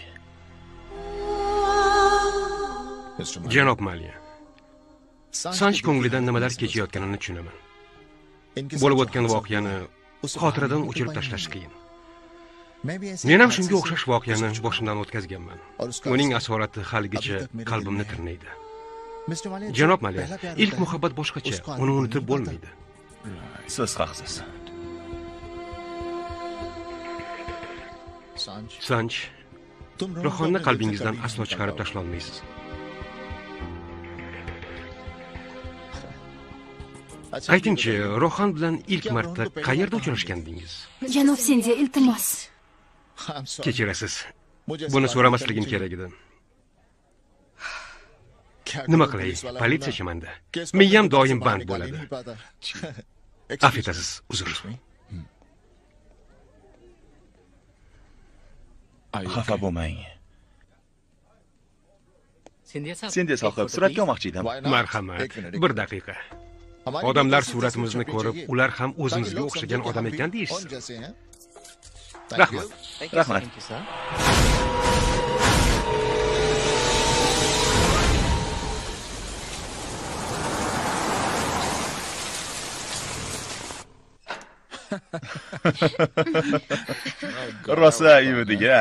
Janob Maliya, Sanch ko'nglidan nimalar kechayotganini tushunaman. Bo'lib o'tgan voqeani xotiradan o'chirib tashlash qiyin. Men ham shunga o'xshash voqeani boshimdan o'tkazganman. Uning asorati haligacha qalbimni tirnaydi. Janob Maliya, ilk muhabbat boshqacha, uni unutib bo'lmaydi. Siz haqsiz. Sanch, Rohonni qalbingizdan aslo chiqarib tashlolmaysiz. Aytingchi, Rohan bilan ilk marta qayerda uchrashgandingiz? Janob Sindiya, iltimos. Kechirasiz. Buni so'ramasligim kerak edi. Nima qilay? Politsiyachiman-da. Miyam doim band bo'ladi. Afv etasiz, uzr. Xafa bo'lmang. Sindiya sohib, suratga olmoqchi edim. Marhamat, bir daqiqa. Odamlar suratimizni ko'rib, ular ham o'zingizga o'xshagan odam ekan deysiz. Rahmat. Rahmat. Rosa yuvdiga.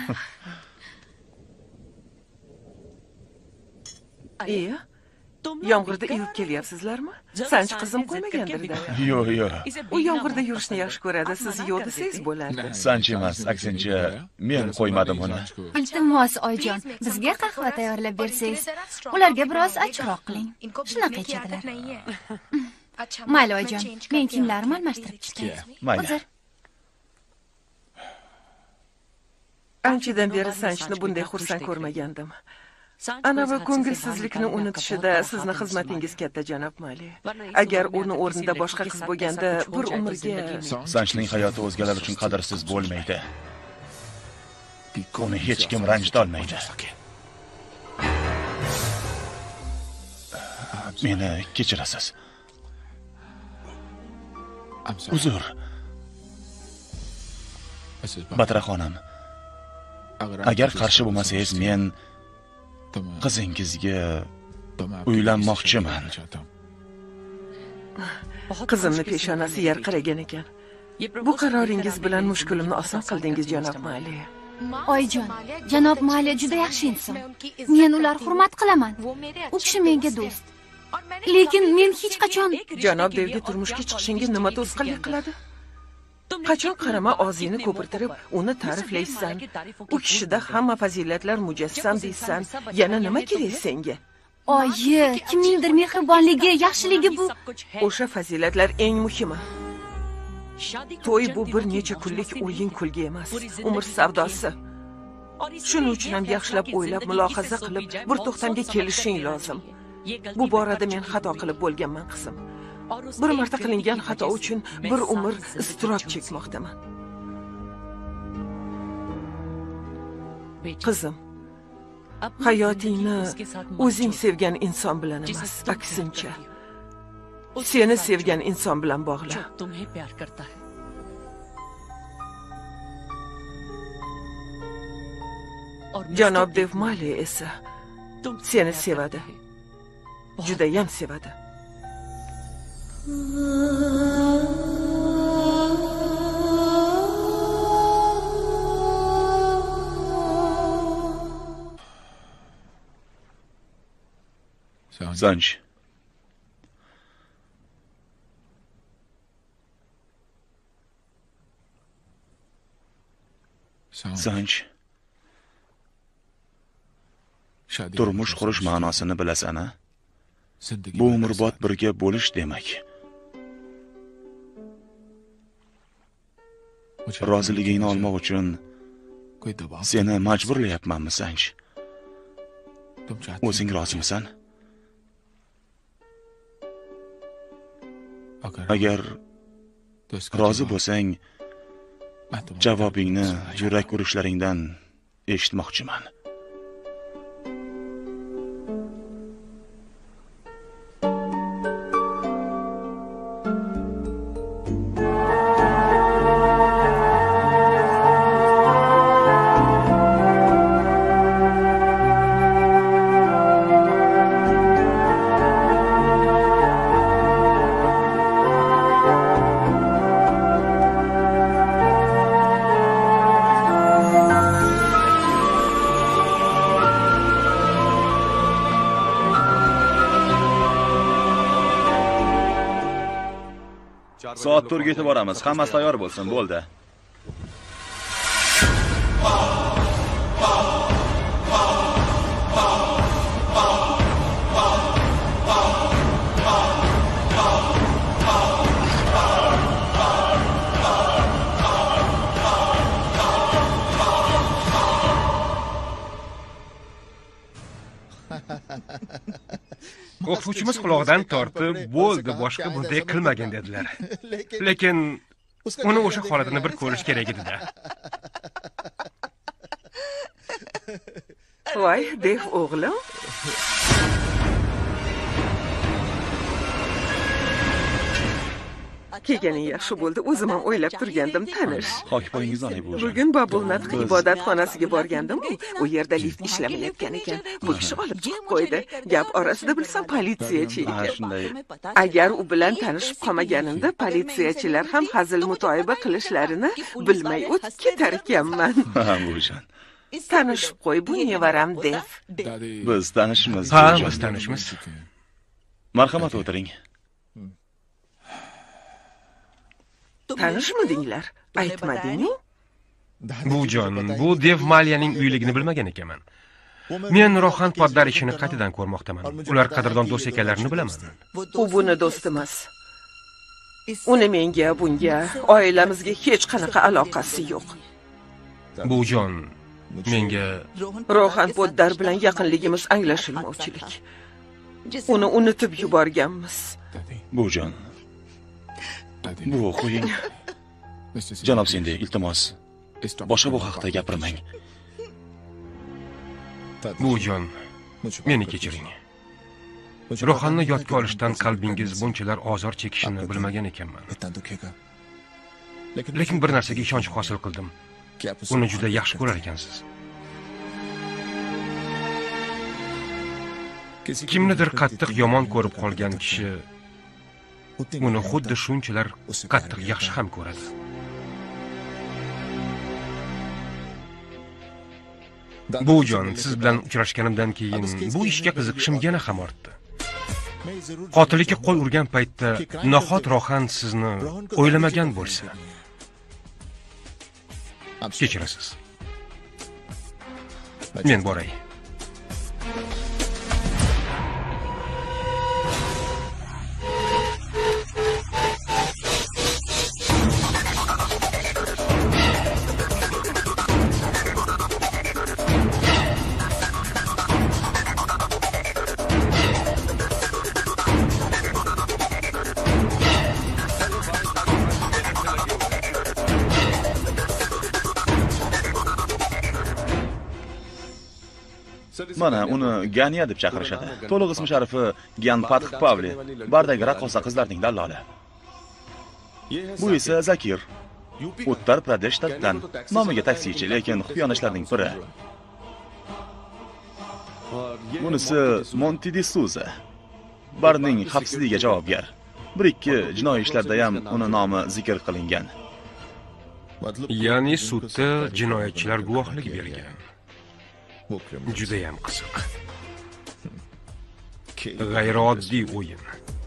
Yomg'irda ivib kelyapsizlarmi? Sanch qizim qo'ymagandir-da. Yo'q. U yomg'irda yurishni yaxshi ko'radi, siz yo'q desangiz bo'lardi. Sanch emas, aksincha men qo'ymadim uni. Iltimos, oyijon, bizga qahva tayyorlab bersangiz, ularga biroz achchiqroq qiling. Shunaqa ichadilar. Mayli, oyijon, men kiyimlarimni almashtirib chiqay. Mayli. Anchadan beri Sanchni bunday xursand ko'rmagandim. Ana bu ko'ngilsizlikni unutishida sizni xizmatingiz katta, janob Mali. Agar uni o'rnida boshqa qiz bo'lganda, bir umrga Sanchning hayoti o'zgalar uchun qadrsiz bo'lmaydi. Uni hech kim ranjita olmaydi. Meni kechirasiz. Uzr. Batra xonim, agar qarshi bo'lmasangiz, men qizingizga uylanmoqchiman. Qizimni peshonasi yarqiragan ekan. Bu qaroringiz bilan mushkulimni oson qildingiz, janob Mali. Oyijon, janob Mali juda yaxshi inson. Men ular hurmat qilaman. U kishi menga do'st. Lekin men hech qachon janob devga turmushga chiqishingga nima to'sqinlik qiladi? Qachon qarama og'zingni ko'pirtirib, uni ta'riflaysan. U kishida hamma fazilatlar mujassam deysan. Yana nima kerak senga? Oyi, kimningdir mehribonligi, yaxshiligi bu. O'sha fazilatlar eng muhimi. To'y bu bir necha kunlik o'yin kulgi emas, umr savdosi. Shuning uchun ham yaxshilab o'ylab, mulohaza qilib, bir to'xtamga kelishing lozim. Bu borada men xato qilib bo'lganman, qizim. Bir marta qilingan xato uchun bir umr iztirob chekmoqdaman. Qizim, hayotingni o'zing sevgan inson bilan emas, aksincha. Seni sevgan inson bilan bog'la. Janob Devmali esa seni sevadi. Judayam sevadi. Zanj. Zanj. Turmush qurish ma'nosini bilasan-a? Bu umrbod birga bo'lish demak. Roziligingni olmoq uchun seni majburlayapmanmi, Zanj? O'zing rozimisan? Agar rozi bo'lsang, javobingni yurak urishlaringdan eshitmoqchiman. Soat 4 ga yetib boramiz. Hammasi tayyor bo'lsin, bo'ldi. O'qituvchimiz quloqdan tortib, bo'ldi, boshqa bunday qilmagin dedilar. Lekin uni o'sha holatini bir ko'rish kerak edi-da. Voy, Dev o'g'lim. Kelganing yaxshi bo'ldi. O'zim ham o'ylab turgandim, tanish. Hokipoyingizni oling bu. Bugun Babul Natq ibodatxonasiga borgandim. U yerda lift ishlamayotgan ekan. Bu kishi olib chiqib qo'ydi. Gap orasida bilsam politsiyachi ekan. Shunday. Agar u bilan tanishib qolmaganimda, politsiyachilar ham hazil mutoyiba qilishlarini bilmay o'tib ketar ekanman. Ha, buvijon. Tanishib qo'y, bu nevaram Dev. Biz tanishmiz. Ha, biz tanishmiz. Marhamat, o'tiring. Tanishmidinglar? Aytmading-ku? Buvijon, bu Dev Maliyaning uyligini bilmagan ekanman. Men Rohan poddar ishini qaytadan ko'rmoqdaman. Ular qadrdon do'st ekanlarini bilaman. U buni do'st emas. Uni menga, bunga, oilamizga hech qanaqa aloqasi yo'q. Buvijon, menga Rohan poddar bilan yaqinligimiz anglashilmovchilik. Uni unutib yuborganmiz. Buvijon. Bu qo'ying. Janob Sindi, iltimos, boshqa bu haqda gapirmang. Buvijon, meni kechiring. Rohanni yodga olishdan qalbingiz bunchalar ozor chekishini bilmagan ekanman. Lekin bir narsaga ishonch hosil qildim. Uni juda yaxshi ko'rar ekansiz. Kimnidir qattiq yomon ko'rib qolgan kishi uni xuddi shunchalar qattiq yaxshi ham ko'radi. Buvijon, siz bilan uchrashganimdan keyin bu ishga qiziqishim yana ham ortdi. Qotillikka qo'l urgan paytda nahot Rohan sizni o'ylamagan bo'lsa, kechirasiz. Men boray. Mana uni Ganiya deb chaqirishadi. To'liq ismi sharifi Gyanpath Pavli, bardagi raqqosa qizlarning dalloli. Bu esa Zakir. Uttar Pradesh shtatidan. Nomiga taksichi, lekin xufiyonishlarning biri. Bunisi Monty D'Souza. Barning xavfsizligiga javobgar. Bir-ikki jinoiy ishlarda ham uni nomi zikr qilingan. Ya'ni sudda jinoyatchilar guvohlik bergan. Juda ham qiziq. G'ayrioddiy o'yin.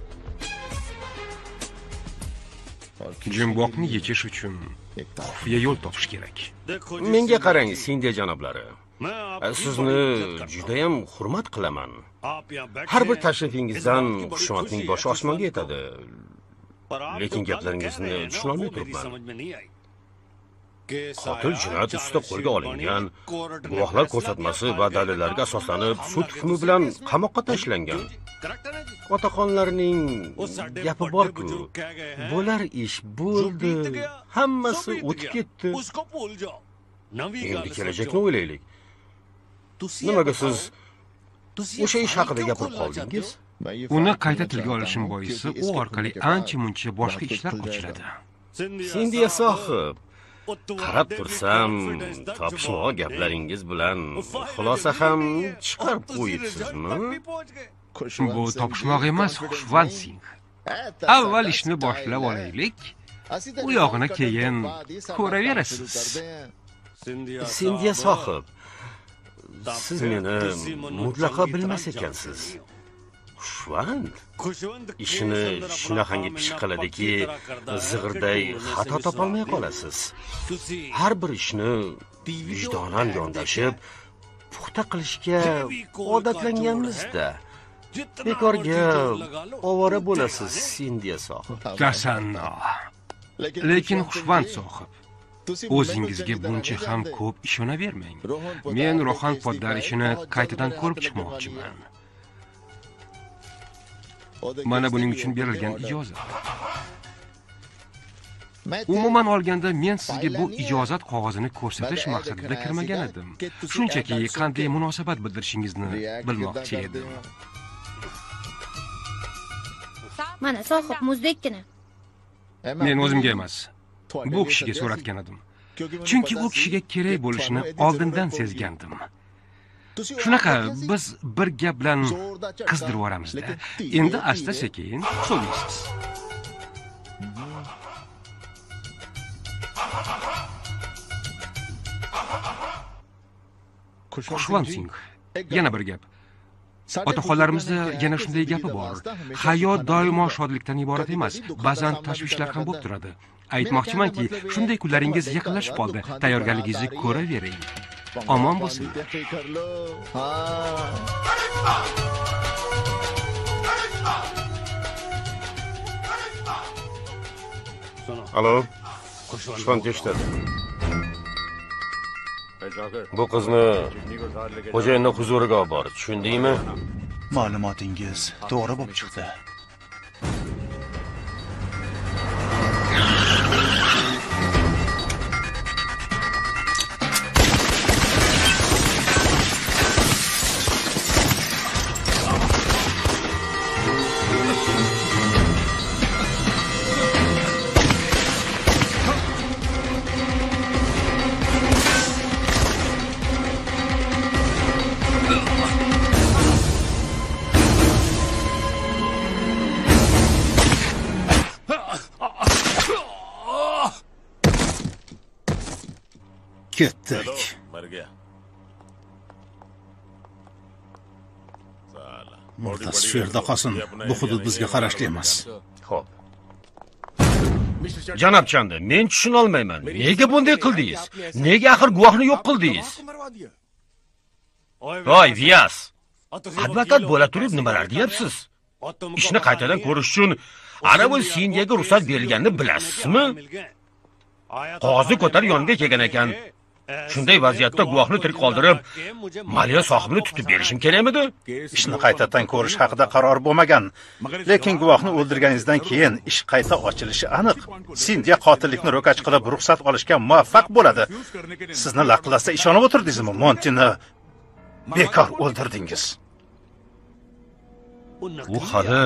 Jumboqni yechish uchun xufiya yo'l topish kerak. Menga qarang, Sindiya janoblari. Sizni juda ham hurmat qilaman. Har bir tashrifingizdan Xushvandning boshi osmonga yetadi. Lekin gaplaringizni tushuna olmay turibman. Qotil jinoyat ustida qo'lga olingan, guvohlar ko'rsatmasi va dalillarga asoslanib sud hukmi bilan qamoqqa tashlangan. Otaxonlarning gapi bor-ku, bo'lar ish bo'ldi, hammasi o'tib ketdi. Endi kelajakni o'ylaylik. Nimaga siz o'sha ish haqida gapirib qoldingiz? Uni qayta tilga olishim boisi u orqali ancha-muncha boshqa ishlar ochiladi. Sindiya sohib, qarab tursam, topishmoq gaplaringiz bilan xulosa ham chiqarib qo'yibsizmi? Bu topishmoq emas, Xushvand Singh. Avval ishni boshlab olaylik, u yog'ini keyin ko'raverasiz. Sindiya sohib, siz meni mutlaqo bilmas ekansiz. Xushvand ishini shunaqangi pish qiladiki, zig'irday xato topolmay qolasiz. Har bir ishni vijdonan yondashib, puxta qilishga odatlanganmizda. Bekorga ovora bo'lasiz, Sindiya sohib. Tasanno. Lekin Xushvand sohib, o'zingizga buncha ham ko'p ishonavermang. Men Rohan Poddar ishini qaytadan ko'rib chiqmoqchiman. Mana buning uchun berilgan ijozat. Umuman olganda men sizga bu ijozat qog'ozini ko'rsatish maqsadida kirmagan edim. Shunchaki qanday munosabat bildirishingizni bilmoqchi edim. Mana sohib muzdekgina. Men o'zimga emas, bu kishiga so'ratgan edim. Chunki u kishiga kerak bo'lishini oldindan sezgandim. Shunaqa, biz bir gap bilan qizdirib yuboramiz-da. Endi asta-sekin so'zlaysiz. Xushvand Singh, yana bir gap. Otaxonlarimizda yana shunday gapi bor. Hayot doimo shodlikdan iborat emas, ba'zan tashvishlar ham bo'lib turadi. Aytmoqchimanki, shunday kunlaringiz yaqinlashib qoldi. Tayyorgarligingizni ko'ravering. Omon bo'lsinlar. Alo, Xushvand eshitadi. Bu qizni xo'jayinning huzuriga olib bor, tushundingmi? Ma'lumotingiz to'g'ri bo'lib chiqdi. Ketdik. Murdasi shu yerda qolsin. Bu hudud bizga qarashli emas. Xo'p. Janob Chanda, men tushuna olmayman. Nega bunday qildingiz? Nega axir guvohni yo'q qildingiz? Voy, Viyas. Advokat bo'la turib nimalar deyapsiz? Ishni qaytadan ko'rish uchun ana bu Sindiyaga ruxsat berilganini bilasizmi? Qozi ko'tarib yoniga kelgan ekan. Shunday vaziyatda guvohni tirik qoldirib, maliya sohibini tutib berishim kerakmidi? Ishni qaytadan ko'rish haqida qaror bo'lmagan. Lekin guvohni o'ldirganingizdan keyin ish qayta ochilishi aniq. Sindiya qotillikni ro'kach qilib ruxsat olishga muvaffaq bo'ladi. Sizni laqillasda ishonib o'tirdingizmi, Montini? bekor o'ldirdingiz. U hali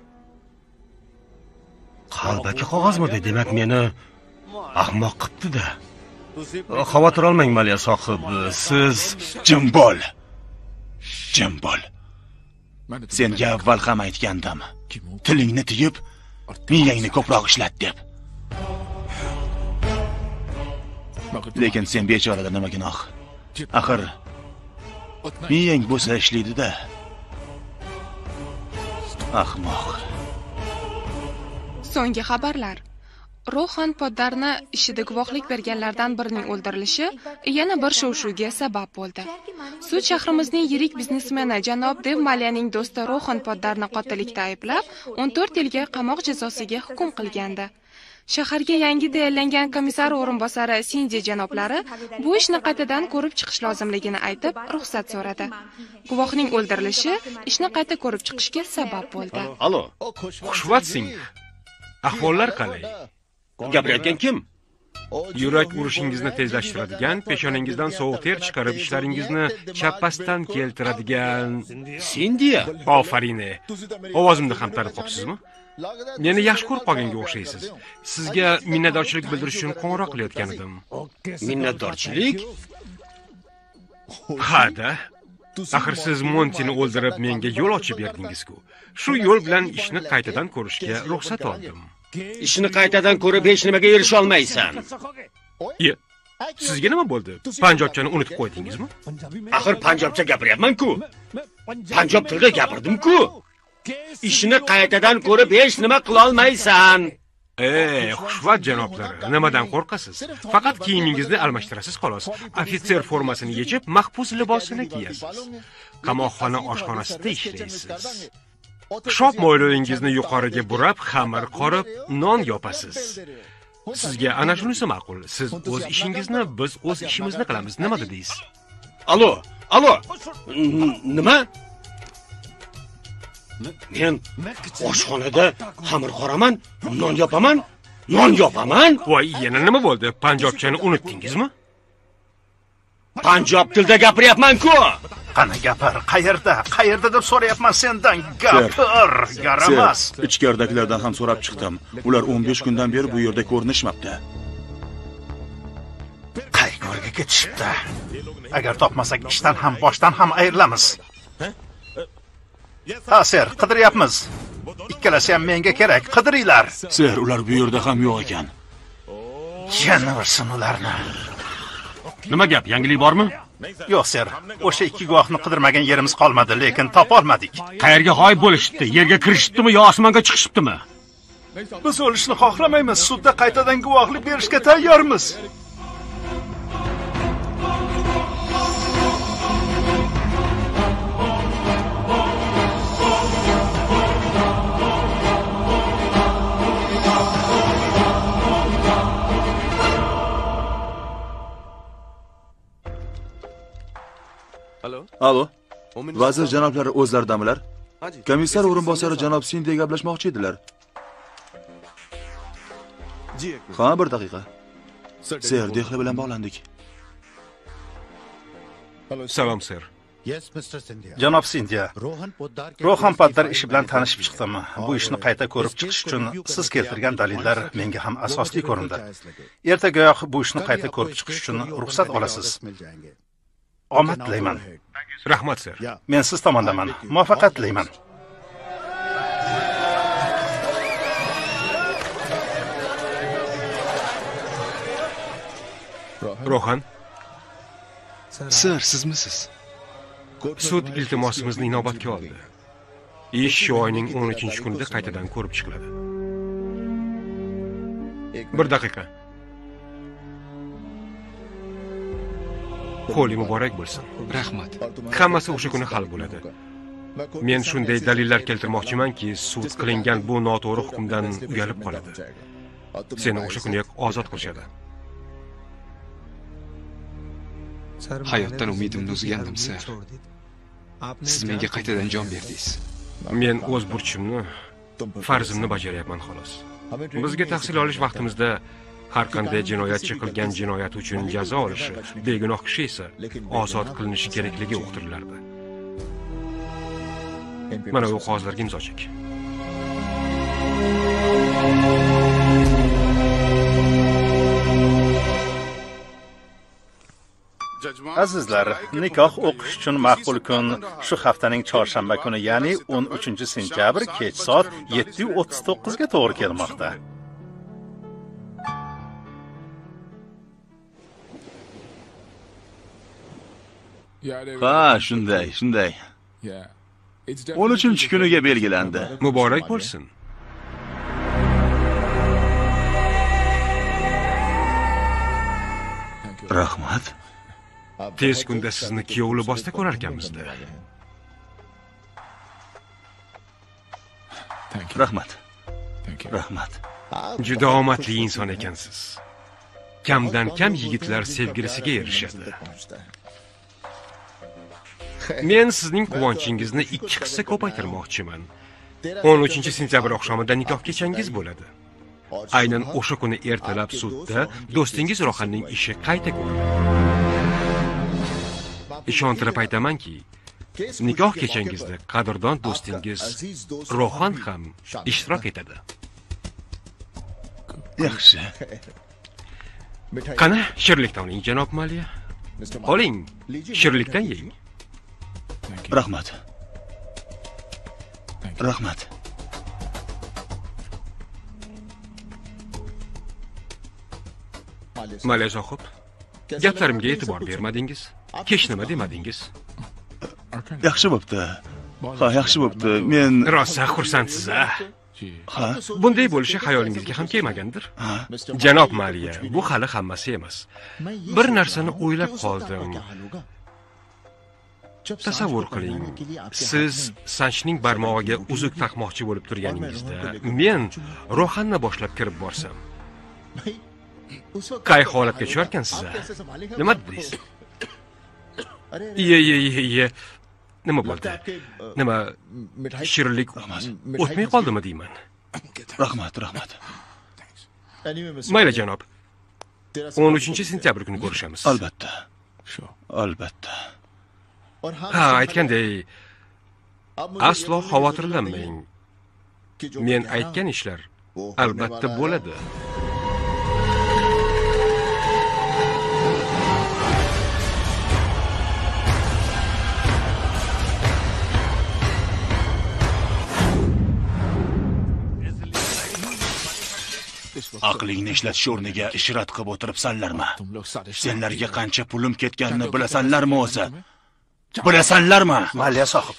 qalbaki qog'ozmidi, demak meni ahmoq qilibdi-da. Xavotir olmang, Maliya sohib, siz Jim bo'l. Jim bo'l. Senga avval ham aytgandim. Tilingni tiyib, miyangni ko'proq ishlat deb. Lekin sen bechorada nima gunoh? Axir miyang bo'lsa ishlaydi-da. Ahmoq. So'nggi xabarlar. Rohan Poddarni ishida guvohlik berganlardan birining o'ldirilishi yana bir shov-shuvga sabab bo'ldi. Sud shahrimizning yirik biznesmeni janob Dev Maliyaning do'sti Rohan Poddarni qotillikda ayblab, 14 yilga qamoq jazosiga hukm qilgandi. Shaharga yangi tayinlangan komissar o'rinbosari Sindi janoblari bu ishni qaytadan ko'rib chiqish lozimligini aytib, ruxsat so'radi. Guvohning o'ldirilishi ishni qayta ko'rib chiqishga sabab bo'ldi. Alo, xushvaqtsing. Ahvollar qalay? Gapirayotgan kim? Yurak urishingizni tezlashtiradigan, peshonangizdan sovuq ter chiqarib ishlaringizni chappasdan keltiradigan Sindiya. Ofarin. Ovozimni ham tanib qopsizmi? Meni yaxshi ko'rib qolganga o'xshaysiz. Sizga minnatdorchilik bildirish uchun qo'ng'iroq qilayotgan edim. Minnatdorchilik? Ha-da. Axir siz Montini o'ldirib menga yo'l ochib berdingiz-ku. Shu yo'l bilan ishni qaytadan ko'rishga ruxsat oldim. Ishni qaytadan ko'rib hech nimaga erisha olmaysan. Sizga nima bo'ldi? Panjobchani unutib qo'ydingizmi? Axir panjobcha gapiryapman-ku. Panjob tilida gapirdim-ku. Ishni qaytadan ko'rib hech nima qila olmaysan. Xushvaqt janoblar, nimadan qo'rqasiz? Faqat kiyimingizni almashtirasiz xolos. Ofitser formasini yechib, mahbus libosini kiyasiz. Qamoqxona oshxonasida ishlaysiz. Shop mo'ylovingizni yuqoriga burab, xamir qorib, non yopasiz. Sizga ana shunisi ma'qul. Siz o'z ishingizni, biz o'z ishimizni qilamiz. Nima dedingiz? Alo. Nima? Men oshxonada xamir qoraman, non yopaman. Voy, yana nima bo'ldi? Panjobchani unutdingizmi? Panjob tilida gapiryapman-ku. Qani gapir, qayerda deb so'rayapman sendan. Gapir, yaramas. Ichkaridagilardan ham so'rab chiqdim. Ular 15 kundan beri bu yerda ko'rinishmabdi. Qayerga ketishibdi? Agar topmasak ishdan ham boshdan ham ayrilamiz. Ha, ser, qidiryapmiz. Ikkalasi ham menga kerak, qidiringlar. Ser, ular bu yerda ham yo'q ekan. Yana ursin ularni. Nima gap, yangilik bormi? Yo'q, ser. O'sha ikki guvohni qidirmagan yerimiz qolmadi, lekin topa olmadik. Qayerga g'oyib bo'lishdi? Yerga kirishdimi yo osmonga chiqishibdimi? Biz o'lishni xohlamaymiz. Sudda qaytadan guvohlik berishga tayyormiz. Alo. Vazir janoblari o'zlaridamilar? Komissar o'rinbosari janob Sindi gaplashmoqchi edilar. Ha, bir daqiqa. Ser, Dehli bilan bog'landik. Salom, ser. Janob Sindiya, Rohan Poddar ishi bilan tanishib chiqdim. Bu ishni qayta ko'rib chiqish uchun siz keltirgan dalillar menga ham asosli ko'rindi. Ertagayoq bu ishni qayta ko'rib chiqish uchun ruxsat olasiz. Omad tilayman. Rahmat, ser. Men siz tomondaman. Muvaffaqiyat tilayman. Rohan, Sir, sizmisiz? Sud iltimosimizni inobatga oldi. Ish shu oyning 13-kunida qaytadan ko'rib chiqiladi. Bir daqiqa. Qo'li muborak bo'lsin. Rahmat. Hammasi o'sha kuni hal bo'ladi. Men shunday dalillar keltirmoqchimanki, sud qilingan bu noto'g'ri hukmdan uyalib qoladi. Seni o'sha kuniyoq ozod qilishadi. Hayotdan umidimni uzgandim, sir. Siz menga qaytadan jon berdingiz. Men o'z burchimni, farzimni bajaryapman xolos. Bizga tahsil olish vaqtimizda Har qanday jinoyatchi qilgan jinoyat uchun jazo olishi, begunoh kishi esa ozod qilinishi kerakligi uqtirilardi. Mana bu qog'ozlarga imzo chek. Azizlar, nikoh o'qish uchun maqbul kun shu haftaning chorshanba kuni, ya'ni 13-sentyabr kech soat 7:39 ga to'g'ri kelmoqda. Ha, shunday. 13-kuniga belgilandi. Muborak bo'lsin. Rahmat. Tez kunda sizni kuyov libosda ko'rar ekanmiz-da. Rahmat. Juda omadli inson ekansiz. Kamdan kam yigitlar sevgilisiga erishadi. Men sizning quvonchingizni 2 hissa ko'paytirmoqchiman. 13-sentyabr oqshomida nikoh kechangiz bo'ladi. Aynan o'sha kuni ertalab sudda do'stingiz Rohanning ishi qayta ko'riladi. Ishontirib aytamanki, nikoh kechangizda qadrdon do'stingiz Rohan ham ishtirok etadi. Yaxshi. Qani, shirinlikdan oling, janob Maliya. Oling, shirinlikdan yeng. Rahmat. Maliya sohib, gaplarimga e'tibor bermadingiz. Kech nima demadingiz? Yaxshi bo'pti. Ha, yaxshi bo'pti. Men rosa xursandsiz, a? Ha? Bunday bo'lishi xayolingizga ham kelmagandir. Janob Maliya, bu hali hammasi emas. Bir narsani o'ylab qoldim. Tasavvur qiling, siz Sanchning barmog'iga uzuk taqmoqchi bo'lib turganingizda, men Rohanni boshlab kirib borsam, qay holatga tusharkansiz? Nima dedingiz? Iye. Nima bo'ldi? Nima shirinlik o'tmay qoldimi deyman? Rahmat. Mayli janob. 13-sentyabr kuni ko'rishamiz. Albatta. Ha, aytganday, aslo xavotirlanmang. Men aytgan ishlar albatta bo'ladi. Aqlingni ishlatish o'rniga ishrat qilib o'tiribsanlarmi? Senlarga qancha pulim ketganini bilasanlarmi o'zi? Bilasanlarmi? Maliya sohib.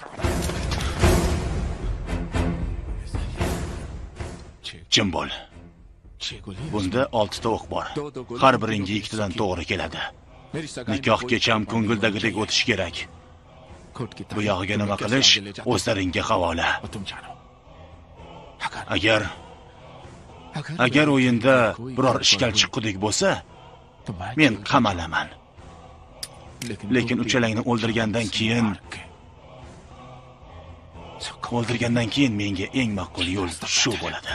Jim bo'l. Bunda 6 ta o'q bor. Har biringa 2 tadan to'g'ri keladi. Nikoh kecham ko'ngildagidek o'tishi kerak. Bu yog'iga nima qilish o'zlaringga havola. Agar o'yinda biror ishkal chiqqudek bo'lsa, men qamalaman. Lekin uchalangni o'ldirgandan keyin menga eng ma'qul yo'l shu bo'ladi.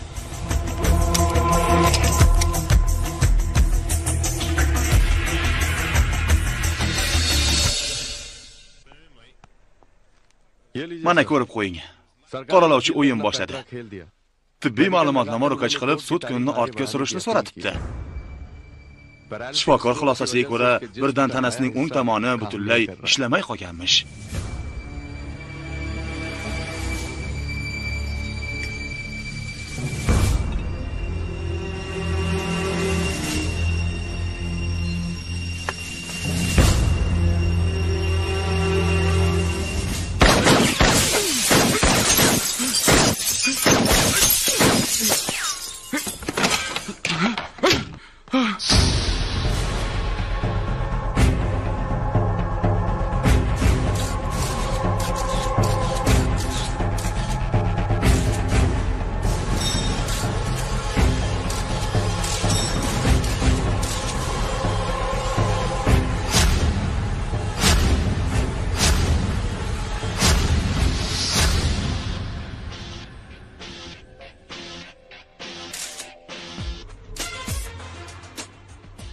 Mana ko'rib qo'ying. Qoralovchi o'yin boshladi. Tibbiy ma'lumotnoma ro'kach qilib, sud kunini ortga surishni so'ratibdi. Shifokor xulosasiga ko'ra, birdan tanasining o'ng tomoni butunlay ishlamay qolganmish.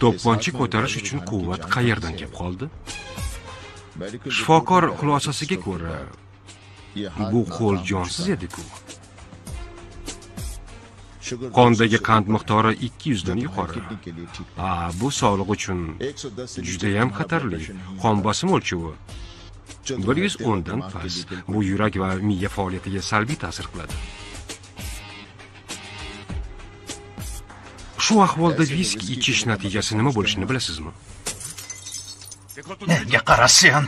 To'pponcha ko'tarish uchun quvvat qayerdan kelib qoldi? Shifokor xulosasiga ko'ra, bu qo'l jonsiz edi-ku. Qondagi qand miqdori 200 dan yuqori. Bu sog'liq uchun juda ham xatarli. Qon bosim o'lchovi 110 dan past. Bu yurak va miya faoliyatiga salbiy ta'sir qiladi. Shu ahvolda viski ichish natijasi nima bo'lishini bilasizmi? Menga qarasan.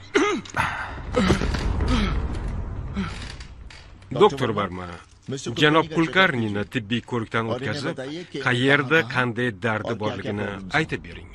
Doktor Barma, janob Kulkarnini tibbiy ko'rikdan o'tkazib, qayerda qanday dardi borligini aytib bering.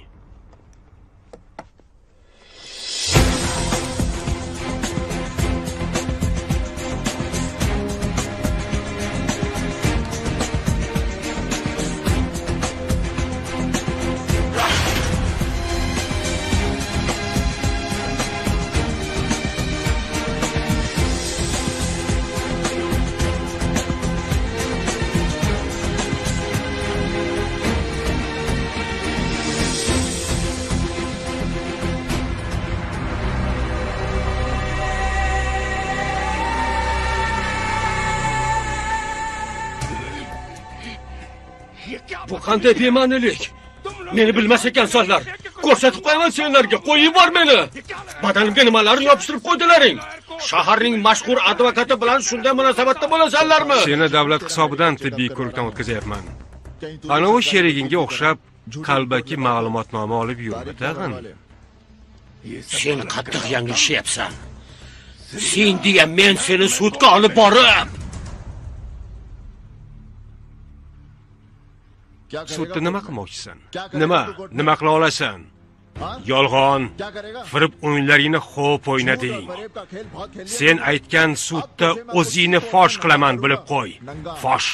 Bu qanday bema'nilik? Meni bilmas ekansanlar. Ko'rsatib qo'yaman senlarga. Qo'yib yubor meni. Badanimga nimalarni yopishtirib qo'ydilaring? Shaharning mashhur advokati bilan shunday munosabatda bo'lasanlarmi? Seni davlat hisobidan tibbiy ko'rikdan o'tkazyapman. Anavi sherigingga o'xshab qalbaki ma'lumotnoma olib yurma tag'in. Sen qattiq yanglishyapsan. Sen degan men seni sudga olib borib Sudda nima qilmoqchisan? Nima qila olasan? Yolg'on, firib o'yinlaringni xo'p o'ynading. Sen aytgan sudda o'zingni fosh qilaman, bilib qo'y. Fosh.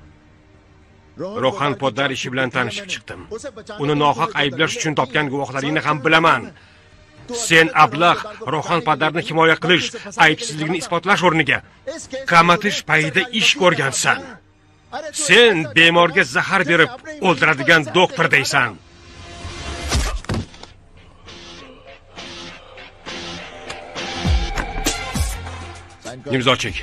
Rohan Poddar ishi bilan tanishib chiqdim. Uni nohaq ayblash uchun topgan guvohlaringni ham bilaman. Sen ablah Rohan Poddarni himoya qilish, aybsizligini isbotlash o'rniga qamatish payida ish ko'rgansan. Sen bemorga zahar berib o'ldiradigan doktor deysan. Imzo chek.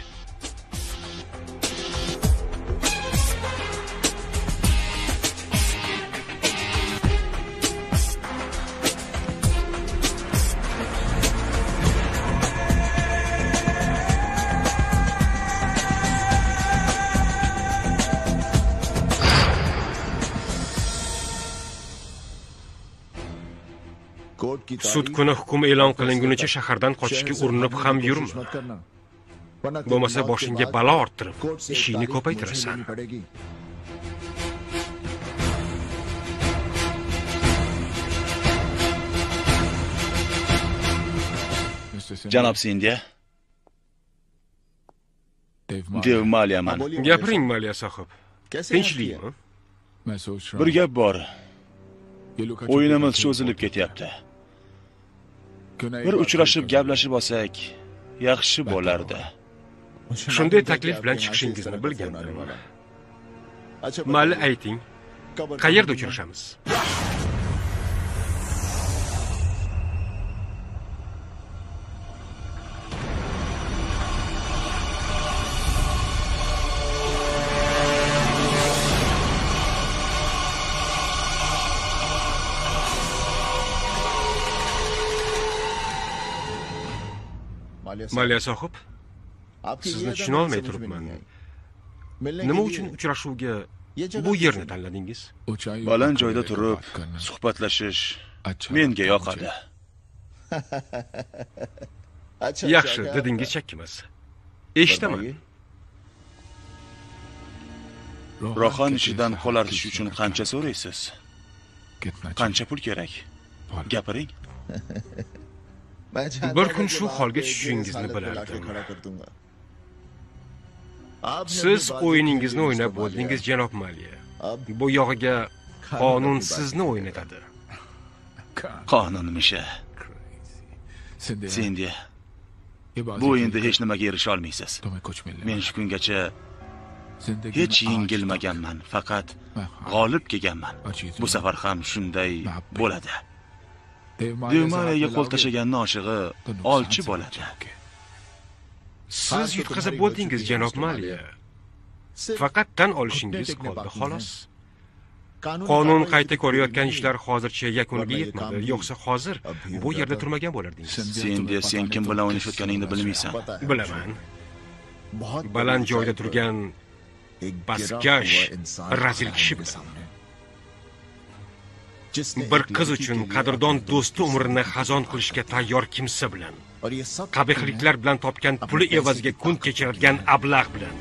Sud kuni hukm e'lon qilingunicha shahardan qochishga urinib ham yurma. Bo'lmasa boshingga balo orttirib, ishingni ko'paytirasan. Janob Sindiya. Dev Maliyaman. Gapiring, Maliya sohib. Tinchlikmi? Bir gap bor. O'yinimiz cho'zilib ketyapti. Bir uchrashib gaplashib olsak, yaxshi bo'lardi. Shunday taklif bilan chiqishingizni bilgandim. Mayli, ayting. Qayerda uchrashamiz? Maliya sohib, sizni tushuna olmay turibman. Nima uchun uchrashuvga bu yerni tanladingiz? Baland joyda turib suhbatlashish menga yoqadi. Yaxshi, dedingiz chakkimas. Eshitaman. Rohan ishidan qo'latish uchun qancha so'raysiz? Qancha pul kerak? Gapiring. Bir kun shu holga tushishingizni bilardim. Siz o'yiningizni o'ynab bo'ldingiz, janob Maliya. Bu yog'iga qonun sizni o'ynatadi. Qonunmish. Sindiya. Bu o'yinda hech nimaga erisha olmaysiz. Men shu kungacha hech yengilmaganman, faqat g'olib kelganman. Bu safar ham shunday bo'ladi. Devmariyaga qo'l tashaganning oshig'i olchi bo'ladi. Siz yutqazib bo'ldingiz, janob Maliya. Faqat tan olishingiz qoldi, xolos. Qonun qayta ko'rayotgan ishlar hozircha yakuniga yetmadi. Yo'qsa hozir bu yerda turmagan bo'lardingiz. Sen kim bilan o'ynashayotganingni bilmaysan. Bilaman. Baland joyda turgan pastkash, razil kishi bilan. Bir qiz uchun qadrdon do'sti umrini xazon qilishga tayyor kimsa bilan, qabihliklar bilan topgan puli evaziga kun kechiradigan ablah bilan.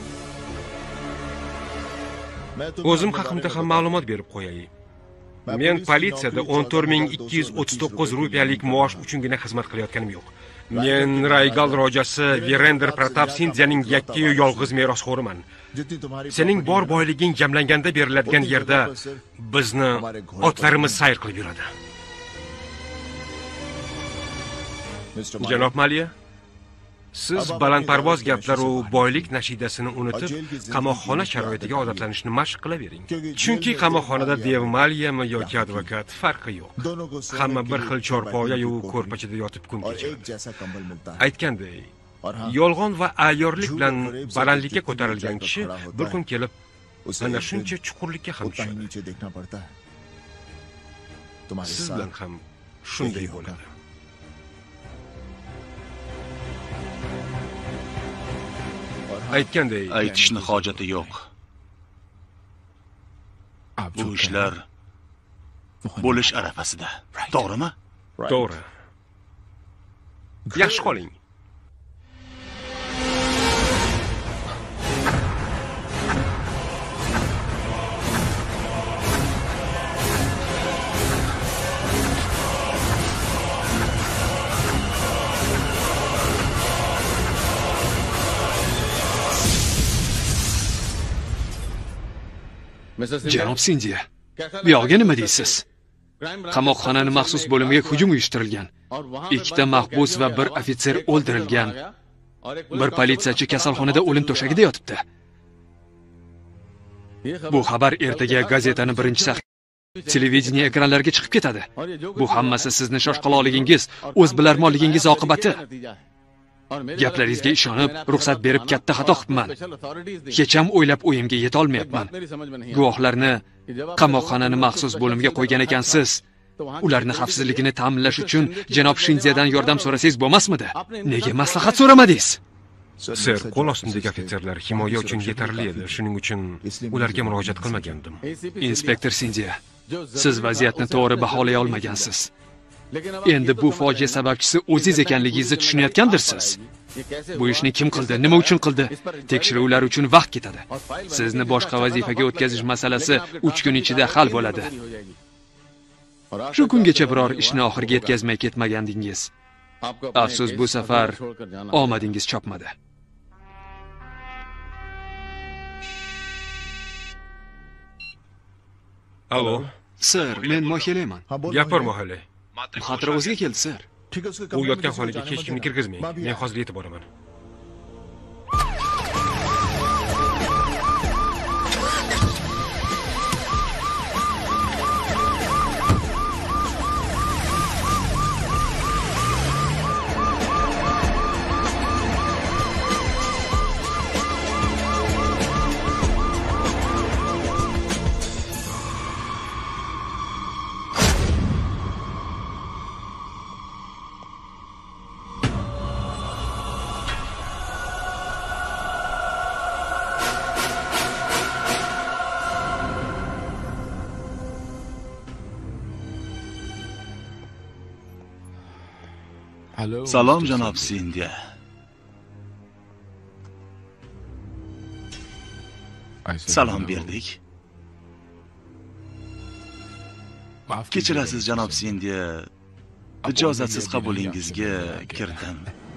O'zim haqimda ham ma'lumot berib qo'yay. Men politsiyada 14239 rupiyalik maosh uchungina xizmat qilayotganim yo'q. Men Raygal rojasi Virender Pratap Sindhyaning yakkayu yolg'iz merosxo'riman. Sening bor boyliging jamlanganda beriladigan yerda bizni otlarimiz sayr qilib yuradi. Janob Maliya, siz balandparvoz gaplar va boylik nashidasini unutib, qamoqxona sharoitiga odatlanishni mashq qilavering. Chunki qamoqxonada Dev Maliyami yoki advokat farqi yo'q. Hamma bir xil chorpoya yu ko'rpachada yotib kun kechiradi. Aytgandek, yolg'on va ayyorlik bilan balandlikka ko'tarilgan kishi bir kun kelib ana shuncha chuqurlikka ham tushadi. Siz bilan ham shunday bo'ladi. Aytgandek, aytishni hojati yo'q. Bu ishlar bo'lish arafasida. To'g'rimi? To'g'ri. Yaxshi qoling. Janob Sindhya, bu yoqqa nima deysiz? Qamoqxonani maxsus bo'limiga hujum uyushtirilgan. 2 mahbus va 1 ofitser o'ldirilgan. Bir politsiyachi kasalxonada o'lim to'shagida yotibdi. Bu xabar ertaga gazetaning birinchi sahifasida televideniya ekranlariga chiqib ketadi. Bu hammasi sizni shoshqaloqligingiz, o'z bilarmonligingiz oqibati. Gaplaringizga ishonib, ruxsat berib katta xato qilibman. Hech ham o'ylab o'yimga yeta olmayapman. Guvohlarni qamoqxonani maxsus bo'limga qo'ygan ekansiz. Ularning xavfsizligini ta'minlash uchun janob Shinzedan yordam so'rasangiz bo'lmasmidi? Nega maslahat so'ramadingiz? Sir, qo'l ostidagi ofitserlar himoya uchun yetarli edi. Shuning uchun ularga murojaat qilmagandim. Inspektor Sindhya, siz vaziyatni to'g'ri baholay olmagansiz. Endi bu fojia sababchisi o'zingiz ekanligingizni tushunayotgandirsiz. Bu ishni kim qildi, nima uchun qildi? Tekshiruvlar uchun vaqt ketadi. Sizni boshqa vazifaga o'tkazish masalasi 3 kun ichida hal bo'ladi. Shu kungacha biror ishni oxiriga yetkazmay ketmagandingiz. Afsus, bu safar omadingiz chopmadi. Alo, sir, men Mohilayman. Gapir Mohilay. Xotira o'ziga keldi, sir. U yotgan xonaga hech kimni kirgizmang. Men hozir yetib boraman. Salom janob Sindhya. Salom berdik. Kechirasiz janob Sindhya. Ijozatsiz qabulingizga kirdim.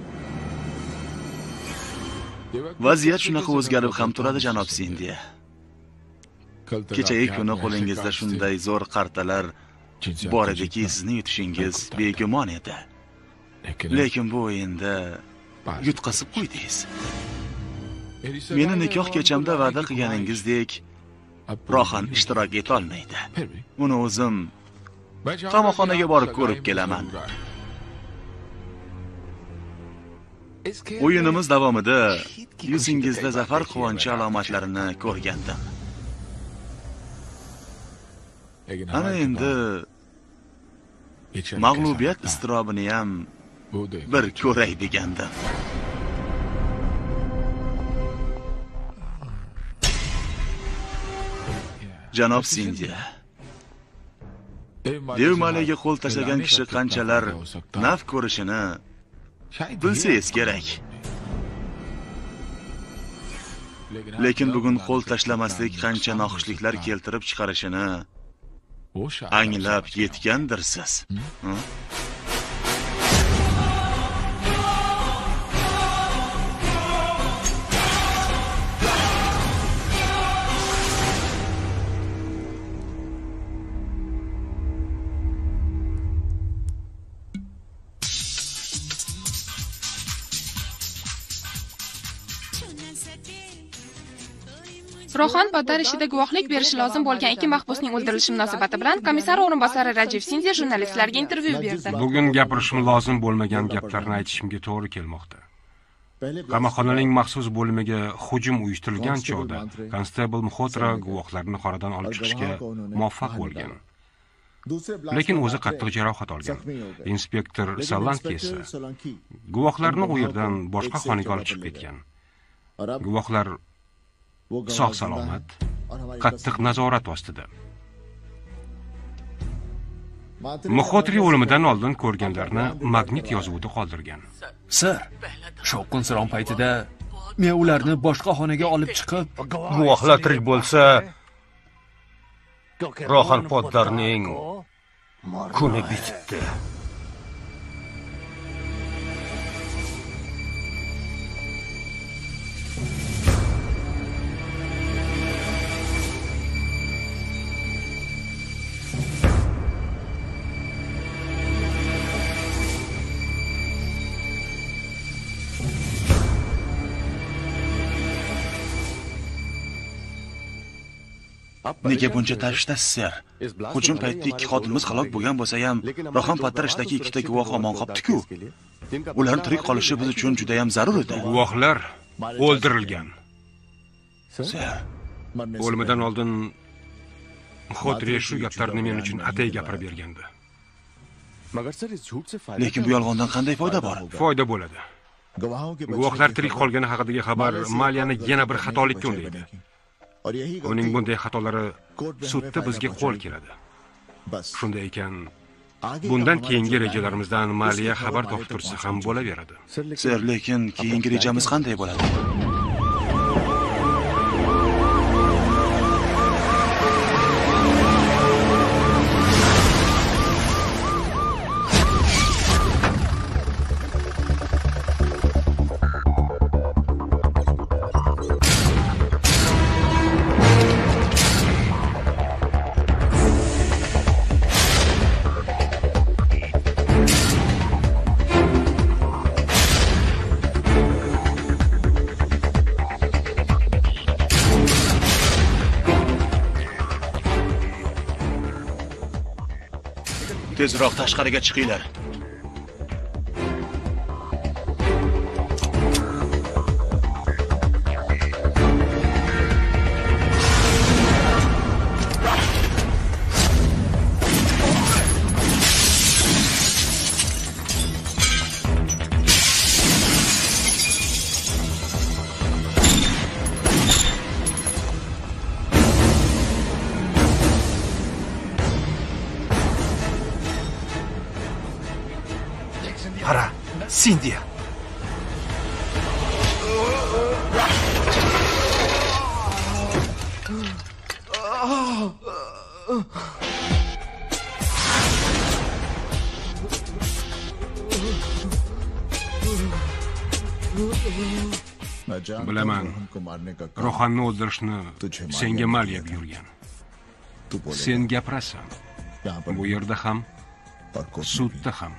Vaziyat shunaqa o'zgarib ham turadi janob Sindhya. Kechagi kuni qo'lingizda shunday zo'r qartalar bor ediki, sizni yutishingiz begumon edi. Lekin bu o'yinda yutqazib qo'ydingiz. Meni nikoh kechamda va'da qilganingizdek, Rohan ishtirok eta olmaydi. Uni o'zim qamoqxonaga borib ko'rib kelaman. O'yinimiz davomida yuzingizda zafar quvonchi alomatlarini ko'rgandim. Ana endi mag'lubiyat iztirobini ham bir ko'ray degandim. Janob Sindiya, Dev Maliyaga qo'l tashlagan kishi qanchalar naf ko'rishini bilsangiz kerak. Lekin bugun qo'l tashlamaslik qancha noxushliklar keltirib chiqarishini anglab yetgandirsiz. Rohan Pottar ishida guvohlik berishi lozim bo'lgan ikki mahbusning o'ldirilishi munosabati bilan komissar o'rinbosari Rajiv Sindiya jurnalistlarga intervyu berdi. Bugun gapirishim lozim bo'lmagan gaplarni aytishimga to'g'ri kelmoqda. Qamoqxonaning maxsus bo'limiga hujum uyushtirilgan chog'da konstebl Mxotra guvohlarni qoradan olib chiqishga muvaffaq bo'lgan. Lekin o'zi qattiq jarohat olgan. Inspektor Solanki esa guvohlarni u yerdan boshqa xonaga olib chiqib ketgan. Guvohlar sog' salomat, qattiq nazorat ostida. Mxotri o'limidan oldin ko'rganlarni magnit yozuvida qoldirgan. Sir, shovqin-suron paytida men ularni boshqa xonaga olib chiqib, guvohlar tirik bo'lsa, Rohan Pottarning kuni bitibdi. Nega buncha tashvishdasiz, ser? Hujum paytida ikki xodimimiz halok bo'lgan bo'lsa ham, Rohan Pottar ishdagi ikkita guvoh omon qolibdi-ku. Ularning tirik qolishi biz uchun juda ham zarur edi. Guvohlar o'ldirilgan. Ser, o'limidan oldin Mxotri shu gaplarni men uchun atay gapirib bergandi. Lekin bu yolg'ondan qanday foyda bor? Foyda bo'ladi. Guvohlar tirik qolgani haqidagi xabar Maliyani yana bir xatolikka undaydi. Uning bunday xatolari sudda bizga qo'l keladi. Shunday ekan, bundan keyingi rejalarimizdan Maliya xabar topib tursa ham bo'laveradi. Ser, lekin keyingi rejamiz qanday bo'ladi? Tezroq tashqariga chiqinglar. Sindiya. Bilaman, Rohanni o'ldirishni senga Maliya buyurgan. Sen gapirasan. Bu yerda ham, sudda ham.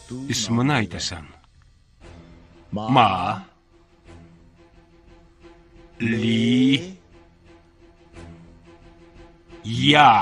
ismini aytasan. Ma Li Ya.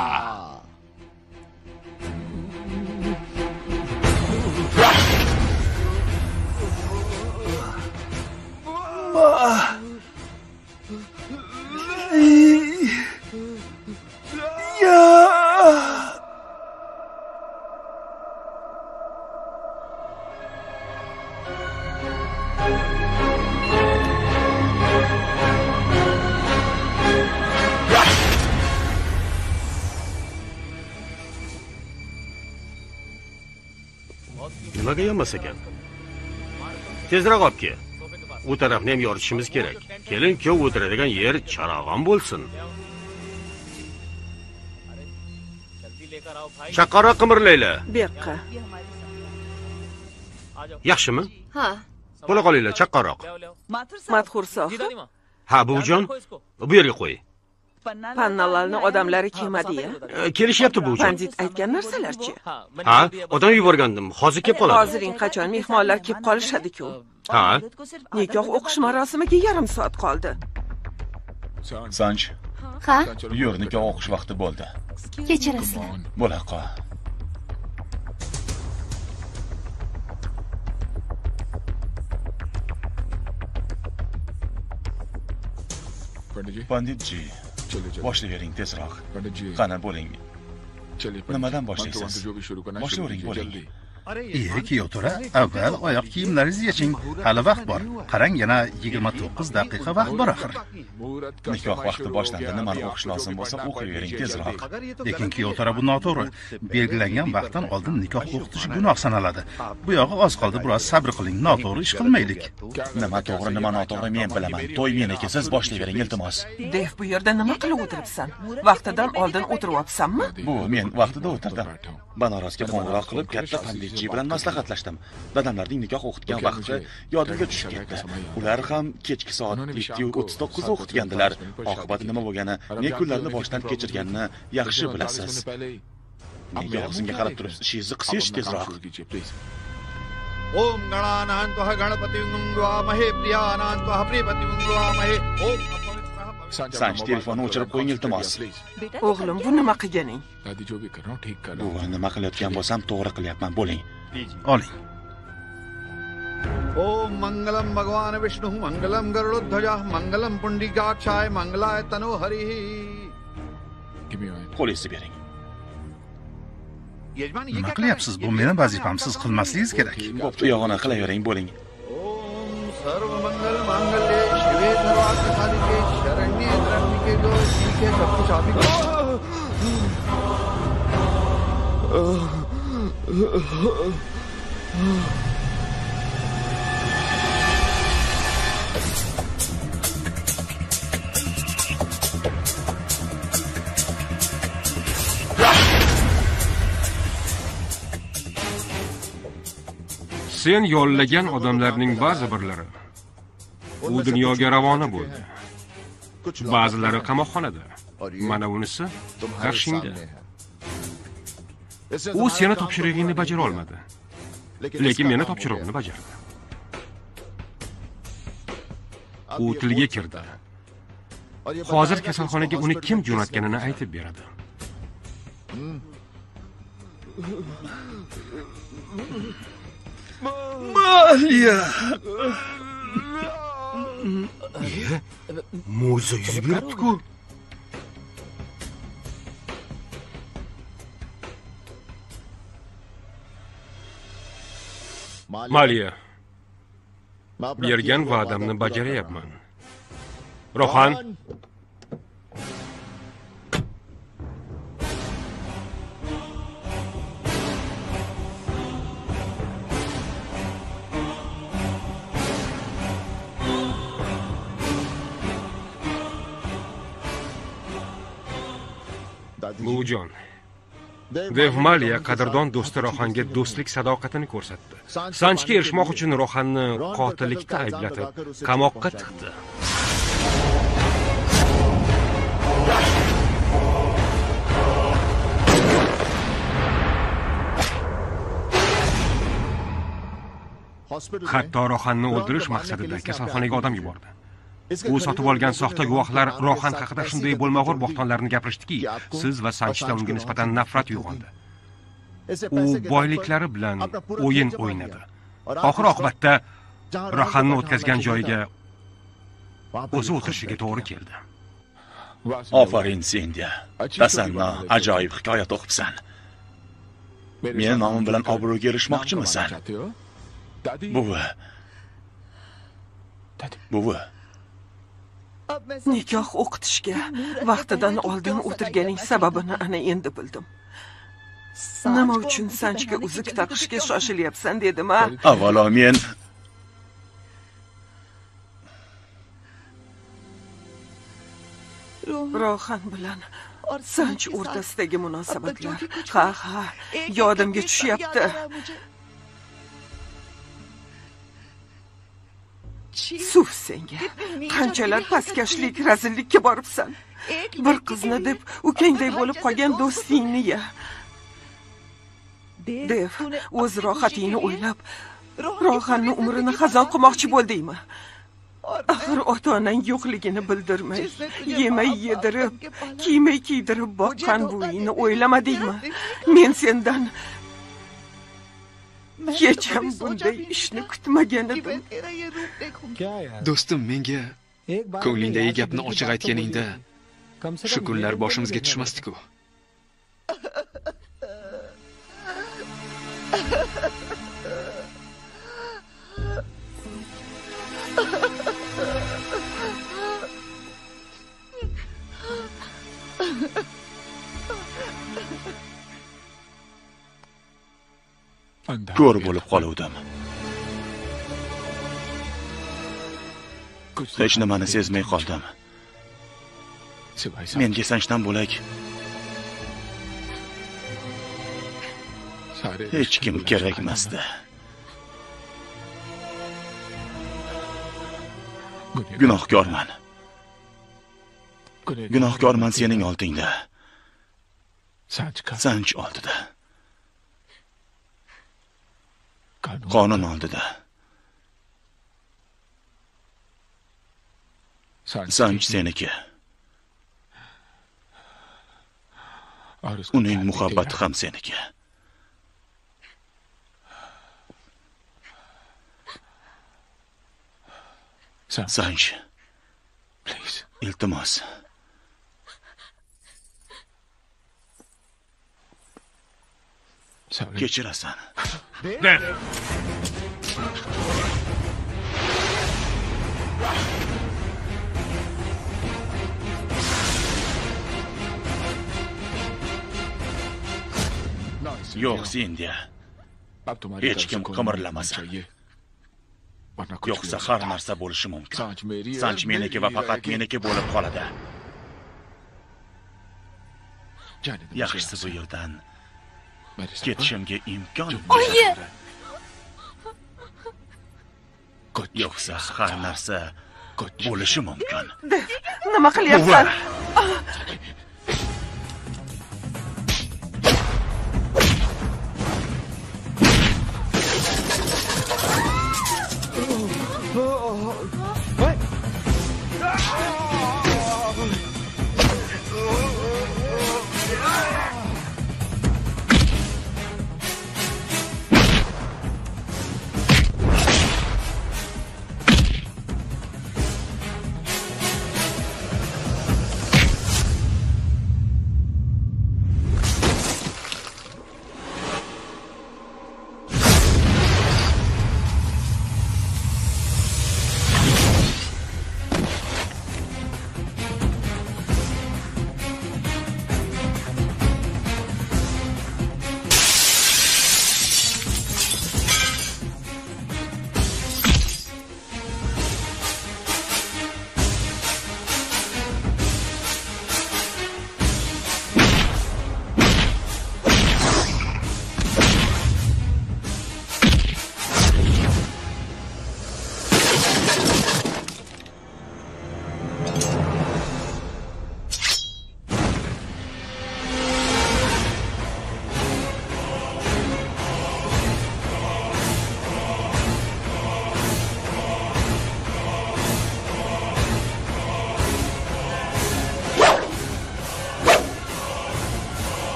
Nimaga yonmas ekan? Tezroq olib kel. U tarafni ham yoritishimiz kerak. Kelin-kuyov o'tiradigan yer charog'on bo'lsin. Chaqqaroq qimirlaylar. Bu yoqqa. Yaxshimi? Ha. Bo'la qolinglar, chaqqaroq. Madhur sohib. Ha, buvijon, bu yerga qo'y. Pannalarni odamlari kelmadi-ya. Kelishyapti buvijon. Bandit aytgan narsalarchi? Ha, odam yuborgandim. Hozir kelib qoladi. Hoziring qachon mehmonlar kelib qolishadi-ku. Ha. Nikoh o'qish marosimiga yarim soat qoldi. Sanch. Ha? Yur, nikoh o'qish vaqti bo'ldi. Kechirasizlar. Bo'la qol. Banditji, boshlayvering tezroq. Qani bo'ling. Nimadan boshlaysiz? Boshlayvering, bo'ling. Kiyovto'ra, avval oyoq kiyimlaringizni yeching. Hali vaqt bor. Qarang, yana 29 daqiqa vaqt bor axir. Nikoh vaqti boshlandi. Nimani o'qish lozim bo'lsa, o'qiyvering tezroq. Lekin kiyovto'ra bu noto'g'ri. Belgilangan vaqtdan oldin nikoh o'qitish gunoh sanaladi. Bu yog'i oz qoldi, biroz sabr qiling. Noto'g'ri ish qilmaylik. Nima to'g'ri, nima noto'g'ri men bilaman. To'y meniki, siz boshlayvering iltimos. Dev, bu yerda nima qilib o'tiribsan? Vaqtidan oldin o'tiryapsanmi? Bu men vaqtida o'tirdim. Banorasga qo'ng'iroq qilib katta panditchi bilan maslahatlashdim. Dadamlarning nikoh o'qitgan vaqti yodimga tushib ketdi. Ular ham kechki soat 7:39 o'qitgandilar. Oqibati nima bo'lgani, ne kunlarni boshdan kechirganini yaxshi bilasiz. Nega og'zimga qarab turibsiz? Ishingizni qilsangiz tezroq. Om Gananantah Ganapati Vamahe Priyanantah Pripati Vamahe. Om Sanch, telefonni o'chirib qo'ying iltimos. O'g'lim, bu nima qilganing? Bu nima qilayotgan bo'lsam, to'g'ri qilyapman, bo'ling. Oling. Om Mangalam Bhagwan Vishnu Mangalam Garuddhwajah Mangalam Pundrikakshay Mangalaya Tanu Harihi. Qo'lingizni bering. Nima qilyapsiz? Bu mening vazifam, siz qilmasligingiz kerak. Bo'pti, yog'ini qilavering, bo'ling. Sarva Mangal Mangalye Shive Sarvatra Sadike Sharanye Dharmike Gosike Sab kuch aap hi Sen yollagan odamlarning ba'zi birlari u dunyoga ravona bo'ldi. Ba'zilari qamoqxonada. Mana bunisi qarshingda. U seni topshirig'ingni bajara olmadi. Lekin meni topshirig'imni bajardi. U tilga kirdi. Hozir kasalxonaga uni kim jo'natganini aytib beradi. Maliya. Mo'jiza yuz beribdi-ku. Maliya. Bergan va'damni bajaryapman. Rohan. Buvijon. Dev Maliya qadrdon do'sti Rohanga do'stlik sadoqatini ko'rsatdi. Sanchga erishmoq uchun Rohanni qotillikda ayblatib, qamoqqa tiqdi. Hatto Rohanni o'ldirish maqsadida kasalxonaga odam yubordi. U sotib olgan soxta guvohlar Rohan haqida shunday bo'lmag'ur bo'xtonlarni gapirishdiki, siz va Sanchda unga nisbatan nafrat uyg'ondi. U boyliklari bilan o'yin o'ynadi. Oxir-oqibatda Rohanni o'tkazgan joyiga o'zi o'tirishiga to'g'ri keldi. Ofarin senga. Tasanno, ajoyib hikoya to'qibsan. Meni nomim bilan obro'ga erishmoqchimisan? Buvi. Nikoh o'qitishga vaqtidan oldin o'tirganing sababini ana endi bildim. Nima uchun Sanchga uzuk taqishga shoshilyapsan dedim-a? Avvalo men Rohan bilan Sanch o'rtasidagi munosabatlar. Ha, yodimga tushyapti. Suf senga. Qanchalar pastkashlik, razillikka boribsan. Bir qizni deb ukangday bo'lib qolgan do'stingni-ya. Dev, o'z rohatingni o'ylab, Rohanni umrini xazon qilmoqchi bo'ldingmi? Axir ota-onang yo'qligini bildirmay, yemay yedirib, kiymay kiydirib boqqan buvingni o'ylamadingmi? Men sendan hech ham bunday ishni kutmagan edim. Do'stim, menga ko'nglingdagi gapni ochiq aytganingda shu kunlar boshimizga tushmasdi-ku. ko'r bo'lib qoluvdim. Hech nimani sezmay qoldim. Menga Sanchdan bo'lak hech kim kerakmasdi. Gunohkorman. Gunohkorman sening oldingda. Sanch oldida. Qonun oldida. Sanch seniki. Uning muhabbati ham seniki. Sanch, iltimos. Kechirasan. Dev. Yo'q, Sindiya. Hech kim qimirlamasin. Yo'qsa har narsa bo'lishi mumkin. Sanch meniki va faqat meniki bo'lib qoladi. Yaxshisi bu yerdan ketishimga imkon Oyi! Yo'qsa har narsa bo'lishi mumkin. Nima qilyapsan?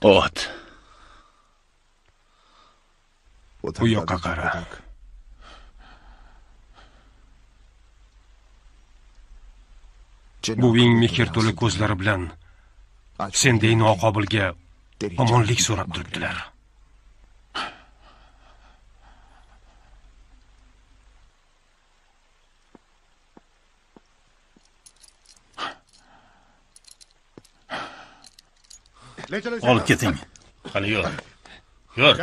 Ot. Bu yoqqa qara. Buving mehr to'la ko'zlari bilan senday noqobilga omonlik so'rab turibdilar. Olib keting. Qani yur. Yur.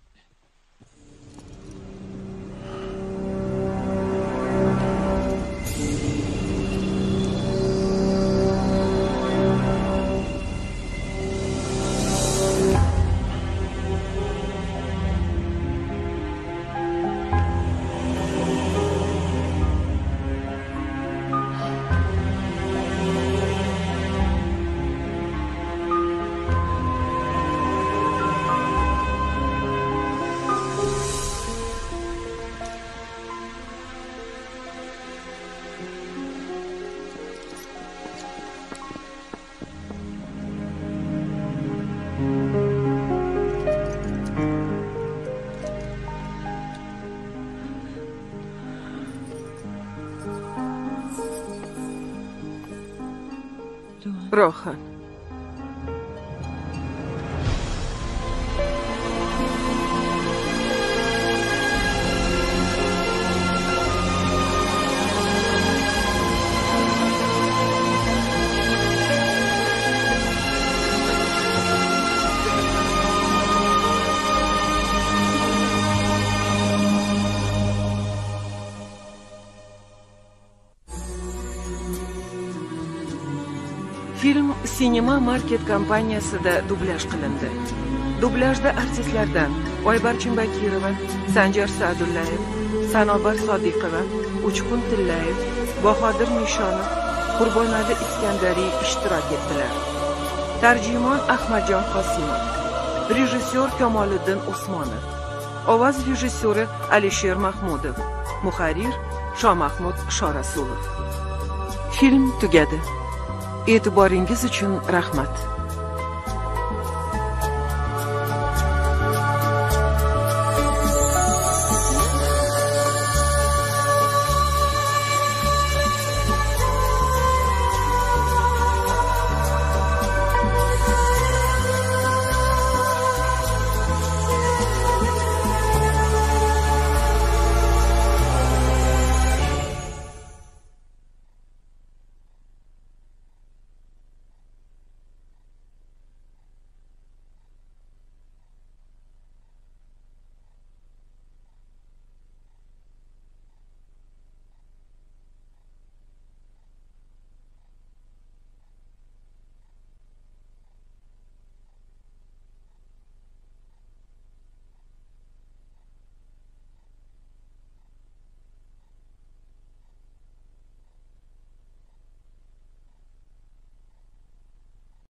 Rohan. Film Sinema Market kompaniyasida dublyaj qilindi. Dublyajda artistlardan Oybarchin Bakirova, Sanjar Sa'dullayev, Sanobar Sodiqova, Uchqun Tillayev, Bahodir Nishonov, Qurbonali Iskandariy ishtirok etdilar. Tarjimon Ahmadjon Qosimov, rejissyor Kamoliddin Usmonov, ovoz rejissyori Alisher Mahmudov, muharrir Shomahmud Shorasulov. Film tugadi. E'tiboringiz uchun rahmat.